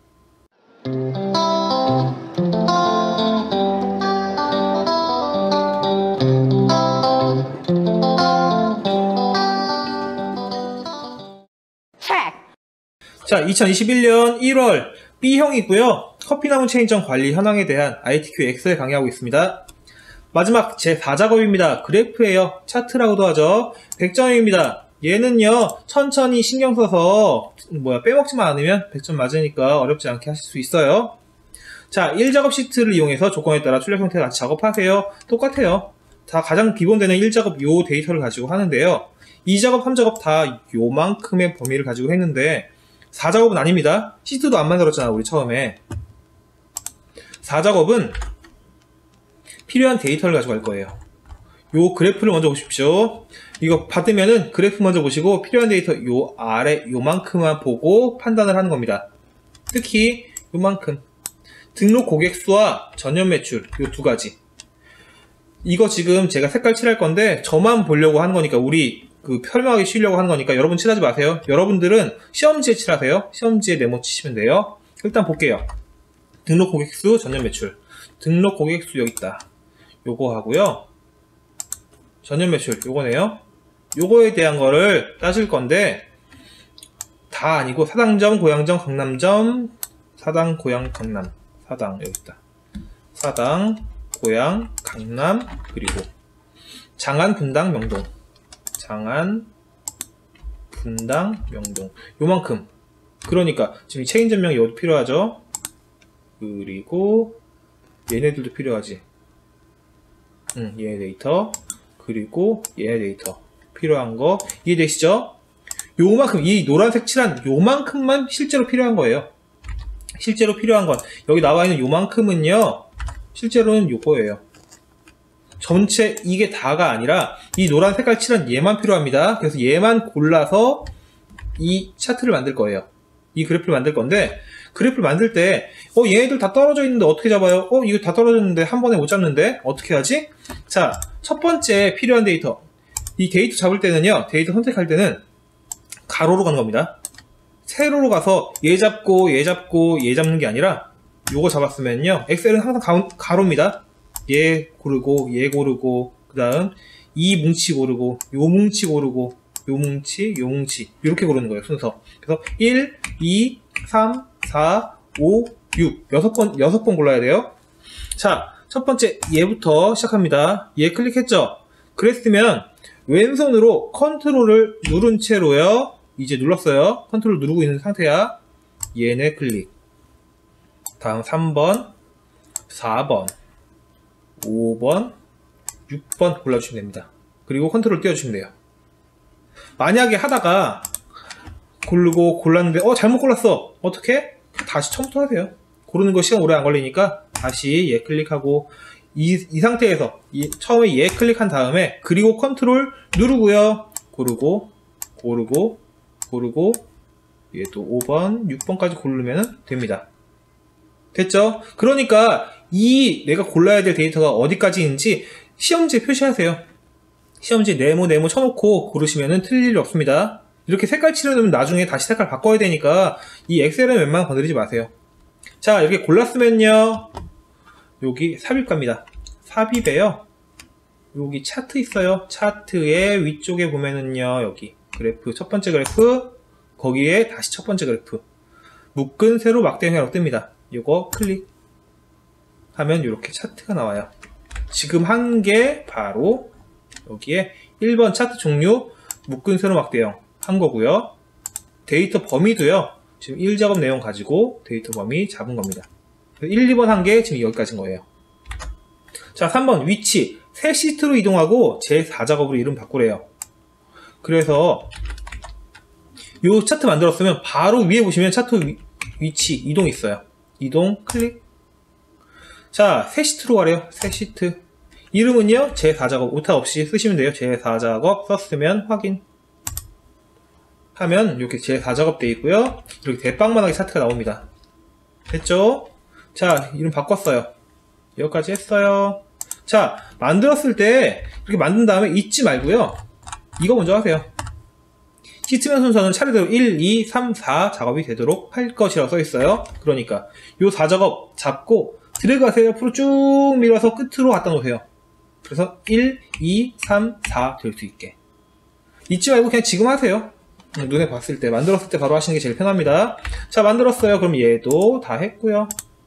자, 이천이십일 년 일월 B형이고요. 커피나무 체인점 관리 현황에 대한 아이티큐 엑셀 강의하고 있습니다. 마지막 제사 작업입니다. 그래프예요. 차트라고도 하죠. 백 점입니다. 얘는요, 천천히 신경 써서 뭐야 빼먹지만 않으면 백 점 맞으니까 어렵지 않게 하실 수 있어요. 자, 일 작업 시트를 이용해서 조건에 따라 출력 형태 같이 작업하세요. 똑같아요. 다 가장 기본되는 일 작업 요 데이터를 가지고 하는데요. 이 작업, 삼 작업 다 요만큼의 범위를 가지고 했는데 사 작업은 아닙니다. 시트도 안 만들었잖아 우리 처음에. 사 작업은 필요한 데이터를 가지고 갈 거예요. 요 그래프를 먼저 보십시오. 이거 받으면은 그래프 먼저 보시고 필요한 데이터 요 아래 요만큼만 보고 판단을 하는 겁니다. 특히 요만큼 등록 고객수와 전년 매출 요 두 가지. 이거 지금 제가 색깔 칠할 건데 저만 보려고 하는 거니까 우리 그 설명하기 쉬려고 하는 거니까 여러분 칠하지 마세요. 여러분들은 시험지에 칠하세요. 시험지에 네모 치시면 돼요. 일단 볼게요. 등록 고객수, 전년 매출. 등록 고객수 여기 있다. 요거 하고요. 전년 매출 요거네요. 요거에 대한 거를 따질 건데 다 아니고 사당점, 고양점, 강남점, 사당, 고양, 강남. 사당 여기 있다. 사당, 고양, 강남, 그리고 장안, 분당, 명동. 장안, 분당, 명동. 요만큼. 그러니까 지금 체인점명이 여기 필요하죠. 그리고 얘네들도 필요하지. 응, 얘네 데이터. 그리고 얘네 데이터. 필요한 거 이해되시죠? 요만큼, 이 노란색 칠한 요만큼만 실제로 필요한 거예요. 실제로 필요한 건 여기 나와 있는 요만큼은요, 실제로는 요거예요. 전체 이게 다가 아니라 이 노란 색깔 칠한 얘만 필요합니다. 그래서 얘만 골라서 이 차트를 만들 거예요. 이 그래프를 만들 건데, 그래프를 만들 때 어 얘네들 다 떨어져 있는데 어떻게 잡아요? 어 이거 다 떨어졌는데 한 번에 못 잡는데 어떻게 하지? 자, 첫 번째 필요한 데이터, 이 데이터 잡을 때는요, 데이터 선택할 때는 가로로 가는 겁니다. 세로로 가서 얘 잡고 얘 잡고 얘 잡는 게 아니라 요거 잡았으면요, 엑셀은 항상 가, 가로입니다. 얘 고르고 얘 고르고 그 다음 이 뭉치 고르고 요 뭉치 고르고 요 뭉치 요 뭉치 이렇게 고르는 거예요, 순서. 그래서 일, 이, 삼, 사, 오, 육 여섯 번 여섯 번 골라야 돼요. 자, 첫 번째 얘부터 시작합니다. 얘 클릭했죠? 그랬으면 왼손으로 컨트롤을 누른 채로요, 이제 눌렀어요. 컨트롤 누르고 있는 상태야. 얘네 클릭. 다음 삼 번, 사 번, 오 번, 육 번 골라주시면 됩니다. 그리고 컨트롤 띄워주시면 돼요. 만약에 하다가 고르고 골랐는데 어 잘못 골랐어, 어떻게? 다시 처음부터 하세요. 고르는 거 시간 오래 안 걸리니까 다시 얘 클릭하고 이, 이 상태에서 이, 처음에 얘 클릭한 다음에 그리고 컨트롤 누르고요, 고르고 고르고 고르고 얘도 오 번, 육 번까지 고르면 됩니다. 됐죠? 그러니까 이 내가 골라야 될 데이터가 어디까지인지 시험지에 표시하세요. 시험지 네모 네모 쳐놓고 고르시면 틀릴 일이 없습니다. 이렇게 색깔 칠해놓으면 나중에 다시 색깔 바꿔야 되니까 이 엑셀은 웬만하면 건드리지 마세요. 자, 이렇게 골랐으면요, 여기 삽입갑니다. 삽입에요, 여기 차트 있어요. 차트의 위쪽에 보면은요, 여기 그래프, 첫 번째 그래프, 거기에 다시 첫 번째 그래프, 묶은 세로 막대형이라고 뜹니다. 이거 클릭하면 이렇게 차트가 나와요. 지금 한 게 바로 여기에 일 번 차트 종류, 묶은 세로 막대형 한 거고요. 데이터 범위도요, 지금 일 작업 내용 가지고 데이터 범위 잡은 겁니다. 일, 이 번 한 게 지금 여기까지인 거예요. 자, 삼 번 위치, 새 시트로 이동하고 제사 작업으로 이름 바꾸래요. 그래서 요 차트 만들었으면 바로 위에 보시면 차트 위, 위치 이동 있어요. 이동 클릭. 자, 새 시트로 가래요. 새 시트. 이름은요, 제사 작업 오타 없이 쓰시면 돼요. 제사 작업 썼으면 확인 하면 이렇게 제사 작업 되어 있고요. 이렇게 대빵만하게 차트가 나옵니다. 됐죠? 자, 이름 바꿨어요. 여기까지 했어요. 자, 만들었을 때 이렇게 만든 다음에 잊지 말고요, 이거 먼저 하세요. 시트면 순서는 차례대로 일, 이, 삼, 사 작업이 되도록 할 것이라고 써 있어요. 그러니까 요 사 작업 잡고 드래그 하세요. 앞으로 쭉 밀어서 끝으로 갖다 놓으세요. 그래서 일, 이, 삼, 사 될 수 있게. 잊지 말고 그냥 지금 하세요. 눈에 봤을 때, 만들었을 때 바로 하시는 게 제일 편합니다. 자, 만들었어요. 그럼 얘도 다 했고요.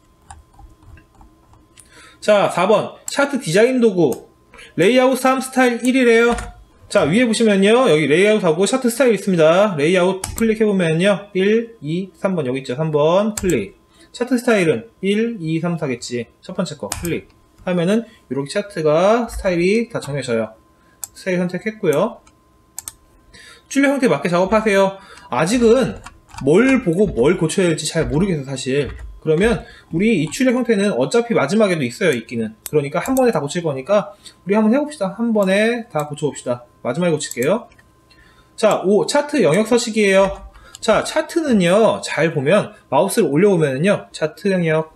자, 사 번 차트 디자인 도구, 레이아웃 삼 스타일 일이래요. 자, 위에 보시면요, 여기 레이아웃하고 차트 스타일 있습니다. 레이아웃 클릭해보면요, 일, 이, 삼 번 여기 있죠. 삼 번 클릭. 차트 스타일은 일, 이, 삼, 사겠지. 첫 번째 거 클릭 하면은 이렇게 차트가 스타일이 다 정해져요. 스타일 선택했고요. 출력 형태에 맞게 작업하세요. 아직은 뭘 보고 뭘 고쳐야 될지 잘 모르겠어요, 사실. 그러면 우리 이 출력 형태는 어차피 마지막에도 있어요, 있기는. 그러니까 한 번에 다 고칠 거니까 우리 한번 해봅시다. 한 번에 다 고쳐봅시다. 마지막에 고칠게요. 자, 오 차트 영역 서식이에요. 자, 차트는요, 잘 보면 마우스를 올려보면은요, 차트 영역,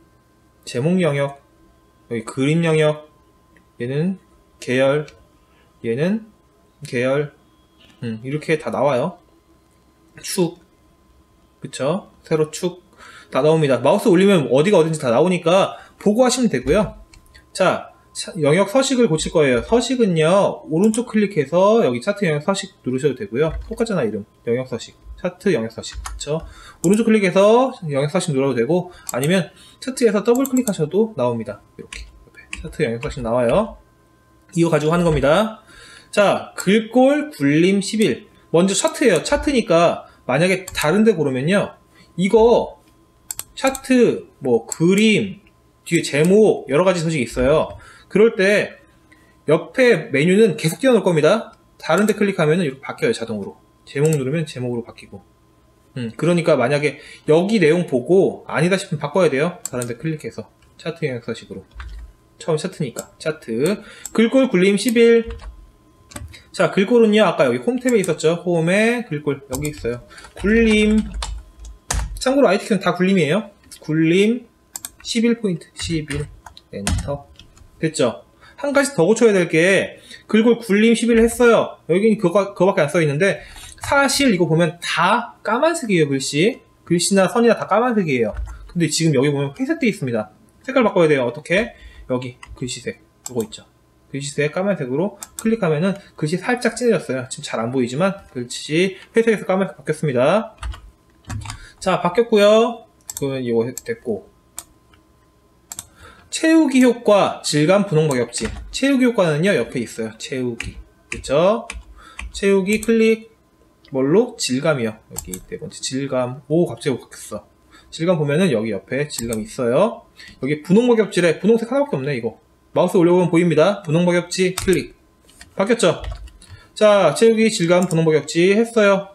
제목 영역, 여기 그림 영역, 얘는 계열, 얘는 계열, 음, 이렇게 다 나와요. 축, 그쵸? 세로 축 다 나옵니다. 마우스 올리면 어디가 어딘지 다 나오니까 보고 하시면 되고요. 자, 영역 서식을 고칠 거예요. 서식은요, 오른쪽 클릭해서 여기 차트 영역 서식 누르셔도 되고요. 똑같잖아, 이름. 영역 서식. 차트 영역 서식. 그쵸? 오른쪽 클릭해서 영역 서식 눌러도 되고, 아니면 차트에서 더블 클릭하셔도 나옵니다. 이렇게. 차트 영역 서식 나와요. 이거 가지고 하는 겁니다. 자, 글꼴 굴림 십일. 먼저 차트예요. 차트니까 만약에 다른 데 고르면요, 이거 차트, 뭐 그림, 뒤에 제목 여러 가지 서식이 있어요. 그럴 때 옆에 메뉴는 계속 띄워놓을 겁니다. 다른 데 클릭하면 이렇게 바뀌어요, 자동으로. 제목 누르면 제목으로 바뀌고. 음, 그러니까 만약에 여기 내용 보고 아니다 싶으면 바꿔야 돼요. 다른 데 클릭해서 차트 영역 서식으로. 처음 차트니까 차트. 글꼴 굴림 십일. 자, 글꼴은요, 아까 여기 홈 탭에 있었죠. 홈에 글꼴 여기 있어요. 굴림, 참고로 아이티큐는 다 굴림이에요. 굴림 십일 포인트, 십일 엔터. 됐죠? 한 가지 더 고쳐야 될 게, 글꼴 굴림 십일 했어요. 여기는 그거, 그거밖에 안 써 있는데, 사실 이거 보면 다 까만색이에요. 글씨 글씨나 선이나 다 까만색이에요. 근데 지금 여기 보면 회색 돼 있습니다. 색깔 바꿔야 돼요. 어떻게? 여기 글씨색 이거 있죠. 글씨색 까만색으로 클릭하면은 글씨 살짝 진해졌어요. 지금 잘 안 보이지만 글씨 회색에서 까만색 바뀌었습니다. 자, 바뀌었고요. 그건 이거 됐고. 채우기 효과, 질감 분홍 박엽지. 채우기 효과는요, 옆에 있어요. 채우기. 그쵸? 채우기 클릭, 뭘로? 질감이요. 여기 네 번째 질감. 오, 갑자기 바뀌었어. 질감 보면은 여기 옆에 질감 있어요. 여기 분홍 박엽지래. 분홍색 하나밖에 없네, 이거. 마우스 올려보면 보입니다. 분홍 박엽지 클릭. 바뀌었죠? 자, 채우기 질감 분홍 박엽지 했어요.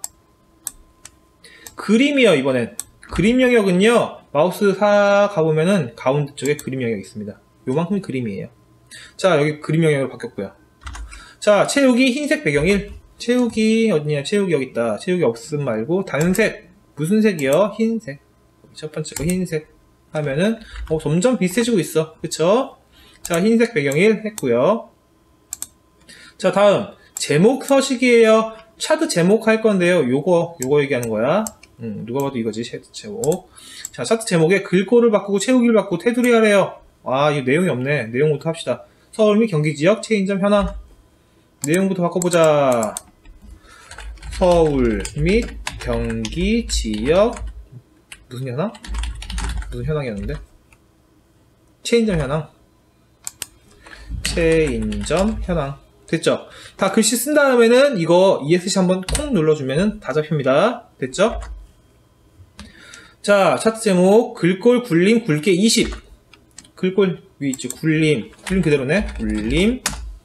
그림이요, 이번엔. 그림 영역은요, 마우스 사 가보면은 가운데 쪽에 그림 영역이 있습니다. 요만큼이 그림이에요. 자, 여기 그림 영역으로 바뀌었고요. 자, 채우기 흰색 배경일. 채우기 어디냐? 채우기 여기 있다. 채우기 없음 말고 단색. 무슨 색이요? 흰색. 첫 번째 거 흰색 하면은 어, 점점 비슷해지고 있어. 그쵸? 자, 흰색 배경일 했고요. 자, 다음 제목 서식이에요. 차트 제목 할 건데요. 요거 요거 얘기하는 거야. 음, 누가 봐도 이거지. 차트 제목. 자, 차트 제목에 글꼴을 바꾸고 채우기를 바꾸고 테두리 하래요. 아, 이거 내용이 없네. 내용부터 합시다. 서울 및 경기 지역 체인점 현황. 내용부터 바꿔보자. 서울 및 경기 지역 무슨 현황? 무슨 현황이었는데? 체인점 현황. 체인점 현황. 됐죠? 다 글씨 쓴 다음에는 이거 이에스씨 한번 콩 눌러주면은 다 잡힙니다. 됐죠? 자, 차트 제목 글꼴 굴림 굵게 이십. 글꼴 위 있죠? 굴림. 굴림 그대로네. 굴림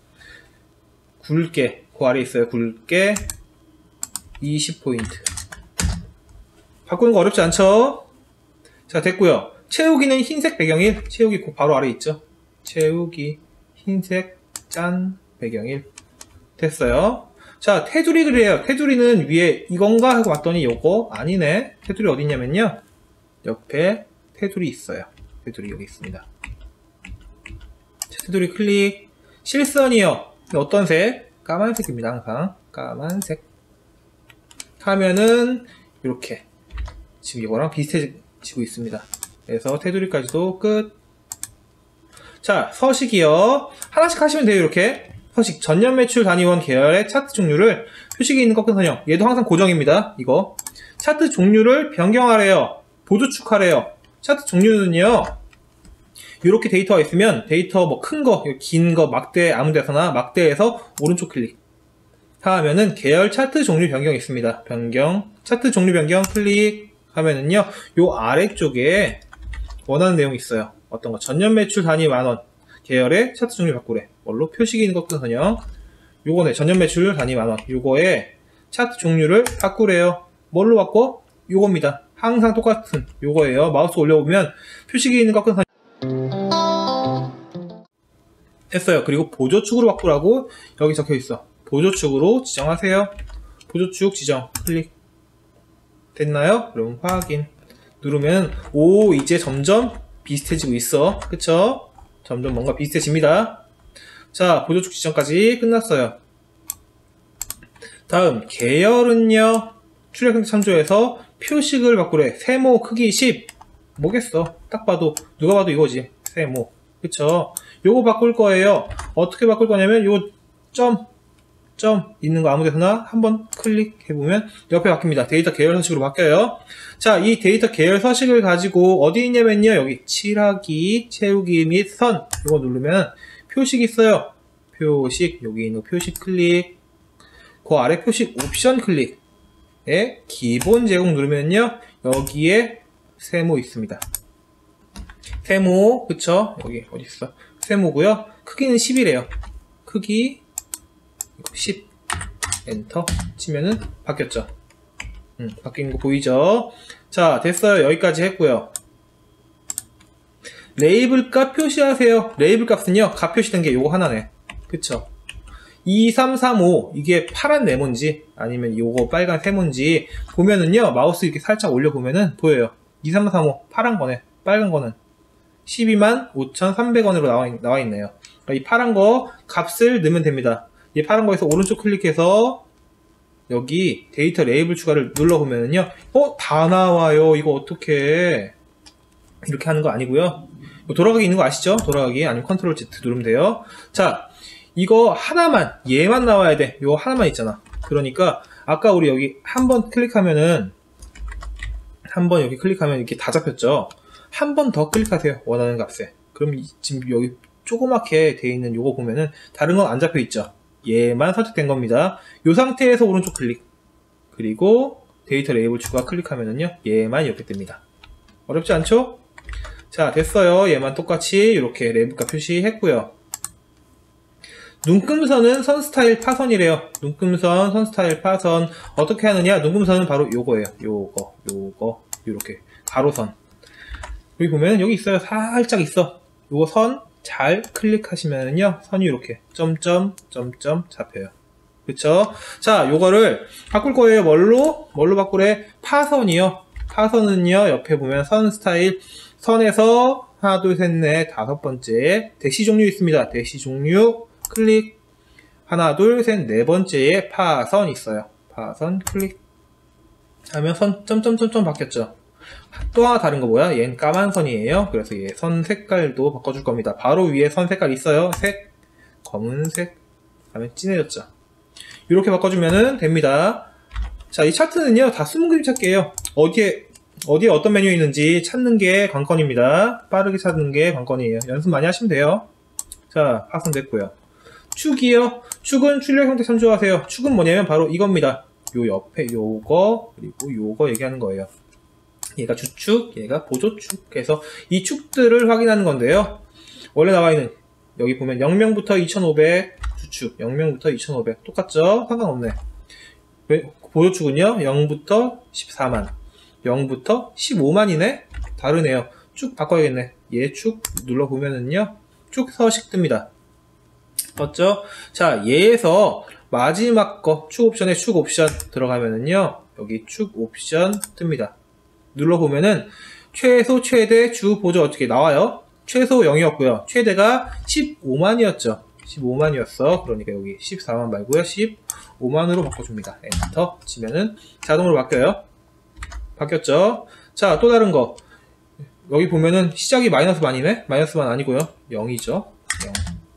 굵게. 그 아래에 있어요. 굵게 이십 포인트. 바꾸는 거 어렵지 않죠? 자, 됐고요. 채우기는 흰색 배경일. 채우기 그 바로 아래 있죠? 채우기 흰색 짠 배경일. 됐어요. 자, 테두리 그래요. 테두리는 위에 이건가 하고 봤더니 요거 아니네. 테두리 어디 있냐면요, 옆에 테두리 있어요. 테두리 여기 있습니다. 자, 테두리 클릭. 실선이요. 어떤 색? 까만색입니다. 항상 까만색 하면은 이렇게 지금 이거랑 비슷해지고 있습니다. 그래서 테두리까지도 끝. 자, 서식이요. 하나씩 하시면 돼요. 이렇게 서식 전년 매출 단위원 계열의 차트 종류를 표식이 있는 꺾은 선형. 얘도 항상 고정입니다. 이거 차트 종류를 변경하래요. 보조축하래요. 차트 종류는요, 이렇게 데이터가 있으면 데이터 뭐 큰 거, 긴 거, 막대 아무 데서나 막대에서 오른쪽 클릭 하면은 계열 차트 종류 변경이 있습니다. 변경 차트 종류 변경 클릭 하면은요, 요 아래쪽에 원하는 내용이 있어요. 어떤 거? 전년 매출 단위 만원 계열의 차트 종류 바꾸래. 뭘로? 표식이 있는 꺾은 선형. 요거네. 전년 매출 단위 만원. 요거에 차트 종류를 바꾸래요. 뭘로 바꿔? 요겁니다. 항상 똑같은 요거예요. 마우스 올려보면 표식이 있는 꺾은 선형 됐어요. 그리고 보조축으로 바꾸라고 여기 적혀 있어. 보조축으로 지정하세요. 보조축 지정 클릭. 됐나요? 그럼 확인 누르면 오, 이제 점점 비슷해지고 있어. 그쵸? 점점 뭔가 비슷해집니다. 자, 보조축 지정까지 끝났어요. 다음 계열은요, 출력 참조해서 표식을 바꾸래. 세모 크기 십. 뭐겠어? 딱 봐도 누가 봐도 이거지. 세모. 그쵸? 요거 바꿀 거예요. 어떻게 바꿀 거냐면 요 점, 점 있는 거 아무 데서나 한번 클릭해보면 옆에 바뀝니다. 데이터 계열 서식으로 바뀌어요. 자, 이 데이터 계열 서식을 가지고 어디 있냐면요, 여기 칠하기, 채우기 및 선 이거 누르면 표식 있어요. 표식, 여기 있는 표식 클릭. 그 아래 표식 옵션 클릭. 예, 기본 제공 누르면요, 여기에 세모 있습니다. 세모, 그쵸? 여기 어디 있어? 세모고요. 크기는 십이래요. 크기 십. 엔터 치면은 바뀌었죠. 음, 바뀐 거 보이죠? 자, 됐어요. 여기까지 했고요. 레이블 값 표시하세요. 레이블 값은요, 값 표시된 게 요거 하나네. 그쵸? 이삼삼오, 이게 파란 네모인지 아니면 요거 빨간 세모인지 보면은요, 마우스 이렇게 살짝 올려보면은 보여요. 이삼삼오 파란 거네. 빨간 거는 십이만 오천삼백 원으로 나와, 나와 있네요. 그러니까 이 파란 거 값을 넣으면 됩니다. 이 파란 거에서 오른쪽 클릭해서 여기 데이터 레이블 추가를 눌러보면은요, 어? 다 나와요. 이거 어떻게 이렇게 하는 거 아니고요. 돌아가기 있는 거 아시죠? 돌아가기 아니면 컨트롤 Z 누르면 돼요. 자, 이거 하나만, 얘만 나와야 돼. 요 하나만 있잖아. 그러니까 아까 우리 여기 한번 클릭하면은 한번 여기 클릭하면 이렇게 다 잡혔죠. 한 번 더 클릭하세요. 원하는 값에. 그럼 이, 지금 여기 조그맣게 되어 있는 요거 보면은 다른 건 안 잡혀 있죠. 얘만 선택된 겁니다. 요 상태에서 오른쪽 클릭. 그리고 데이터 레이블 추가 클릭하면은요. 얘만 이렇게 뜹니다. 어렵지 않죠? 자, 됐어요. 얘만 똑같이 이렇게 레이블값 표시했고요. 눈금선은 선 스타일 파선이래요. 눈금선, 선 스타일 파선. 어떻게 하느냐? 눈금선은 바로 요거예요. 요거, 요거, 요렇게. 가로선. 여기 보면 여기 있어요. 살짝 있어. 요거 선 잘 클릭하시면은요. 선이 이렇게 점점, 점점 잡혀요. 그쵸? 자, 요거를 바꿀 거예요. 뭘로? 뭘로 바꾸래? 파선이요. 파선은요. 옆에 보면 선 스타일, 선에서 하나, 둘, 셋, 넷, 다섯 번째 대시 종류 있습니다. 대시 종류 클릭. 하나, 둘, 셋, 네 번째에 파선 있어요. 파선 클릭. 하면 선 점점점점 바뀌었죠. 또 하나 다른 거 뭐야? 얘는 까만 선이에요. 그래서 얘 선 색깔도 바꿔줄 겁니다. 바로 위에 선 색깔 있어요. 색, 검은색 하면 진해졌죠. 이렇게 바꿔주면 됩니다. 자, 이 차트는요 다 숨은 그림 찾기예요. 어디에 어디에 어떤 메뉴 있는지 찾는 게 관건입니다. 빠르게 찾는 게 관건이에요. 연습 많이 하시면 돼요. 자, 파선 됐고요. 축이요. 축은 출력 형태 참조하세요. 축은 뭐냐면 바로 이겁니다. 요 옆에 요거 그리고 요거 얘기하는 거예요. 얘가 주축, 얘가 보조축. 그래서 이 축들을 확인하는 건데요. 원래 나와 있는 여기 보면 영 명부터 이천오백 주축, 영 명부터 이천오백 똑같죠? 상관없네. 보조축은요 영부터 십사만, 영부터 십오만이네? 다르네요. 쭉 바꿔야겠네. 얘 축 눌러보면은요 쭉 서식 뜹니다. 맞죠? 자, 얘에서 마지막 거 축 옵션에 축 옵션 들어가면은요 여기 축 옵션 뜹니다. 눌러보면은 최소 최대 주 보조 어떻게 나와요? 최소 영이었고요. 최대가 십오만이었죠. 십오만이었어. 그러니까 여기 십사만 말고요. 십오만으로 바꿔줍니다. 엔터 치면은 자동으로 바뀌어요. 바뀌었죠? 자, 또 다른 거. 여기 보면은 시작이 마이너스 만이네? 마이너스 만 아니고요. 영이죠. 영.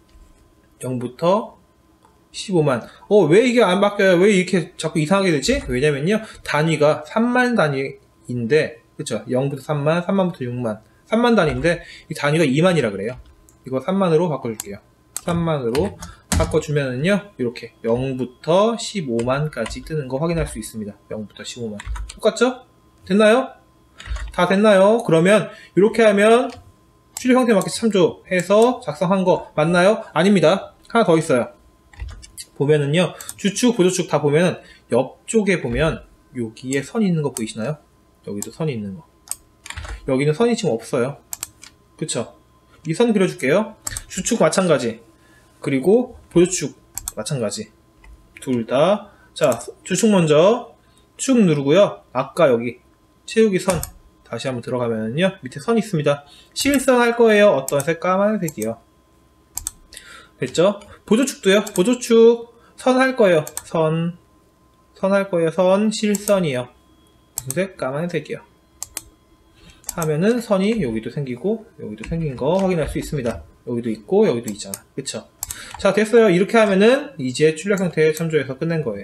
영부터 십오만. 어, 왜 이게 안 바뀌어요? 왜 이렇게 자꾸 이상하게 되지? 왜냐면요. 단위가 삼만 단위인데, 그쵸? 영부터 삼만, 삼만부터 육만. 삼만 단위인데, 이 단위가 이만이라 그래요. 이거 삼만으로 바꿔줄게요. 삼만으로 바꿔주면은요. 이렇게 영부터 십오만까지 뜨는 거 확인할 수 있습니다. 영부터 십오만. 똑같죠? 됐나요? 다 됐나요? 그러면 이렇게 하면 출력 형태 맞게 참조해서 작성한 거 맞나요? 아닙니다. 하나 더 있어요. 보면은요 주축 보조축 다 보면은 옆쪽에 보면 여기에 선이 있는 거 보이시나요? 여기도 선이 있는 거. 여기는 선이 지금 없어요. 그쵸? 이 선 그려줄게요. 주축 마찬가지. 그리고 보조축 마찬가지. 둘 다. 자, 주축 먼저 축 누르고요. 아까 여기 채우기 선 다시 한번 들어가면요 밑에 선 있습니다. 실선 할 거예요. 어떤 색? 까만색이요. 됐죠? 보조축도요. 보조축 선 할 거예요. 선. 선 할 거예요. 선 실선이요. 무슨 색? 까만색이요. 하면은 선이 여기도 생기고 여기도 생긴 거 확인할 수 있습니다. 여기도 있고 여기도 있잖아. 그쵸? 자, 됐어요. 이렇게 하면은 이제 출력 형태에 참조해서 끝낸 거예요.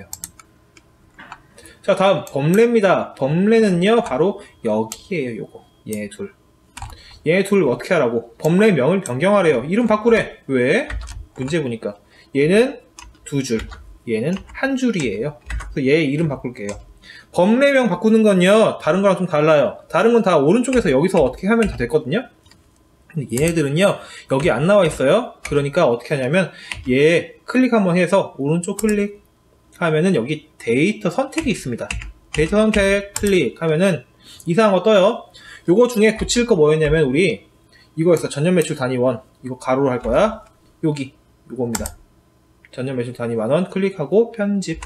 자, 다음 범례입니다. 범례는요 바로 여기에요. 요거 얘 둘. 얘 둘 어떻게 하라고? 범례명을 변경하래요. 이름 바꾸래. 왜? 문제 보니까 얘는 두 줄, 얘는 한 줄이에요. 그래서 얘 이름 바꿀게요. 범례명 바꾸는 건요 다른 거랑 좀 달라요. 다른 건 다 오른쪽에서 여기서 어떻게 하면 다 됐거든요. 근데 얘네들은요 여기 안 나와 있어요. 그러니까 어떻게 하냐면 얘 클릭 한번 해서 오른쪽 클릭 하면은 여기 데이터 선택이 있습니다. 데이터 선택 클릭하면은 이상한 거 떠요. 요거 중에 고칠 거 뭐였냐면 우리 이거였어. 전년 매출 단위 원. 이거 가로로 할 거야. 여기 요겁니다. 전년 매출 단위 만원 클릭하고 편집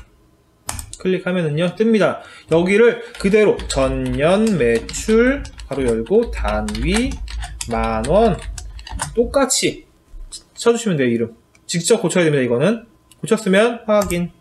클릭하면은요 뜹니다. 여기를 그대로 전년 매출 가로 열고 단위 만원 똑같이 쳐주시면 돼요. 이름 직접 고쳐야 됩니다. 이거는 고쳤으면 확인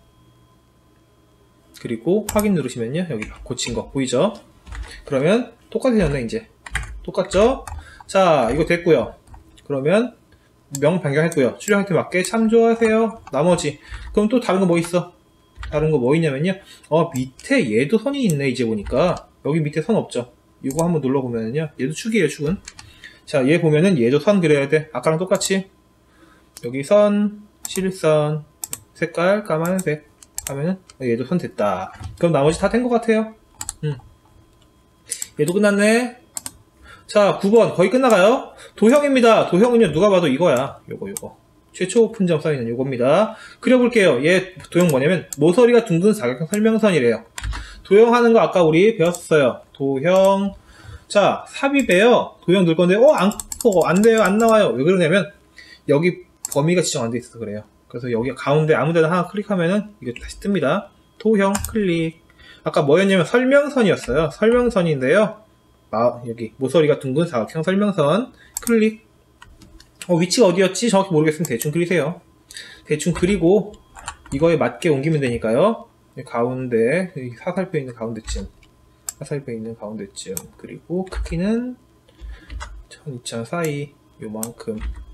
그리고 확인 누르시면요 여기 고친 거 보이죠? 그러면 똑같아졌네. 이제 똑같죠? 자, 이거 됐고요. 그러면 명 변경했고요. 출력 형태 맞게 참조하세요. 나머지 그럼 또 다른 거 뭐 있어? 다른 거 뭐 있냐면요. 어 밑에 얘도 선이 있네. 이제 보니까 여기 밑에 선 없죠. 이거 한번 눌러보면요. 얘도 축이에요. 축은. 자, 얘 보면은 얘도 선 그려야 돼. 아까랑 똑같이 여기 선, 실선, 색깔 까만색 하면은 얘도 선 됐다. 그럼 나머지 다 된 것 같아요. 음. 얘도 끝났네. 자, 구 번 거의 끝나가요. 도형입니다. 도형은요 누가 봐도 이거야. 요거 요거 최초 오픈점 써있는 요겁니다. 그려볼게요. 얘 도형 뭐냐면 모서리가 둥근 사각형 설명선이래요. 도형하는 거 아까 우리 배웠어요. 도형. 자, 삽입에요. 도형 넣을 건데 어? 안, 어, 안 돼요. 안 나와요. 왜 그러냐면 여기 범위가 지정 안 돼 있어서 그래요. 그래서 여기 가운데 아무데나 하나 클릭하면은 이게 다시 뜹니다. 도형 클릭. 아까 뭐였냐면 설명선이었어요. 설명선인데요. 아, 여기 모서리가 둥근 사각형 설명선 클릭. 어, 위치가 어디였지? 정확히 모르겠으면 대충 그리세요. 대충 그리고 이거에 맞게 옮기면 되니까요. 가운데 사살표 있는 가운데쯤, 사살표 있는 가운데쯤. 그리고 크기는 천, 이천 사이 요만큼.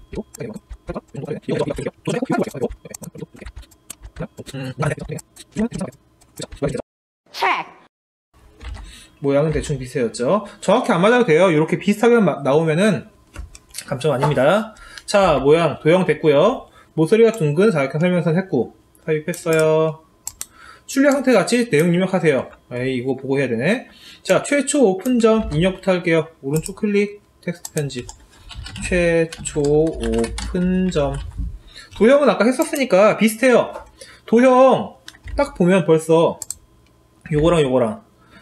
모양은 대충 비슷해졌죠. 정확히 안 맞아도 돼요. 이렇게 비슷하게 나오면은 감점 아닙니다. 자, 모양 도형 됐고요. 모서리가 둥근 사각형 설명선 했고 삽입했어요. 출력 형태 같이 내용 입력하세요. 에이, 이거 보고 해야 되네. 자, 최초 오픈점 입력부터 할게요. 오른쪽 클릭, 텍스트 편집. 최초 오픈점. 도형은 아까 했었으니까 비슷해요. 도형 딱 보면 벌써 요거랑 요거랑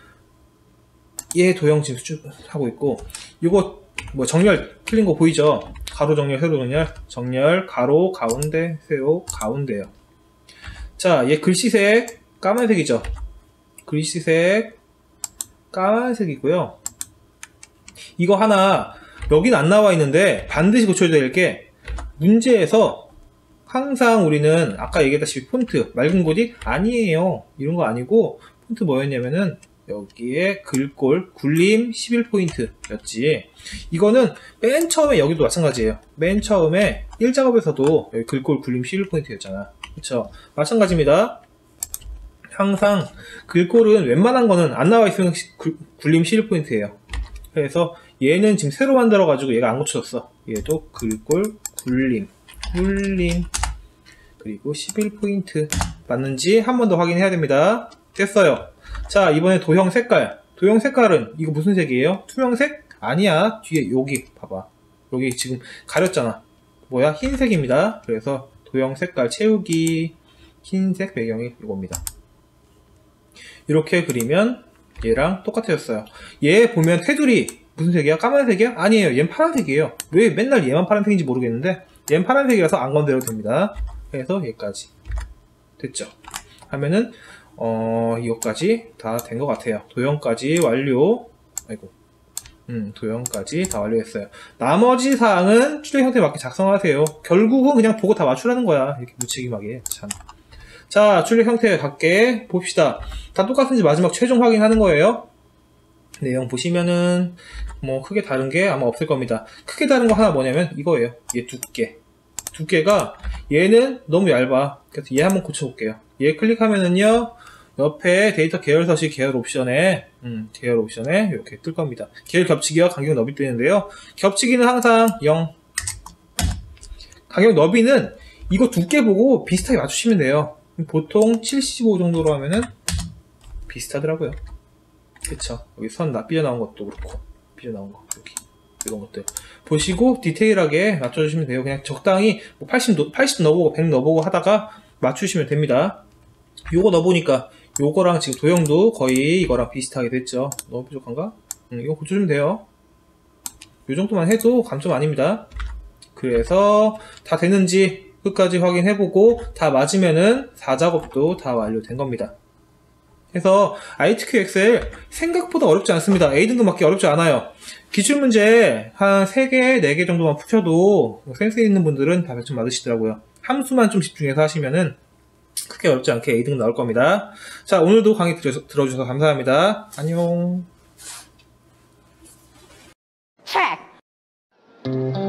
얘 도형 지금 쭉 하고 있고, 요거 뭐 정렬 틀린 거 보이죠? 가로 정렬, 세로 정렬, 정렬, 가로, 가운데, 세로, 가운데요. 자, 얘 글씨색 까만색이죠? 글씨색 까만색이고요. 이거 하나 여긴 안 나와 있는데 반드시 고쳐야 될 게, 문제에서 항상 우리는 아까 얘기했다시피 폰트, 맑은 고딕 아니에요. 이런 거 아니고 폰트 뭐였냐면은 여기에 글꼴 굴림 십일 포인트 였지. 이거는 맨 처음에 여기도 마찬가지예요. 맨 처음에 일 작업에서도 여기 글꼴 굴림 십일 포인트 였잖아. 그쵸? 마찬가지입니다. 항상 글꼴은 웬만한 거는 안 나와 있으면 굴림 십일 포인트예요. 그래서 얘는 지금 새로 만들어 가지고 얘가 안 고쳐졌어. 얘도 글꼴 굴림 굴림 그리고 십일 포인트 맞는지 한 번 더 확인해야 됩니다. 됐어요. 자, 이번에 도형 색깔. 도형 색깔은 이거 무슨 색이에요? 투명색? 아니야. 뒤에 여기 봐봐. 여기 지금 가렸잖아. 뭐야? 흰색입니다. 그래서 도형 색깔 채우기, 흰색 배경이 이겁니다. 이렇게 그리면 얘랑 똑같아졌어요. 얘 보면 테두리 무슨 색이야? 까만색이야? 아니에요. 얘는 파란색이에요. 왜 맨날 얘만 파란색인지 모르겠는데 얘는 파란색이라서 안 건드려도 됩니다. 그래서 얘까지 됐죠. 하면은 어 이거까지 다 된 것 같아요. 도형까지 완료. 아이고 음 도형까지 다 완료했어요. 나머지 사항은 출력 형태에 맞게 작성하세요. 결국은 그냥 보고 다 맞추라는 거야. 이렇게 무책임하게 참. 자, 출력 형태 갖게 봅시다. 다 똑같은지 마지막 최종 확인하는 거예요. 내용 보시면은 뭐 크게 다른 게 아마 없을 겁니다. 크게 다른 거 하나 뭐냐면 이거예요. 얘 두께. 두께가 얘는 너무 얇아. 그래서 얘 한번 고쳐볼게요. 얘 클릭하면은요, 옆에 데이터 계열 서식 계열 옵션에 음, 계열 옵션에 이렇게 뜰 겁니다. 계열 겹치기와 간격 너비 뜨는데요. 겹치기는 항상 영. 간격 너비는 이거 두께 보고 비슷하게 맞추시면 돼요. 보통 칠십오 정도로 하면은 비슷하더라고요. 그쵸? 여기 선 나 삐져나온 것도 그렇고, 삐져나온 거 여기 이런 것들 보시고 디테일하게 맞춰주시면 돼요. 그냥 적당히 뭐 팔십, 팔십 넣어보고 백 넣어보고 하다가 맞추시면 됩니다. 요거 넣어보니까 요거랑 지금 도형도 거의 이거랑 비슷하게 됐죠. 너무 부족한가? 음, 이거 고쳐주면 돼요. 요 정도만 해도 감점 아닙니다. 그래서 다 됐는지 끝까지 확인해보고 다 맞으면은 사 작업도 다 완료된 겁니다. 그래서 아이티큐 엑셀 생각보다 어렵지 않습니다. 에이 등급 맞기 어렵지 않아요. 기출문제 한 세 개, 네 개 정도만 푸셔도 센스 있는 분들은 다 배점 맞으시더라고요. 함수만 좀 집중해서 하시면은 크게 어렵지 않게 에이 등급 나올 겁니다. 자, 오늘도 강의 들어주셔서 감사합니다. 안녕.